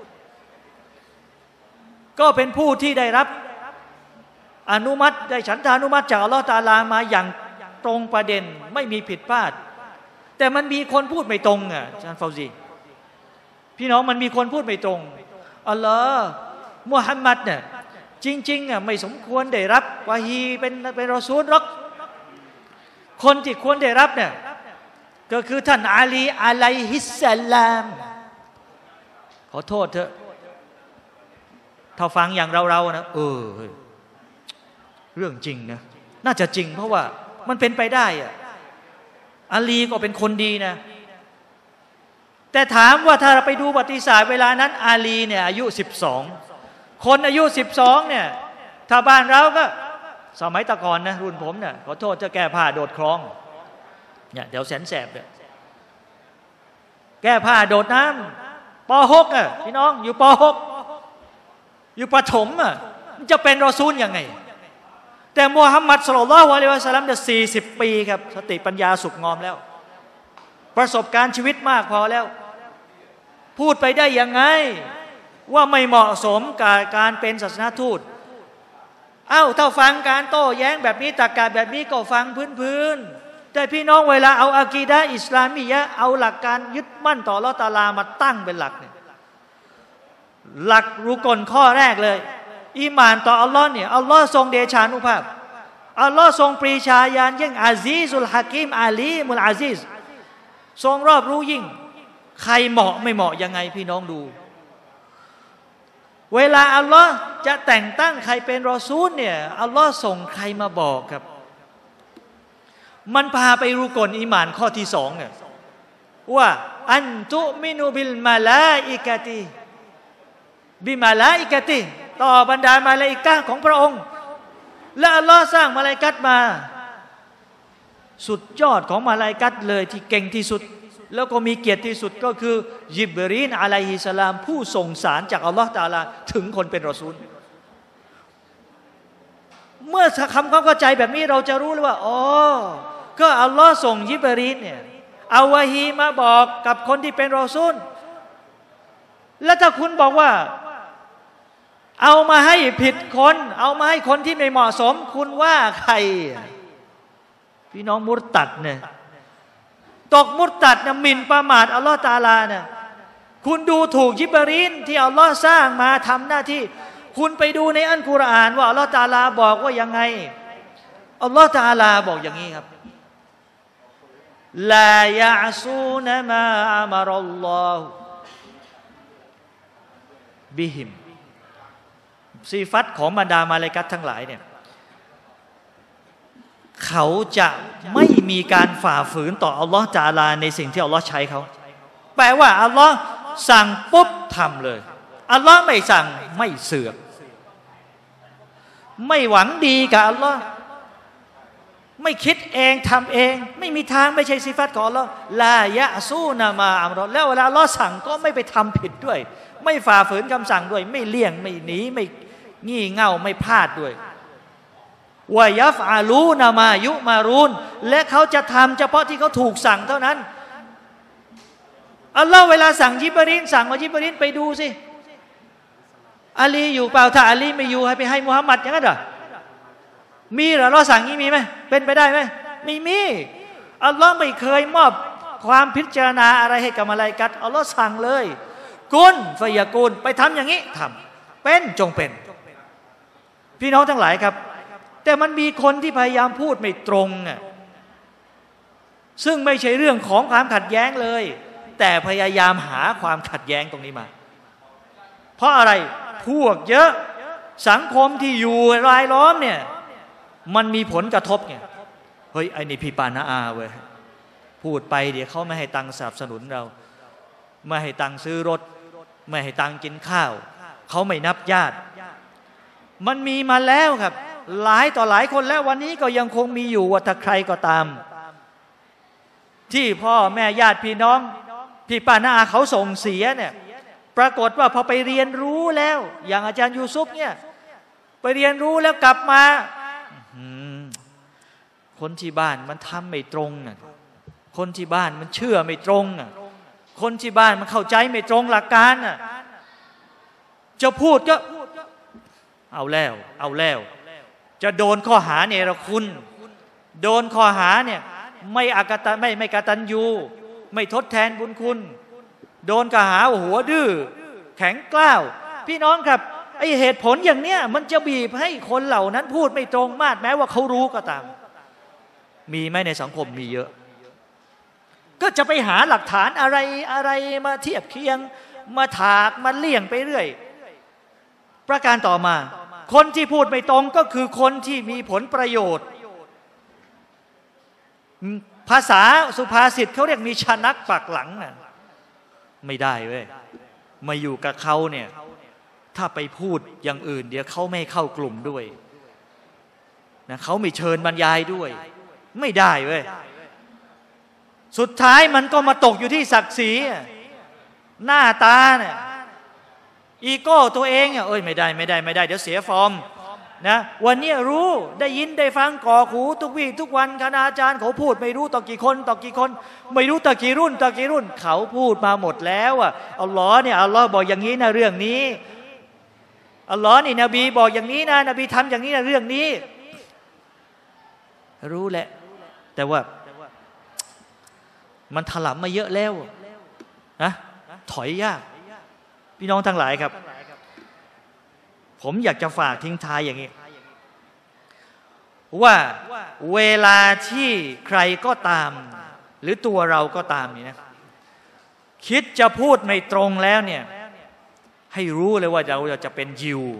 ก็เป็นผู้ที่ได้รับอนุมัติได้ฉันทานุมัติจากอัลลอฮ์ตะอาลามาอย่างตรงประเด็นไม่มีผิดพลาดแต่มันมีคนพูดไม่ตรงอ่ะอาจารย์ฟาวซีพี่น้องมันมีคนพูดไม่ตรงอัลลอฮ์มุฮัมมัดเนี่ยจริงๆอ่ะไม่สมควรได้รับวะฮีเป็นเป็นรอซูลหรอกคนที่ควรได้รับเนี่ยก็คือท่านอาลีอะลัยฮิสสลามขอโทษเถอะถ้าฟังอย่างเราๆนะเออเรื่องจริงนะน่าจะจริงเพราะว่ามันเป็นไปได้อ่ะอาลีก็เป็นคนดีนะแต่ถามว่าถ้าเราไปดูประวัติศาสตร์เวลานั้นอาลีเนี่ยอายุสิบสองคนอายุสิบสองเนี่ยถ้าบ้านเราก็สมัยตะก่อนนะรุ่นผมเนี่ยขอโทษจะแก้ผ้าโดดคลองเนี่ยเดี๋ยวแสนแสบเนี่ยแก้ผ้าโดดน้ำป.หก อ่ะพี่น้องอยู่ป.หก อยู่ประถมอ่ะมันจะเป็นรอซูลยังไงแต่มุฮัมมัดศ็อลลัลลอฮุอะลัยฮิวะซัลลัมเนี่ยสี่สิบปีครับสติปัญญาสุกงอมแล้วประสบการณ์ชีวิตมากพอแล้วพูดไปได้ยังไงว่าไม่เหมาะสมกับการเป็นศาสนทูตเอ้าถ้าฟังการโต้แย้งแบบนี้ตรรกะแบบนี้ก็ฟังพื้นๆแต่พี่น้องเวลาเอาอะกีดะห์อิสลามียะห์เอาหลักการยึดมั่นต่ออัลเลาะห์ตะอาลามาตั้งเป็นหลักเนี่ยหลักรุกลข้อแรกเลยอีหม่านต่ออัลลอฮ์เนี่ยอัลลอฮ์ทรงเดชานุภาพอัลลอฮ์ทรงปรีชาญาณยิ่งอาซีซุลฮะกีมอาลีมุลอาซีซทรงรอบรู้ยิ่งใครเหมาะไม่เหมาะยังไงพี่น้องดูเวลาอัลลอฮ์จะแต่งตั้งใครเป็นรอซูลเนี่ยอัลลอฮ์ส่งใครมาบอกครับมันพาไปรุกลอีหม่านข้อที่สองเนี่ยว่าอันตุมินุบิลมาลาอิกะติบิมาลาอิกะติต่อบรรดามาลาอิกะห์ของพระองค์และอัลลอฮ์สร้างมาลาอิกะห์มาสุดยอดของมาลาอิกะห์เลยที่เก่งที่สุดแล้วก็มีเกียรติที่สุดก็คือญิบรีลอะลัยฮิสสลามผู้ส่งสารจากอัลลอฮ์ตะอาลาถึงคนเป็นรอซูลเมื่อทำความเข้าใจแบบนี้เราจะรู้เลยว่าอ๋อก็อัลลอฮ์ส่งญิบรีลเนี่ยเอาวะฮีมาบอกกับคนที่เป็นรอซูลแล้วถ้าคุณบอกว่าเอามาให้ผิดคนเอามาให้คนที่ไม่เหมาะสมคุณว่าใครพี่น้องมุรตัดเนี่ยตกมุรตัดเนี่ยหมิ่นประมาทอัลลอฮ์ตะอาลาเนี่ยคุณดูถูกญิบรีลที่อัลลอฮ์สร้างมาทำหน้าที่คุณไปดูในอัลกุรอานว่าอัลลอฮ์ตะอาลาบอกว่ายังไงอัลลอฮ์ตะอาลาบอกอย่างนี้ครับลายะซูนมาอะมะรัลลอฮุบิฮิมซีฟัตของบรรดามาลาอิกะฮ์ทั้งหลายเนี่ยเขาจะไม่มีการฝ่าฝืนต่ออัลลอฮ์ตะอาลาในสิ่งที่อัลลอฮ์ใช้เขาแปลว่าอัลลอฮ์สั่งปุ๊บทำเลยอัลลอฮ์ไม่สั่งไม่เสือกไม่หวังดีกับอัลลอฮ์ไม่คิดเองทำเองไม่มีทางไม่ใช่ซิฟัตของอัลลอฮ์ลายะซูนามาอัมรอแล้วเวลาอัลลอฮ์สั่งก็ไม่ไปทำผิดด้วยไม่ฝ่าฝืนคำสั่งด้วยไม่เลี่ยงไม่หนีไม่งี่เง่าไม่พลาดด้วยวายัฟอาลูนามายุมารูนและเขาจะทำเฉพาะที่เขาถูกสั่งเท่านั้นอัลลอฮ์เวลาสั่งญิบรีลสั่งว่าญิบรีลไปดูสิอาลีอยู่เปล่าถ้าอาลีไม่อยู่ให้ไปให้มุฮัมมัดอย่างนั้นเหรอมีเหรอเราสั่งนี้มีไหมเป็นไปได้ไหมไม่มีอัลลอฮ์ไม่เคยมอบความพิจารณาอะไรให้กับมลาอิกะฮ์อัลลอฮ์สั่งเลยกุนฟะยะกุนไปทำอย่างนี้ทำเป็นจงเป็นพี่น้องทั้งหลายครับแต่มันมีคนที่พยายามพูดไม่ตรงอ่ะซึ่งไม่ใช่เรื่องของความขัดแย้งเลยแต่พยายามหาความขัดแย้งตรงนี้มาเพราะอะไรพวกเยอะสังคมที่อยู่รายล้อมเนี่ยมันมีผลกระทบไงเฮ้ยไอ้นี่พี่ปานาอาเว้ยพูดไปเดี๋ยวเขาไม่ให้ตังค์สนับสนุนเราไม่ให้ตังค์ซื้อรถไม่ให้ตังค์กินข้าวเขาไม่นับญาติมันมีมาแล้วครับหลายต่อหลายคนแล้ววันนี้ก็ยังคงมีอยู่ว่าถ้าใครก็ตามที่พ่อแม่ญาติพี่น้องพี่ป้าน้าอาเขาส่งเสียเนี่ยปรากฏว่าพอไปเรียนรู้แล้วอย่างอาจารย์ยูซุฟเนี่ยไปเรียนรู้แล้วกลับมาคนที่บ้านมันทำไม่ตรงน่ะคนที่บ้านมันเชื่อไม่ตรงน่ะคนที่บ้านมันเข้าใจไม่ตรงหลักการน่ะจะพูดก็เอาแล้วเอาแล้วจะโดนข้อหาเนรคุณโดนข้อหาเนี่ยไม่อากตันไม่ไม่กตัญญูไม่ทดแทนบุญคุณโดนข้อหาหัวดื้อแข็งกล้าวพี่น้องครับไอเหตุผลอย่างเนี้ยมันจะบีบให้คนเหล่านั้นพูดไม่ตรงมากแม้ว่าเขารู้ก็ตามมีไหมในสังคมมีเยอะก็จะไปหาหลักฐานอะไรอะไรมาเทียบเคียงมาถากมาเลี่ยงไปเรื่อยประการต่อมาคนที่พูดไม่ตรงก็คือคนที่มีผลประโยชน์ภาษาสุภาษิตเขาเรียกมีชะนักปักหลังน่ะไม่ได้เว้ยมาอยู่กับเขาเนี่ยถ้าไปพูดอย่างอื่นเดี๋ยวเขาไม่เข้ากลุ่มด้วยนะเขาไม่เชิญบรรยายด้วยไม่ได้เว้ยสุดท้ายมันก็มาตกอยู่ที่ศักดิ์ศรีหน้าตาเนี่ยอีโก้ตัวเองอ่ะเอ้ยไม่ได้ไม่ได้ไม่ได้เดี๋ยวเสียฟอร์มนะวันนี้รู้ได้ยินได้ฟังก่อหูทุกวี่ทุกวันคณาจารย์เขาพูดไม่รู้ต่อกี่คนต่อกี่คนไม่รู้ต่อกี่รุ่นต่อกี่รุ่นเขาพูดมาหมดแล้วอ่ะอัลลอฮ์เนี่ยอัลลอฮ์บอกอย่างนี้นะเรื่องนี้อัลลอฮ์นี่นบีบอกอย่างนี้นะนบีทำอย่างนี้นะเรื่องนี้รู้แหละแต่ว่ามันถลำมาเยอะแล้วนะถอยยากพี่น้องทั้งหลายครับผมอยากจะฝากทิ้งท้ายอย่างนี้ว่าเวลาที่ใครก็ตามหรือตัวเราก็ตามนี่นะคิดจะพูดไม่ตรงแล้วเนี่ยให้รู้เลยว่าเราจะเป็นยิว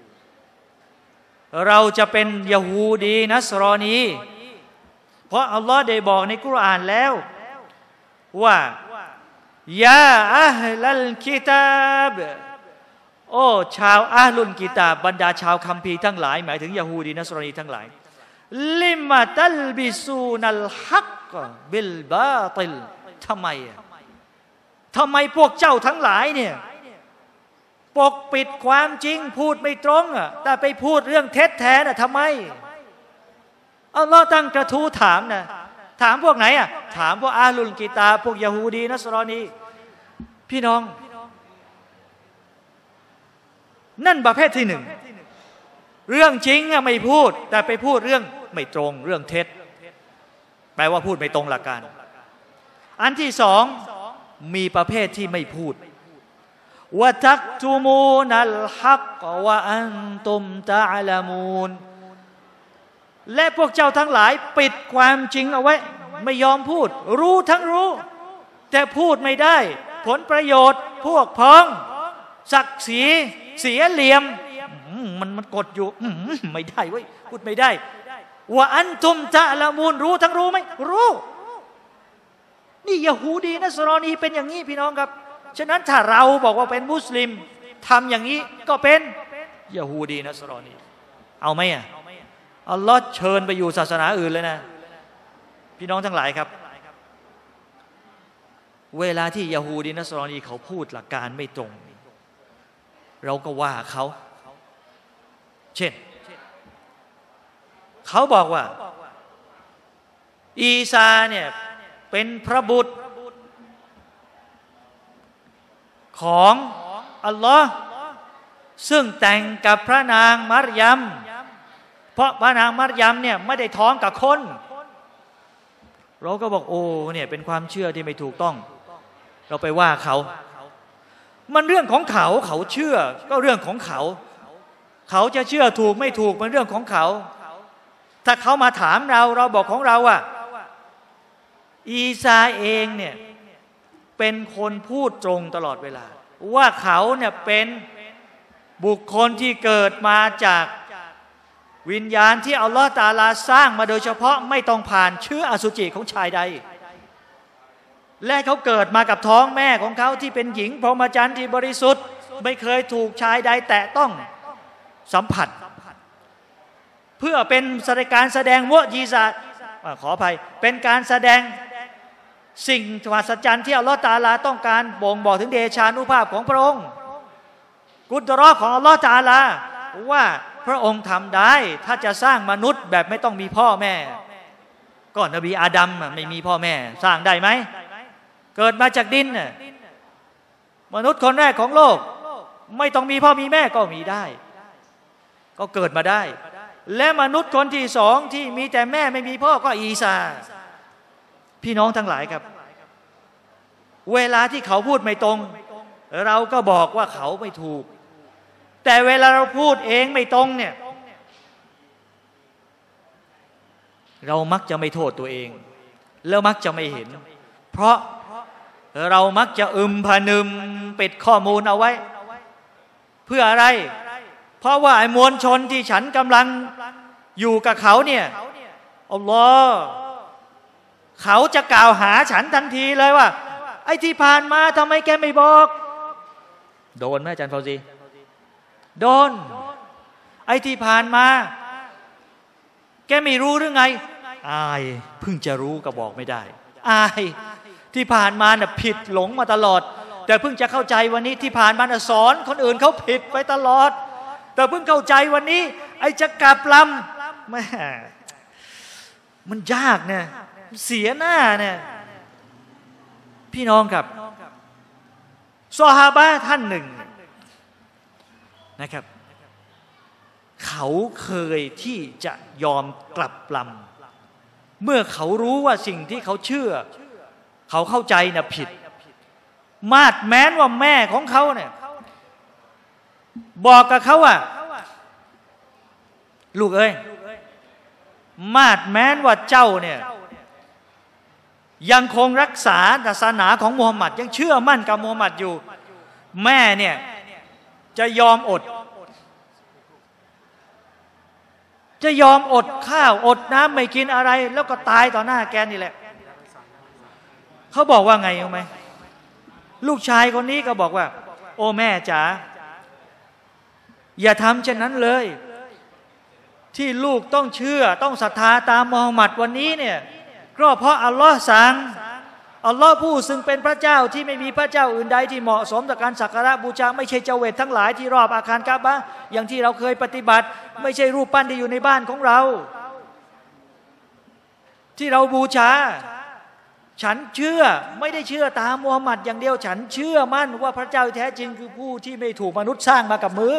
เราจะเป็นยะฮูดีนัสรอนีเพราะอัลลอฮ์ได้บอกในกุรอานแล้วว่ายาอะฮ์ลัลกิตาบโอ้ชาวอะห์ลุลกิตาบบรรดาชาวคัมภีร์ทั้งหลายหมายถึงยะฮูดีนัสรอนีทั้งหลายลิมะตัลบิซูนัลฮักบิลบาติลทำไมทำไมพวกเจ้าทั้งหลายเนี่ยปกปิดความจริงพูดไม่ตรงอ่ะแต่ไปพูดเรื่องเท็จแท้น่ะทำไมอัลลอฮ์ตั้งกระทู้ถามนะถามพวกไหนอ่ะถามพวกอะห์ลุลกิตาบพวกยะฮูดีนัสรอนีพี่น้องนั่นประเภทที่หนึ่งเรื่องจริงอะไม่พูดแต่ไปพูดเรื่องไม่ตรงเรื่องเท็จแปลว่าพูดไม่ตรงหลักการอันที่สองมีประเภทที่ไม่พูดวะตักตุมูนัลฮักวะอันตุมตะอ์ละมูนและพวกเจ้าทั้งหลายปิดความจริงเอาไว้ไม่ยอมพูดรู้ทั้งรู้แต่พูดไม่ได้ผลประโยชน์พวกพ้องศักดิ์ศรีเสียเหลี่ยมมันมันกดอยู่ไม่ได้เว้ยพูดไม่ได้ว่าอันตุมตะละมูลรู้ทั้งรู้ไหมรู้นี่ยะฮูดีนัสรอนีเป็นอย่างนี้พี่น้องครับฉะนั้นถ้าเราบอกว่าเป็นมุสลิมทำอย่างนี้ก็เป็นยะฮูดีนัสรอนีเอาไหมอ่ะอัลลอฮ์เชิญไปอยู่ศาสนาอื่นเลยนะพี่น้องทั้งหลายครับเวลาที่ยะฮูดีนัสรอนีเขาพูดหลักการไม่ตรงเราก็ว่าเขาเช่นเขาบอกว่าอีซาเนี่ยเป็นพระบุตรของอัลลอฮ์ซึ่งแต่งกับพระนางมัรยัมเพราะพระนางมัรยัมเนี่ยไม่ได้ท้องกับคนเราก็บอกโอ้เนี่ยเป็นความเชื่อที่ไม่ถูกต้องเราไปว่าเขามันเรื่องของเขาเขาเชื่อก็เรื่องของเขาเขาจะเชื่อถูกไม่ถูกมันเรื่องของเขาถ้าเขามาถามเราเราบอกของเราว่าอีซาเองเนี่ยเป็นคนพูดตรงตลอดเวลาว่าเขาเนี่ยเป็นบุคคลที่เกิดมาจากวิญญาณที่อัลลอฮฺตะอาลาสร้างมาโดยเฉพาะไม่ต้องผ่านเชื้ออสุจิของชายใดและเขาเกิดมากับท้องแม่ของเขาที่เป็นหญิงพรหมจรรย์ที่บริสุทธิ์ไม่เคยถูกชายใดแตะต้องสัมผัสเพื่อเป็นการแสดงมุอญิซาตขออภัยเป็นการแสดงสิ่งมหัศจรรย์ที่อัลลอฮฺตะอาลาต้องการบ่งบอกถึงเดชานุภาพของพระองค์กุดเราะห์ของอัลลอฮฺตะอาลาว่าพระองค์ทำได้ถ้าจะสร้างมนุษย์แบบไม่ต้องมีพ่อแม่ก็นบีอาดัมไม่มีพ่อแม่สร้างได้ไหมเกิดมาจากดินน่ะมนุษย์คนแรกของโลกไม่ต้องมีพ่อมีแม่ก็มีได้ก็เกิดมาได้และมนุษย์คนที่สองที่มีแต่แม่ไม่มีพ่อก็อีสาพี่น้องทั้งหลายครับเวลาที่เขาพูดไม่ตรงเราก็บอกว่าเขาไม่ถูกแต่เวลาเราพูดเองไม่ตรงเนี่ยเรามักจะไม่โทษตัวเองแล้วมักจะไม่เห็นเพราะเรามักจะอึมพะนึมปิดข้อมูลเอาไว้เพื่ออะไรเพราะว่าไอ้มวลชนที่ฉันกำลังอยู่กับเขาเนี่ยอัลลอฮ์เขาจะกล่าวหาฉันทันทีเลยว่าไอ้ที่ผ่านมาทำไมแกไม่บอกโดนไหมอาจารย์ฟาวซีโดนไอ้ที่ผ่านมาแกไม่รู้หรือไงอายเพิ่งจะรู้ก็บอกไม่ได้อายที่ผ่านมาน่ะผิดหลงมาตลอดแต่เพิ่งจะเข้าใจวันนี้ที่ผ่านมาน่ะสอนคนอื่นเขาผิดไปตลอดแต่เพิ่งเข้าใจวันนี้ไอ้จะกลับลำแม่มันยากเนี่ยเสียหน้าเนี่ยพี่น้องครับซอฮาบะห์ท่านหนึ่งนะครับเขาเคยที่จะยอมกลับลำเมื่อเขารู้ว่าสิ่งที่เขาเชื่อเขาเข้าใจน่ะผิดมาดแม้นว่าแม่ของเขาเนี่ยบอกกับเขาว่าลูกเอ้ยมาดแม้นว่าเจ้าเนี่ยยังคงรักษาศาสนาของมูฮัมหมัดยังเชื่อมั่นกับมูฮัมหมัดอยู่แม่เนี่ยจะยอมอดจะยอมอดข้าวอดน้ำไม่กินอะไรแล้วก็ตายต่อหน้าแกนี่แหละเขาบอกว่าไงรู้ไหมลูกชายคนนี้ก็บอกว่าโอ้แม่จ๋าอย่าทำเช่นนั้นเลยที่ลูกต้องเชื่อต้องศรัทธาตามมูฮัมหมัดวันนี้เนี่ยก็เพราะอัลลอฮ์สั่งอัลลอฮ์ผู้ซึ่งเป็นพระเจ้าที่ไม่มีพระเจ้าอื่นใดที่เหมาะสมต่อการสักการะบูชาไม่ใช่เจเวตทั้งหลายที่รอบอาคารกะบะห์อย่างที่เราเคยปฏิบัติไม่ใช่รูปปั้นที่อยู่ในบ้านของเราที่เราบูชาฉันเชื่อไม่ได้เชื่อตามมูฮัมหมัดอย่างเดียวฉันเชื่อมั่นว่าพระเจ้าแท้จริงคือผู้ที่ไม่ถูกมนุษย์สร้างมากับมือ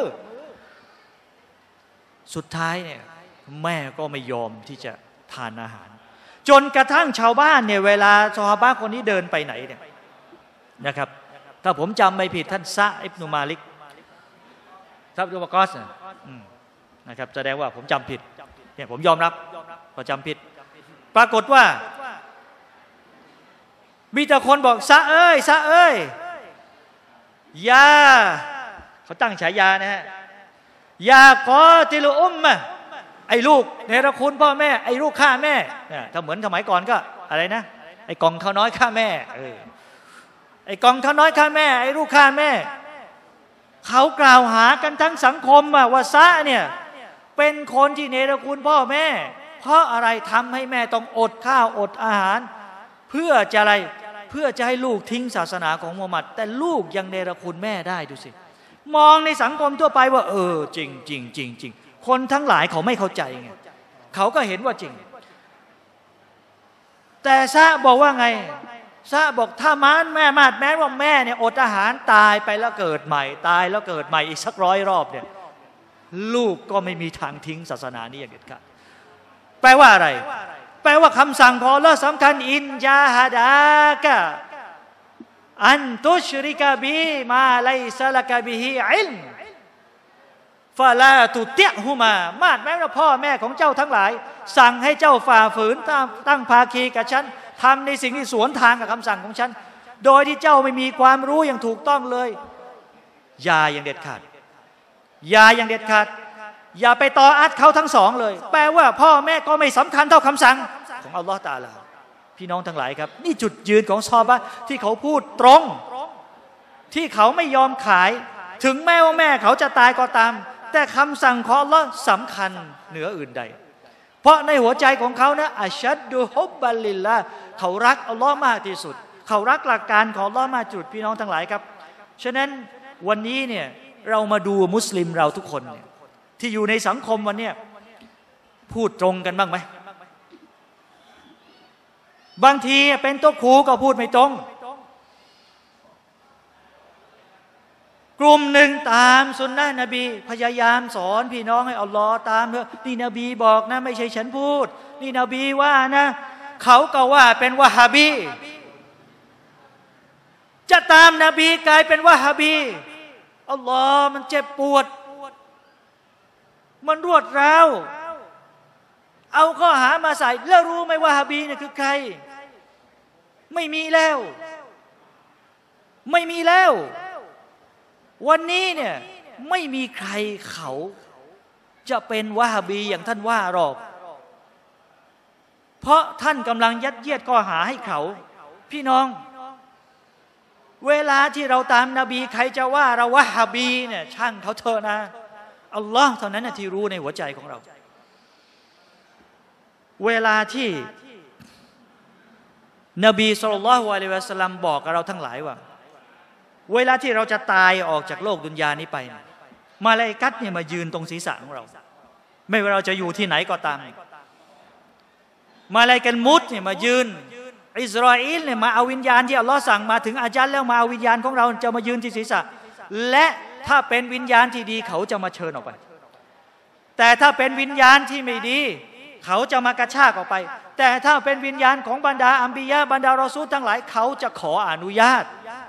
สุดท้ายเนี่ยแม่ก็ไม่ยอมที่จะทานอาหารจนกระทั่งชาวบ้านเนี่ยเวลาซอฮาบะห์คนนี้เดินไปไหนเนี่ยนะครับถ้าผมจำไม่ผิดท่านซะอิบนุมาลิกซะอิบนุวะกอสนะครับแสดงว่าผมจำผิดเนี่ยผมยอมรับว่าจำผิดปรากฏว่ามีแต่คนบอกซะเอ้ยซะเอ้ยยาเขาตั้งฉายานะฮะยากอติลุอุมมะไอ้ลูกเนรคุณพ่อแม่ไอ้ลูกฆ่าแม่ถ้าเหมือนสมัยก่อนก็อะไรนะไอ้กองข้าวน้อยฆ่าแม่เออไอ้กองข้าวน้อยฆ่าแม่ไอ้ลูกฆ่าแม่เขากล่าวหากันทั้งสังคมว่าซะเนี่ยเป็นคนที่เนรคุณพ่อแม่เพราะอะไรทำให้แม่ต้องอดข้าวอดอาหารเพื่อจะอะไรเพื่อจะให้ลูกทิ้งศาสนาของมูฮัมหมัดแต่ลูกยังเนรคุณแม่ได้ดูสิมองในสังคมทั่วไปว่าเออจริงจริงจริงจริงคนทั้งหลายเขาไม่เข้าใจไงเขาก็เห็นว่าจริงแต่ซะบอกว่าไงซะบอกถ้ามานแม่มาดแม้ว่าแม่เนี่ยอดอาหารตายไปแล้วเกิดใหม่ตายแล้วเกิดใหม่อีกสักร้อยรอบเนี่ยลูกก็ไม่มีทางทิ้งศาสนานี้อย่างเด็ดขาดแปลว่าอะไรแปลว่าคำสั่งของอัลเลาะห์สำคัญอินจาฮดากะอันตุชริกะบีมาไลซะละกะบิฮิอิลมฟาลาตุติฮุมามาดแม้ว่าพ่อแม่ของเจ้าทั้งหลายสั่งให้เจ้าฝ่าฝืนตั้งภาคีกับฉันทำในสิ่งที่สวนทางกับคำสั่งของฉันโดยที่เจ้าไม่มีความรู้อย่างถูกต้องเลยอย่าอย่างเด็ดขาดอย่าอย่างเด็ดขาดอย่าไปต่ออัดเขาทั้งสองเลยแปลว่าพ่อแม่ก็ไม่สำคัญเท่าคำสั่งของอัลลอฮฺตะอาลาพี่น้องทั้งหลายครับนี่จุดยืนของซอฮาบะห์ที่เขาพูดตรงที่เขาไม่ยอมขายถึงแม้ว่าแม่เขาจะตายก็ตามแต่คำสั่งของอัลลอฮฺสำคัญเหนืออื่นใดเพราะในหัวใจของเขานะอัชชัดดุฮุบบัลลิลละเขารักอัลลอฮ์มากที่สุดเขารักหลักการของอัลลอฮ์มากที่สุดพี่น้องทั้งหลายครับฉะนั้นวันนี้เนี่ยเรามาดูมุสลิมเราทุกคนเนี่ยที่อยู่ในสังคมวันนี้พูดตรงกันบ้างไหมบางทีเป็นโต๊ะครูก็พูดไม่ตรงกลุ่มหนึ่งตามสุนนะนบีพยายามสอนพี่น้องให้อัลลอฮ์ตามเถอะนี่นบีบอกนะไม่ใช่ฉันพูดนี่นบีว่านะเขาก็ว่าเป็นวะฮาบีจะตามนบีกลายเป็นวะฮาบีอัลลอฮ์มันเจ็บปวดมันรวดร้าวเอาข้อหามาใส่แล้วรู้ไหมว่าฮาบีเนี่ยคือใครไม่มีแล้วไม่มีแล้ววันนี้เนี่ยไม่มีใครเขาจะเป็นวะฮาบีอย่างท่านว่าหรอกเพราะท่านกำลังยัดเยียดข้อหาให้เขาพี่น้องเวลาที่เราตามนบีใครจะว่าเราวะฮาบีเนี่ยช่างเขาเถอะนะอัลลอฮ์เท่านั้นที่รู้ในหัวใจของเราเวลาที่นบีศ็อลลัลลอฮุอะลัยฮิวะซัลลัมบอกกับเราทั้งหลายว่าเวลาที่เราจะตายออกจากโลกดุนยานี้ไปมาลาอิกัตเนี่ยมายืนตรงศีรษะของเราไม่ว่าเราจะอยู่ที่ไหนก็ตามมาลาอิกัตมุตเนี่ยมายืนอิสราเอลเนี่ยมาเอาวิญญาณที่อัลลอฮ์สั่งมาถึงอาจัลแล้วมาเอาวิญญาณของเราจะมายืนที่ศีรษะและถ้าเป็นวิญญาณที่ดีเขาจะมาเชิญออกไปแต่ถ้าเป็นวิญญาณที่ไม่ดีเขาจะมากระชากออกไปแต่ถ้าเป็นวิญญาณของบรรดาอัมบิยะบรรดารอซูลทั้งหลายเขาจะขออนุญาต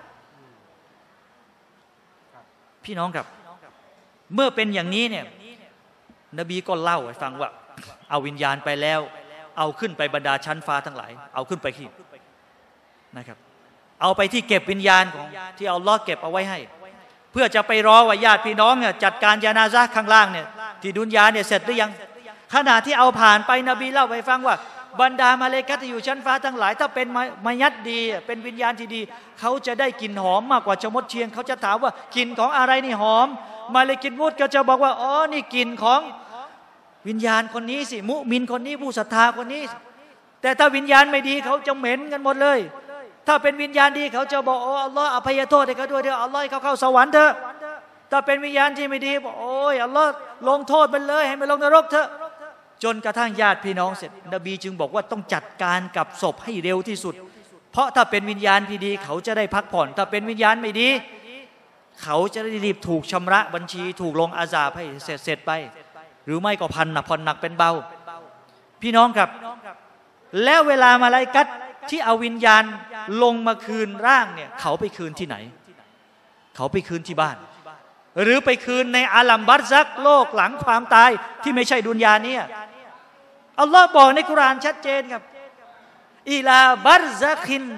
พี่น้องครับเมื่อเป็นอย่างนี้เนี่ยนบีก็เล่าให้ฟังว่าเอาวิญญาณไปแล้วเอาขึ้นไปบรรดาชั้นฟ้าทั้งหลายเอาขึ้นไปที่นะครับเอาไปที่เก็บวิญญาณของที่อัลลอฮ์เก็บเอาไว้ให้เพื่อจะไปรอว่าญาติพี่น้องเนี่ยจัดการญานาซะห์ข้างล่างเนี่ยที่ดุนยาเนี่ยเสร็จหรือยังขณะที่เอาผ่านไปนบีเล่าให้ฟังว่าบรรดามาเลกัตที่อยู่ชั้นฟ้าทั้งหลายถ้าเป็นมายัดดีเป็นวิญญาณที่ดีเขาจะได้กลิ่นหอมมากกว่าชะมดเชียงเขาจะถามว่ากลิ่นของอะไรนี่หอมมาเลกินมุดก็จะบอกว่าอ๋อนี่กลิ่นของวิญญาณคนนี้สิมุมินคนนี้ผู้ศรัทธาคนนี้แต่ถ้าวิญญาณไม่ดีเขาจะเหม็นกันหมดเลยถ้าเป็นวิญญาณดีเขาจะบอกโอ้อัลลอฮ์อภัยโทษให้เขาด้วยเถอะอัลลอฮ์ให้เขาเข้าสวรรค์เถอะถ้าเป็นวิญญาณที่ไม่ดีบอกโอ้ยอัลลอฮ์ลงโทษมันเลยให้มันลงนรกเถอะจนกระทั่งญาติพี่น้องเสร็จนบีจึงบอกว่าต้องจัดการกับศพให้เร็วที่สุดเพราะถ้าเป็นวิญญาณที่ดีเขาจะได้พักผ่อนถ้าเป็นวิญญาณไม่ดีเขาจะได้รีบถูกชำระบัญชีถูกลงอาซาบให้เสร็จเสร็จไปหรือไม่ก็พันหนักผ่อนหนักเป็นเบาพี่น้องครับแล้วเวลามาลาอิกัตที่เอาวิญญาณลงมาคืนร่างเนี่ยเขาไปคืนที่ไหนเขาไปคืนที่บ้านหรือไปคืนในอาลัมบัรซักโลกหลังความตายที่ไม่ใช่ดุนยาเนี่ยอัลลอฮ์บอกในกุรอานชัดเจนครับอิลาบัรซักิน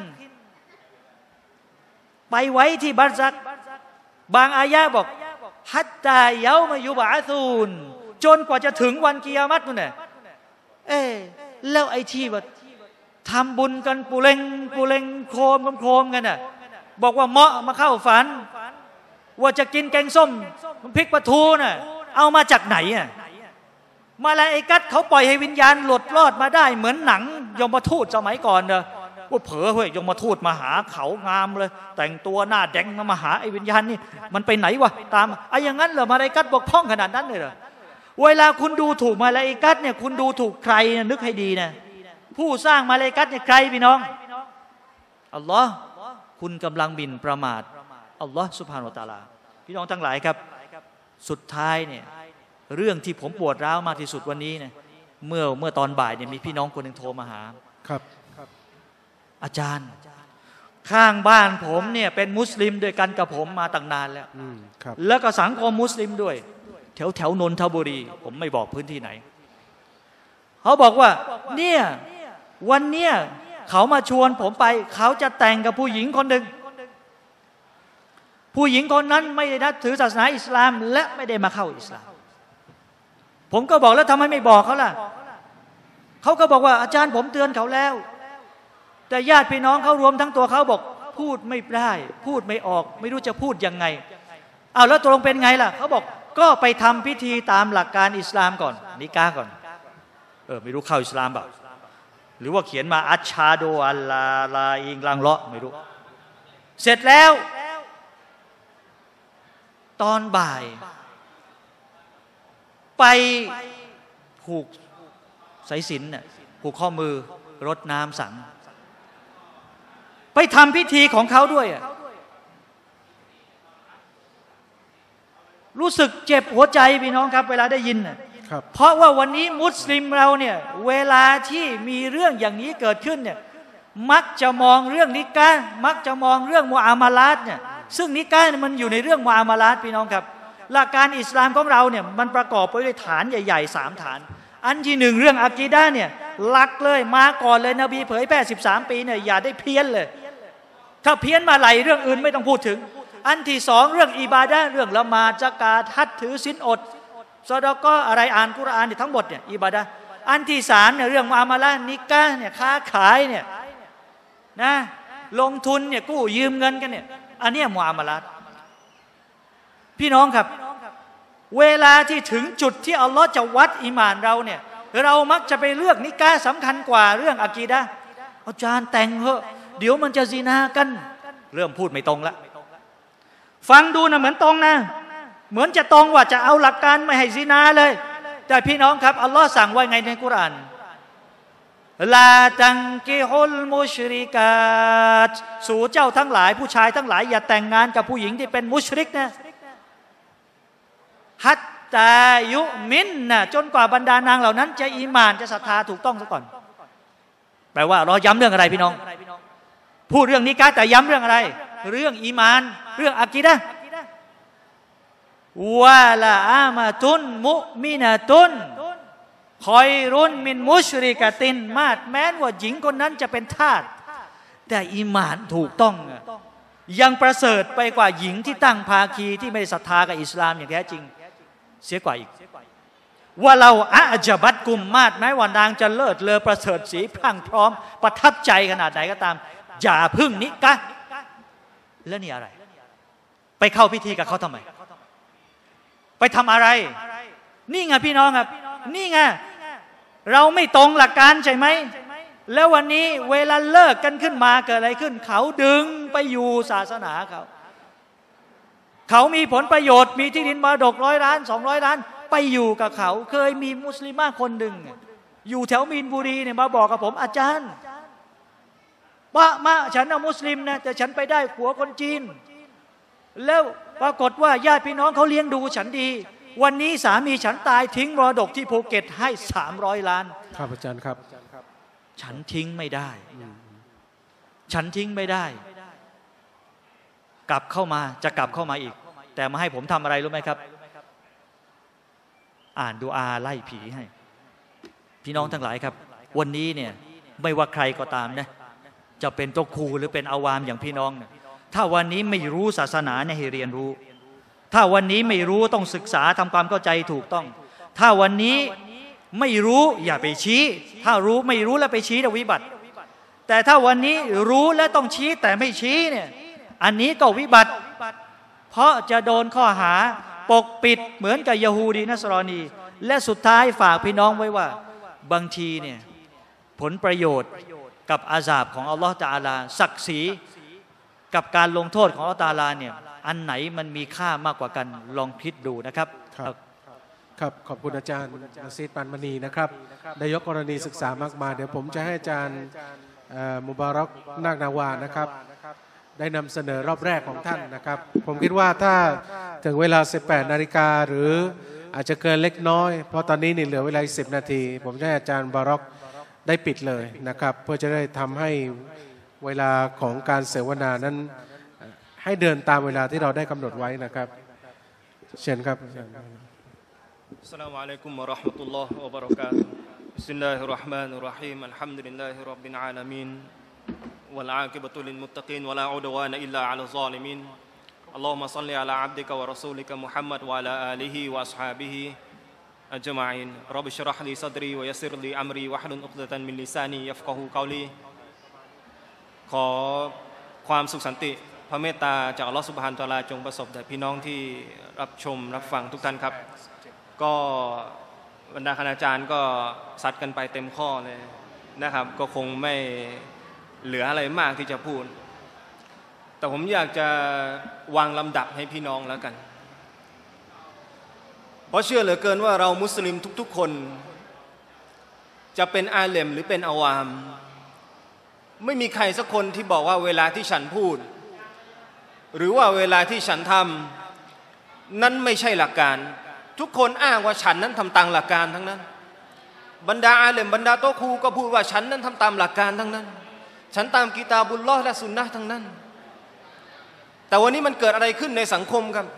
ไปไว้ที่บัรซักบางอายะบอกฮัตตาเยามายุบะซูนจนกว่าจะถึงวันกิยามัตนู่นน่ะเอ๊แล้วไอ้ที่ว่าทำบุญกันปูเลงปูเลงโคมโคมกันน่ะบอกว่าเหมาะมาเข้าฝันว่าจะกินแกงส้มพริกปลาทูน่ะเอามาจากไหนอ่ะมาลาอิกัตเขาปล่อยให้วิญญาณหลุดรอดมาได้เหมือนหนังยมทูตสมัยก่อนเด้อว่าเผลอเฮ้ยยมทูตมาหาเขางามเลยแต่งตัวหน้าแดงมาหาไอ้วิญญาณนี่มันไปไหนวะตามไอ้อย่างนั้นเหรอมาลาอิกัตบกพร่องขนาดนั้นเลยเหรอเวลาคุณดูถูกมาลาอิกัตเนี่ยคุณดูถูกใครนะนึกให้ดีนะผู้สร้างมาลาอิกัตเนี่ยใครพี่น้องอัลลอฮ์คุณกำลังบินประมาทอัลลอฮ์ซุบฮานะฮูวะตะอาลาพี่น้องทั้งหลายครับสุดท้ายเนี่ยเรื่องที่ผมปวดร้าวมากที่สุดวันนี้เนี่ยเมื่อเมื่อตอนบ่ายเนี่ยมีพี่น้องคนหนึ่งโทรมาหาครับอาจารย์ข้างบ้านผมเนี่ยเป็นมุสลิมด้วยกันกับผมมาตั้งนานแล้วแล้วก็สังคมมุสลิมด้วยแถวแถวนนทบุรีผมไม่บอกพื้นที่ไหนเขาบอกว่าเนี่ยวันเนี้ยเขามาชวนผมไปเขาจะแต่งกับผู้หญิงคนหนึ่งผู้หญิงคนนั้นไม่ได้นับถือศาสนาอิสลามและไม่ได้มาเข้าอิสลามผมก็บอกแล้วทำไมไม่บอกเขาล่ะเขาก็บอกว่าอาจารย์ผมเตือนเขาแล้วแต่ญาติพี่น้องเขารวมทั้งตัวเขาบอกพูดไม่ได้พูดไม่ออกไม่รู้จะพูดยังไงเอาแล้วตกลงเป็นไงล่ะเขาบอกก็ไปทำพิธีตามหลักการอิสลามก่อนนิกาก่อนเออไม่รู้เข้าอิสลามเปล่าหรือว่าเขียนมาอัชชาโดอัลลาลาอิงลังเลาะไม่รู้เสร็จแล้วตอนบ่ายไปผูกสายสิญจน์น่ะผูกข้อมือรดน้ำสังไปทำพิธีของเขาด้วยอ่ะรู้สึกเจ็บหัวใจพี่น้องครับเวลาได้ยินน่ะเพราะว่าวันนี้มุสลิมเราเนี่ยเวลาที่มีเรื่องอย่างนี้เกิดขึ้นเนี่ยมักจะมองเรื่องนิกะห์มักจะมองเรื่องมุอามาลาตเนี่ยซึ่งนิกะห์มันอยู่ในเรื่องมุอามาลาตพี่น้องครับหลักการอิสลามของเราเนี่ยมันประกอบไปด้วยฐานใหญ่ๆสามฐานอันที่หนึ่งเรื่องอะกีดะห์เนี่ยหลักเลยมาก่อนเลยนบีเผยแพร่สิบสามปีเนี่ยอย่าได้เพี้ยนเลยถ้าเพี้ยนมาไหลเรื่องอื่นไม่ต้องพูดถึงอันที่สองเรื่องอิบาดะห์เรื่องละหมาดซะกาตฮัจญ์ถือศีลอดซอดาเกาะห์อะไรอ่านกุรอานเนี่ยทั้งหมดเนี่ยอิบาดะห์อันที่สามเนี่ยเรื่องมุอามาละห์นิกะห์เนี่ยค้าขายเนี่ยนะลงทุนเนี่ยกู้ยืมเงินกันเนี่ยอันนี้มุอามาละห์พี่น้องครับเวลาที่ถึงจุดที่อัลลอฮ์จะวัดอีหม่านเราเนี่ยเรามักจะไปเลือกนิกะห์สำคัญกว่าเรื่องอะกีดะห์อาจารย์แต่งเหอะเดี๋ยวมันจะซินากันเริ่มพูดไม่ตรงละฟังดูนะเหมือนตรงนะเหมือนจะตรงว่าจะเอาหลักการไม่ให้ซินาเลยแต่พี่น้องครับอัลลอฮ์สั่งไว้ไงในกุรอานลาตังกิฮุลมุชริกาตสู่เจ้าทั้งหลายผู้ชายทั้งหลายอย่าแต่งงานกับผู้หญิงที่เป็นมุชริกนะฮัตตายุมินนะจนกว่าบรรดานางเหล่านั้นจะอีหม่านจะศรัทธาถูกต้องซะก่อนแปลว่าเราย้ำเรื่องอะไรพี่น้องพูดเรื่องนิกะห์แต่ย้ำเรื่องอะไรเรื่องอีหม่านเรื่องอะกีดะห์วะลาอามาตุนมุมินะตุนคอยรุนมินมุชริกะตินมาดแม้นว่าหญิงคนนั้นจะเป็นทาสแต่อีหม่านถูกต้องยังประเสริฐไปกว่าหญิงที่ตั้งภาคีที่ไม่ศรัทธากับอิสลามอย่างแท้จริงเสียกว่าอีกว่าเราอะจะบัดกุมมาดแม้ว่านางจะเลิศเลอประเสริฐสีพรั่งพร้อมประทับใจขนาดไหนก็ตามอย่าพึ่งนิกะห์แล้วนี่อะไรไปเข้าพิธีกับเขาทำไมไปทำอะไรนี่ไงพี่น้องครับนี่ไงเราไม่ตรงหลักการใช่ไหมแล้ววันนี้เวลาเลิกกันขึ้นมาเกิดอะไรขึ้นเขาดึงไปอยู่ศาสนาเขาเขามีผลประโยชน์มีที่ดินมรดกร้อยล้านสองร้อยล้านไปอยู่กับเขาเคยมีมุสลิมะคนหนึ่งอยู่แถวมีนบุรีเนี่ยมาบอกกับผมอาจารย์ว่ามาฉันน่ะมุสลิมนะแต่ฉันไปได้ผัวคนจีนแล้วปรากฏว่าญาติพี่น้องเขาเลี้ยงดูฉันดีวันนี้สามีฉันตายทิ้งมรดกที่ภูเก็ตให้สามร้อยล้านครับอาจารย์ครับฉันทิ้งไม่ได้ฉันทิ้งไม่ได้กลับเข้ามาจะกลับเข้ามาอีกแต่มาให้ผมทำอะไรรู้ไหมครับอ่านดุอาไล่ผีให้พี่น้องทั้งหลายครับวันนี้เนี่ยไม่ว่าใครก็ตามนะจะเป็นโตครูหรือเป็นอาวามอย่างพี่น้องเนี่ยถ้าวันนี้ไม่รู้ศาสนาเนี่ยให้เรียนรู้ถ้าวันนี้ไม่รู้ต้องศึกษาทำความเข้าใจถูกต้องถ้าวันนี้ไม่รู้อย่าไปชี้ถ้ารู้ไม่รู้แล้วไปชี้จะวิบัติแต่ถ้าวันนี้รู้และต้องชี้แต่ไม่ชี้เนี่ยอันนี้ก็วิบัติเพราะจะโดนข้อหาปกปิดเหมือนกับยะฮูดีนัสรอนีและสุดท้ายฝากพี่น้องไว้ว่าบางทีเนี่ยผลประโยชน์กับอาซาบของอัลลอฮฺตะอาลาศักดิ์ศรีกับการลงโทษของอัลลอฮฺตะอาลาเนี่ยอันไหนมันมีค่ามากกว่ากันลองคิดดูนะครับครับขอบคุณอาจารย์นาซีดปานมณีนะครับได้ยกกรณีศึกษามากมายเดี๋ยวผมจะให้อาจารย์มุบารักนาคนาวานะครับได้นำเสนอรอบแรกของท่านนะครับผมคิดว่าถ้าถึงเวลา สิบแปดนาฬิกาหรืออาจจะเกินเล็กน้อยเพราะตอนนี้นี่เหลือเวลาสิบนาทีผมจะให้อาจารย์บารอกได้ปิดเลยนะครับเพื่อจะได้ทำให้เวลาของการเสวนานั้นให้เดินตามเวลาที่เราได้กำหนดไว้นะครับเชิญครับอัสสลามุอะลัยกุมวะเราะห์มะตุลลอฮ์วะบะเราะกาตุฮ์บิสมิลลาฮิรเราะห์มานิรเราะฮีมอัลฮัมดุลิลลาฮิร็อบบิลอาลามีนวัลอากิบะตุลิลมุตตะกีนวะลาอุดวานะอิลลาอะลัลซอลิมีนอัลลอฮุมะศ็อลลิอะลาอับดิกะวะรอซูลิกะมุฮัมมัดวะอะลาอาลิฮิวะอัศฮาบิฮิอัจมะอีนร็อบบิชเราะห์ลีซัดรีวะยัสซิรลีอัมรีวะฮลุลอุกดะตันมินลิซานียัฟกะฮูกอลีขอความสุขสันติพระเมตตาจากอัลเลาะห์ซุบฮานะฮูวะตะอาลาจงประสบแด่พี่น้องที่รับชมรับฟังทุกท่านครับก็บรรดาคณาจารย์ก็ซัดกันไปเต็มข้อเลยนะครับก็คงไม่เหลืออะไรมากที่จะพูดแต่ผมอยากจะวางลำดับให้พี่น้องแล้วกันเพราะเชื่อเหลือเกินว่าเรามุสลิมทุกๆคนจะเป็นอาเลมหรือเป็นอาวามไม่มีใครสักคนที่บอกว่าเวลาที่ฉันพูดหรือว่าเวลาที่ฉันทำนั้นไม่ใช่หลักการทุกคนอ้างว่าฉันนั้นทำตามหลักการทั้งนั้นบรรดาอาเลมบรรดาโต๊ะครูก็พูดว่าฉันนั้นทำตามหลักการทั้งนั้นฉันตามกิตาบุลลอฮ์และสุนนะห์ทั้งนั้นแต่วันนี้มันเกิดอะไรขึ้นในสังคมครับ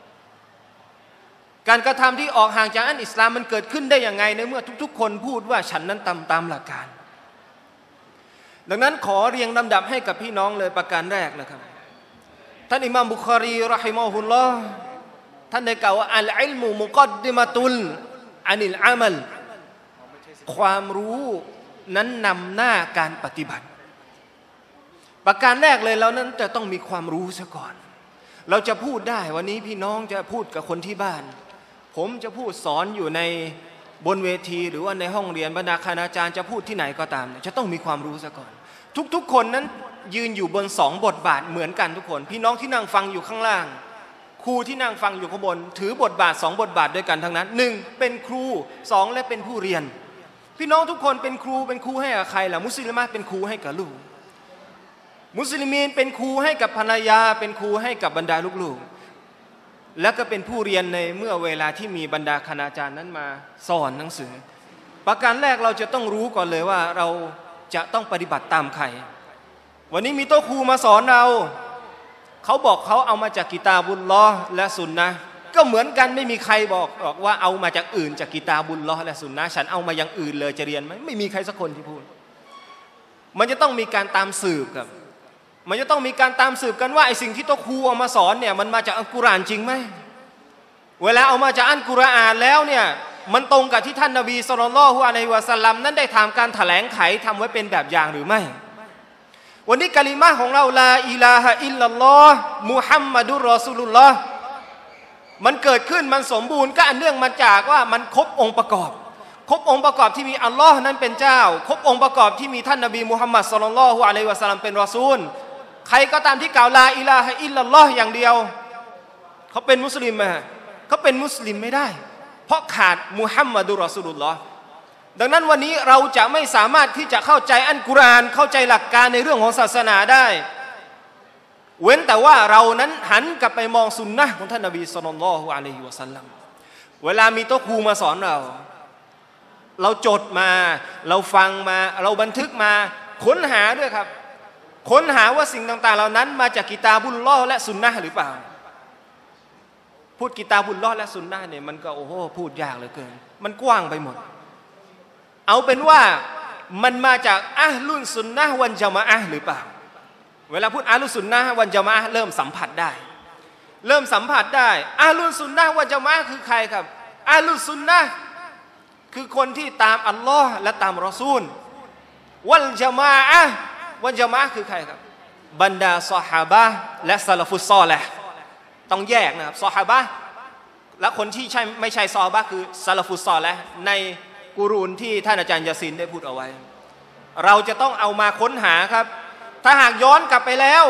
การกระทำที่ออกห่างจากอันอิสลามมันเกิดขึ้นได้อย่างไงในเมื่อทุกๆคนพูดว่าฉันนั้นตามตามหลักการดังนั้นขอเรียงลำดับให้กับพี่น้องเลยประการแรกนะครับท่านอิหม่ามบุคอรีเราะฮิมะฮุลลอฮ์ท่านได้กล่าวว่าอัลอิลมุมุกัดดิมะตุลอานิลอามัลความรู้นั้นนำหน้าการปฏิบัติประการแรกเลยเรานั้นจะต้องมีความรู้ซะก่อนเราจะพูดได้วันนี้พี่น้องจะพูดกับคนที่บ้านผมจะพูดสอนอยู่ในบนเวทีหรือว่าในห้องเรียนบรรดาคณาจารย์จะพูดที่ไหนก็ตามจะต้องมีความรู้ซะก่อนทุกๆคนนั้นยืนอยู่บนสองบทบาทเหมือนกันทุกคนพี่น้องที่นั่งฟังอยู่ข้างล่างครูที่นั่งฟังอยู่ข้างบนถือบทบาทสองบทบาทด้วยกันทั้งนั้นหนึ่งเป็นครูสองและเป็นผู้เรียนพี่น้องทุกคนเป็นครูเป็นครูให้กับใครล่ะมุสลิมะเป็นครูให้กับลูกมุสลิมีนเป็นครูให้กับภรรยาเป็นครูให้กับบรรดาลูกๆแล้วก็เป็นผู้เรียนในเมื่อเวลาที่มีบรรดาคณาจารย์นั้นมาสอนหนังสือประการแรกเราจะต้องรู้ก่อนเลยว่าเราจะต้องปฏิบัติตามใครวันนี้มีโต๊ะครูมาสอนเราเขาบอกเขาเอามาจากกิตาบุลลอฮ์และสุนนะห์ก็เหมือนกันไม่มีใครบอกบอกว่าเอามาจากอื่นจากกิตาบุลลอฮ์และสุนนะห์ฉันเอามาอย่างอื่นเลยจะเรียนไหมไม่มีใครสักคนที่พูดมันจะต้องมีการตามสืบครับมันจะต้องมีการตามสืบกันว่าไอ้สิ่งที่โต๊ะครูเอามาสอนเนี่ยมันมาจากอัลกุรอานจริงไหมเวลาเอามาจากอัลกุรอานแล้วเนี่ยมันตรงกับที่ท่านนบีศ็อลลัลลอฮุอะลัยฮิวะซัลลัมนั้นได้ทำการแถลงไขทำไว้เป็นแบบอย่างหรือไม่วันนี้กะลิมะห์ของเราลาอิลาฮะอิลลัลลอฮ์มุฮัมมัดุรรอซูลุลลอฮ์มันเกิดขึ้นมันสมบูรณ์ก็อันเนื่องมาจากว่ามันครบองค์ประกอบครบองค์ประกอบที่มีอัลลอฮ์นั้นเป็นเจ้าครบองค์ประกอบที่มีท่านนบีมุฮัมมัดศ็อลลัลลอฮุอะลัยฮิวะซัลลัมเป็นรอซูลใครก็ตามที่กล่าวลาอิลาฮะอิลลัลลอฮ์อย่างเดียวเขาเป็นมุสลิมไหมเขาเป็นมุสลิมไม่ได้เพราะขาดมุฮัมมัดุรรอซูลุลลอฮ์ดังนั้นวันนี้เราจะไม่สามารถที่จะเข้าใจอัลกุรอานเข้าใจหลักการในเรื่องของศาสนาได้เว้นแต่ว่าเรานั้นหันกลับไปมองสุนนะของท่านนบีศ็อลลัลลอฮุอะลัยฮิวะซัลลัมเวลามีโต๊ะครูมาสอนเราเราจดมาเราฟังมาเราบันทึกมาค้นหาด้วยครับค้นหาว่าสิ่งต่างๆเหล่านั้นมาจากกิตาบุลลอฮ์และสุนนะหรือเปล่าพูดกิตาบุลลอฮ์และสุนนะเนี่ยมันก็โอ้โหพูดยากเหลือเกินมันกว้างไปหมดเอาเป็นว่ามันมาจากอะห์ลุนซุนนะฮ์วัลญะมาอะห์หรือเปล่าเวลาพูดอะห์ลุนซุนนะฮ์วัลญะมาอะห์เริ่มสัมผัสได้เริ่มสัมผัสได้อะห์ลุนซุนนะฮ์วัลญะมาอะห์คือใครครับอะห์ลุนซุนนะฮ์คือคนที่ตามอัลลอฮ์และตามรอซูลวัลญะมาอะห์วัลญะมาอะห์คือใครครับบรรดาซอฮาบะห์และซะลาฟุสซอลิห์ต้องแยกนะครับซอฮาบะห์และคนที่ใช่ไม่ใช่ซอฮาบะห์คือซะลาฟุสซอลิห์ในกุรูนที่ท่านอาจารย์ยาซินได้พูดเอาไว้เราจะต้องเอามาค้นหาครับถ้าหากย้อนกลับไปแล้ว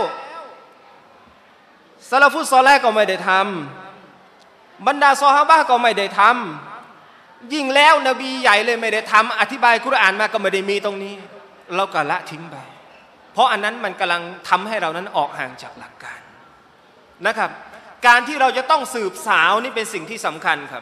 ซะลาฟุสซอลิห์ก็ไม่ได้ทำบรรดาซอฮาบะห์ก็ไม่ได้ทำยิ่งแล้วนบีใหญ่เลยไม่ได้ทำอธิบายกุรอานมาก็ไม่ได้มีตรงนี้เราก็ละทิ้งไปเพราะอันนั้นมันกำลังทำให้เรานั้นออกห่างจากหลักการนะครับการที่เราจะต้องสืบสาวนี่เป็นสิ่งที่สำคัญครับ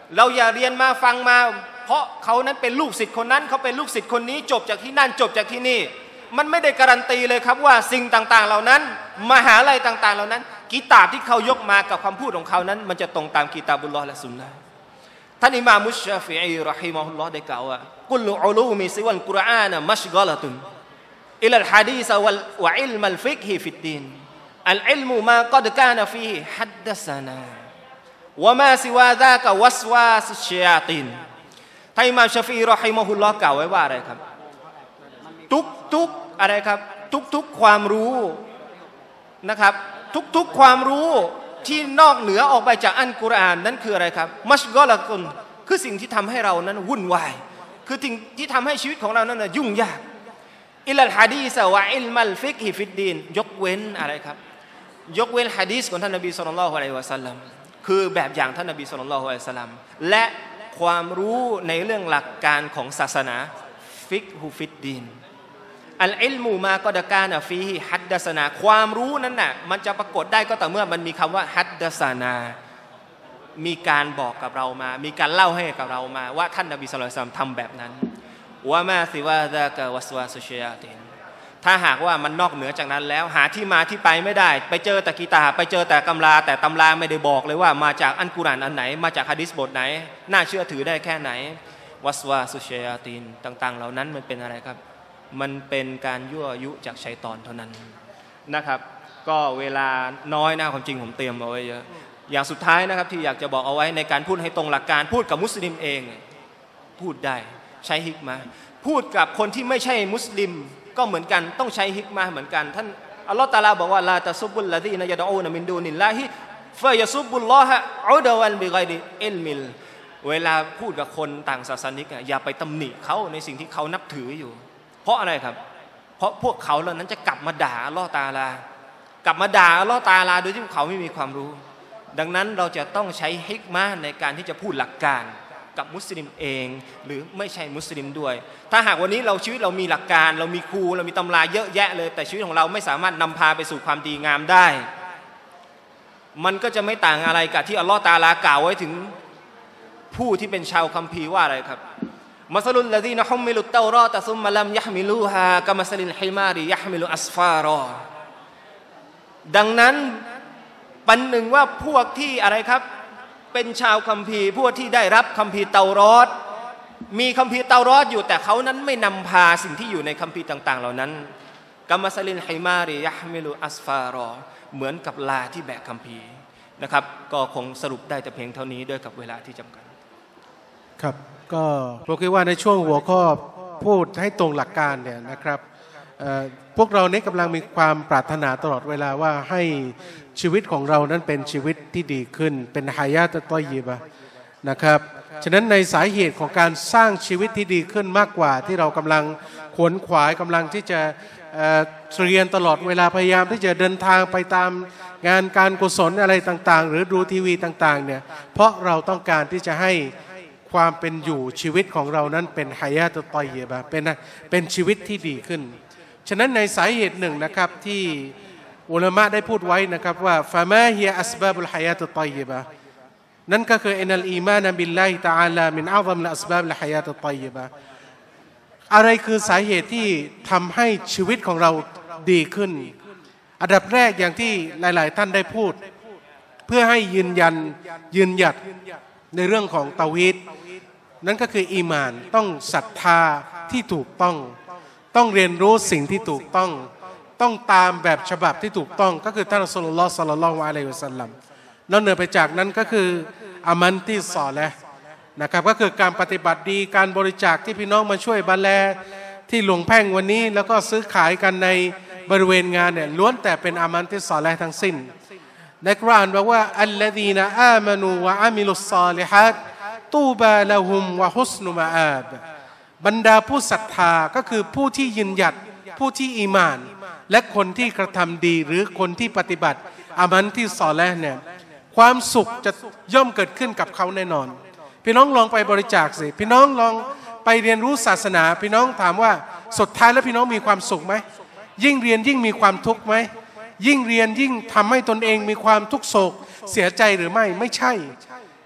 เราอย่าเรียนมาฟังมาเพราะเขานั้นเป็นลูกศิษย์คนนั้นเขาเป็นลูกศิษย์คนนี้จบจากที่นั่นจบจากที่นี่มันไม่ได้การันตีเลยครับว่าสิ่งต่างๆเหล่านั้นมหาลัยต่างๆเหล่านั้นกิตาบที่เขายกมากับคำพูดของเขานั้นมันจะตรงตามกิตาบุลลอฮ์และสุนนะห์ท่านอิมามมุชชาฟิอีเราะฮิมะฮุลลอฮ์ได้กล่าวว่ากุลอุลูมิซิวัลกุรอานมัชกอละตุนอิลัลฮะดีษวัลวะอิลมัลฟิกฮิฟิดดีนอัลอิลมุมากัดกานะฟีฮิฮัดดะซะนาวะมาซิวาซากะวัสวาสุชชัยาตินท่านอิมามชาฟิอีเราะฮิมะฮุลลอฮ์กล่าวไว้ว่าอะไรครับทุกๆอะไรครับทุกๆความรู้นะครับทุกๆความรู้ที่นอกเหนือออกไปจากอัลกุรอานนั้นคืออะไรครับมัชกอละตุนคือสิ่งที่ทำให้เรานั้นวุ่นวายคือสิ่งที่ทำให้ชีวิตของเรานั้นยุ่งยากอิลัลฮะดีษวะอิลมัลฟิกฮิฟิดดีนยกเว้นอะไรครับยกเว้นหะดีษของท่านนบีศ็อลลัลลอฮุอะลัยฮิวะซัลลัมคือแบบอย่างท่านนบีศ็อลลัลลอฮุอะลัยฮิวะซัลลัมและความรู้ในเรื่องหลักการของศาสนาฟิกฮุฟิดดีนอัลอิลมูมาก็ดะกานะฟีฮิฮัดดะซะนาความรู้นั้นน่ะมันจะปรากฏได้ก็ต่อเมื่อมันมีคำว่าฮัดดะซะนามีการบอกกับเรามามีการเล่าให้กับเรามาว่าท่านนบีศ็อลลัลลอฮุอะลัยฮิวะซัลลัมทำแบบนั้นวะมาซิวาซากะวัสวาสุชชัยาตินถ้าหากว่ามันนอกเหนือจากนั้นแล้วหาที่มาที่ไปไม่ได้ไปเจอแต่กีตาไปเจอแต่ตำราแต่ตำราไม่ได้บอกเลยว่ามาจากอัลกุรอานอันไหนมาจากหะดีษบทไหนน่าเชื่อถือได้แค่ไหนวัสวาสุชชัยาตินต่างๆเหล่านั้นมันเป็นอะไรครับมันเป็นการยั่วยุจากชัยฏอนเท่านั้นนะครับก็เวลาน้อยนะความจริงผมเตรียมเอาไว้เยอะอย่างสุดท้ายนะครับที่อยากจะบอกเอาไว้ในการพูดให้ตรงหลักการพูดกับมุสลิมเองพูดได้ใช้ฮิกมาพูดกับคนที่ไม่ใช่มุสลิมก็เหมือนกันต้องใช้ฮิกมาเหมือนกันท่านอัลลอฮฺตะอาลาบอกว่าลาตะซุบบุลลซีนะยะดะอูนะมินดูนิลลาฮิฟะยะซุบบุลลอฮะอุดวันบิฆอยริอิลมิลเวลาพูดกับคนต่างศาสนิกอย่าไปตำหนิเขาในสิ่งที่เขานับถืออยู่เพราะอะไรครับเพราะพวกเขาเหล่านั้นจะกลับมาด่าอัลลอฮฺตะอาลากลับมาด่าอัลลอฮฺตะอาลาโดยที่เขาไม่มีความรู้ดังนั้นเราจะต้องใช้ฮิกมาในการที่จะพูดหลักการกับมุสลิมเองหรือไม่ใช่มุสลิมด้วยถ้าหากวันนี้เราชีวิตเรามีหลักการเรามีครูเรามีตำราเยอะแยะเลยแต่ชีวิตของเราไม่สามารถนำพาไปสู่ความดีงามได้มันก็จะไม่ต่างอะไรกับที่อัลลอฮฺตะอาลากล่าวไว้ถึงผู้ที่เป็นชาวคัมภีร์ว่าอะไรครับมัสลุลลซีนะฮุมมิลุตเตอรอตะซุมมะลัมยะฮมิลูฮากะมัสลิลฮิมาริยะฮมิลุอัสฟารอดังนั้นปันหนึ่งว่าพวกที่อะไรครับเป็นชาวคัมภีร์พวกที่ได้รับคัมภีร์เตารอดมีคัมภีร์เตารอดอยู่แต่เขานั้นไม่นำพาสิ่งที่อยู่ในคัมภีร์ต่างๆเหล่านั้นกะมัสลิลฮิมาริยะฮมิลุอัสฟารอเหมือนกับลาที่แบกคัมภีร์นะครับก็คงสรุปได้แต่เพียงเท่านี้ด้วยกับเวลาที่จำกัดครับก็ผมคิดว่าในช่วงหัวข้อพูดให้ตรงหลักการเนี่ยนะครับพวกเราเนี่ยกำลังมีความปรารถนาตลอดเวลาว่าให้ชีวิตของเรานั้นเป็นชีวิตที่ดีขึ้นเป็นฮายาตะตอยยิบะนะครับฉะนั้นในสาเหตุของการสร้างชีวิตที่ดีขึ้นมากกว่าที่เรากำลังขวนขวายกำลังที่จะเรียนตลอดเวลาพยายามที่จะเดินทางไปตามงานการกุศลอะไรต่างๆหรือดูทีวีต่างๆเนี่ยเพราะเราต้องการที่จะให้ความเป็นอยู่ชีวิตของเรานั้นเป็นฮายาตะตอยยิบะเป็นเป็นชีวิตที่ดีขึ้นฉะนั้นในสาเหตุหนึ่งนะครับที่อุลามะได้พูดไว้นะครับว่าฟะมาฮิยะอัสบาบุลฮายาตุฏอยยิบะห์นั่นก็คืออินัลอีมานบิลลาฮิตะอาลามินอัซมัลอัสบาบุลฮายาตุฏอยยิบะห์อะไรคือสาเหตุที่ทำให้ชีวิตของเราดีขึ้นอันดับแรกอย่างที่หลายๆท่านได้พูดเพื่อให้ยืนยันยืนหยัดในเรื่องของเตาฮีดนั่นก็คืออีมานต้องศรัทธาที่ถูกต้องต้องเรียนรู้สิ่งที่ถูกต้องต้องตามแบบฉบับที่ถูกต้องก็คือท่านรอซูลุลลอฮ์ ศ็อลลัลลอฮุอะลัยฮิวะซัลลัมนอกเหนือไปจากนั้นก็คืออามันที่ศอลิฮ์นะครับก็คือการปฏิบัติดีการบริจาคที่พี่น้องมาช่วยบัลแลที่หลวงแพ่งวันนี้แล้วก็ซื้อขายกันในบริเวณงานเนี่ยล้วนแต่เป็นอามันที่ศอลิฮ์ทั้งสิ้นในกุรอานบอกว่าอัลลซีนะอามานูวะอามิลุศศอลิฮัตตูบาละฮุมวะฮุสนุมะอาบบรรดาผู้ศรัทธาก็คือผู้ที่ยืนหยัดผู้ที่อีหม่านและคนที่กระทำดีหรือคนที่ปฏิบัติอามันที่ศอลิฮ์เนี่ยความสุขจะย่อมเกิดขึ้นกับเขาแน่นอนพี่น้องลองไปบริจาคสิพี่น้องลองไปเรียนรู้ศาสนาพี่น้องถามว่าสุดท้ายแล้วพี่น้องมีความสุขไหมยิ่งเรียนยิ่งมีความทุกข์ไหมยิ่งเรียนยิ่งทำให้ตนเองมีความทุกข์โศกเสียใจหรือไม่ไม่ใช่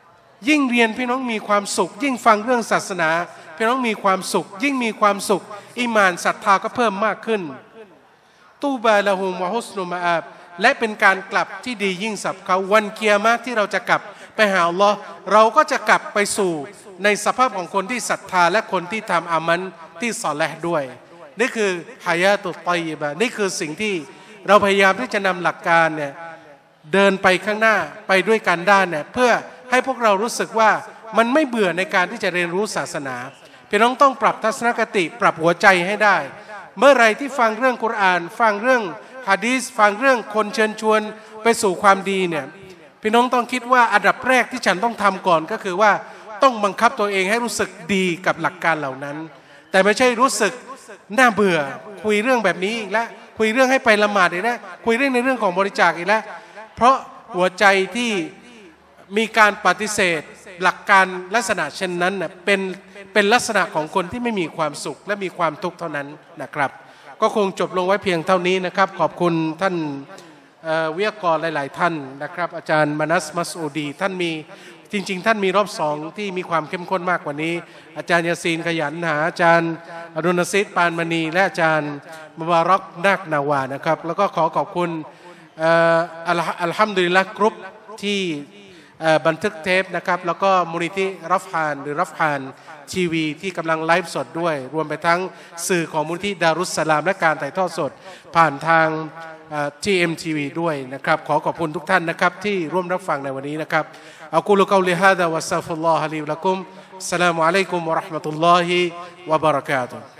ยิ่งเรียนพี่น้องมีความสุขยิ่งฟังเรื่องศาสนาพี่น้องมีความสุขยิ่งมีความสุขอีหม่านศรัทธาก็เพิ่มมากขึ้นตูบาละฮุมวะฮุสนุมะอาบและเป็นการกลับที่ดียิ่งสำหรับเขาวันกิยามะห์ที่เราจะกลับไปหาอัลลอฮ์เราก็จะกลับไปสู่ในสภาพของคนที่ศรัทธาและคนที่ทำอามันที่ศอเลห์ด้วยนี่คือฮายาตุตฏอยยิบะห์นี่คือสิ่งที่เราพยายามที่จะนำหลักการเนี่ยเดินไปข้างหน้าไปด้วยกันได้เนี่ยเพื่อให้พวกเรารู้สึกว่ามันไม่เบื่อในการที่จะเรียนรู้ศาสนาพี่น้องต้องปรับทัศนคติปรับหัวใจให้ได้เมื่อไรที่ฟังเรื่องกุรอานฟังเรื่องหะดีษฟังเรื่องคนเชิญชวนไปสู่ความดีเนี่ยพี่น้องต้องคิดว่าอันดับแรกที่ฉันต้องทำก่อนก็คือว่าต้องบังคับตัวเองให้รู้สึกดีกับหลักการเหล่านั้นแต่ไม่ใช่รู้สึกน่าเบื่อคุยเรื่องแบบนี้อีกแล้วคุยเรื่องให้ไปละหมาดอีกแล้วคุยเรื่องในเรื่องของบริจาคอีกแล้วเพราะหัวใจที่มีการปฏิเสธหลักการลักษณะเช่นนั้นน่ะเป็นเป็นลักษณะของคนที่ไม่มีความสุขและมีความทุกข์เท่านั้นนะครับก็คงจบลงไว้เพียงเท่านี้นะครับขอบคุณท่านวิทยากรหลายๆท่านนะครับอาจารย์มานัสมัสอูดีท่านมีจริงๆท่านมีรอบสองที่มีความเข้มข้นมากกว่านี้อาจารย์ยาซีนขยันหาอาจารย์อดุลซิดปานมณีและอาจารย์มุบารักนักนาวานะครับแล้วก็ขอขอบคุณอัลฮัมดุลิลละห์กรุ๊ปที่บันทึกเทปนะครับแล้วก็มูลนิธิรัฟฮานหรือรัฟฮานทีวีที่กำลังไลฟ์สดด้วยรวมไปทั้งสื่อของมูลนิธิดารุสสลามและการถ่ายทอดสดผ่านทางที เอ็ม ที วี ด้วยนะครับขอขอบคุณทุกท่านนะครับที่ร่วมรับฟังในวันนี้นะครับอักูลุกอลิฮาดะวัสซัฟุลลอฮะลีวะลักุมอัสสลามุอะลัยกุมวะเราะห์มะตุลลอฮิวะบะเราะกาตุฮ์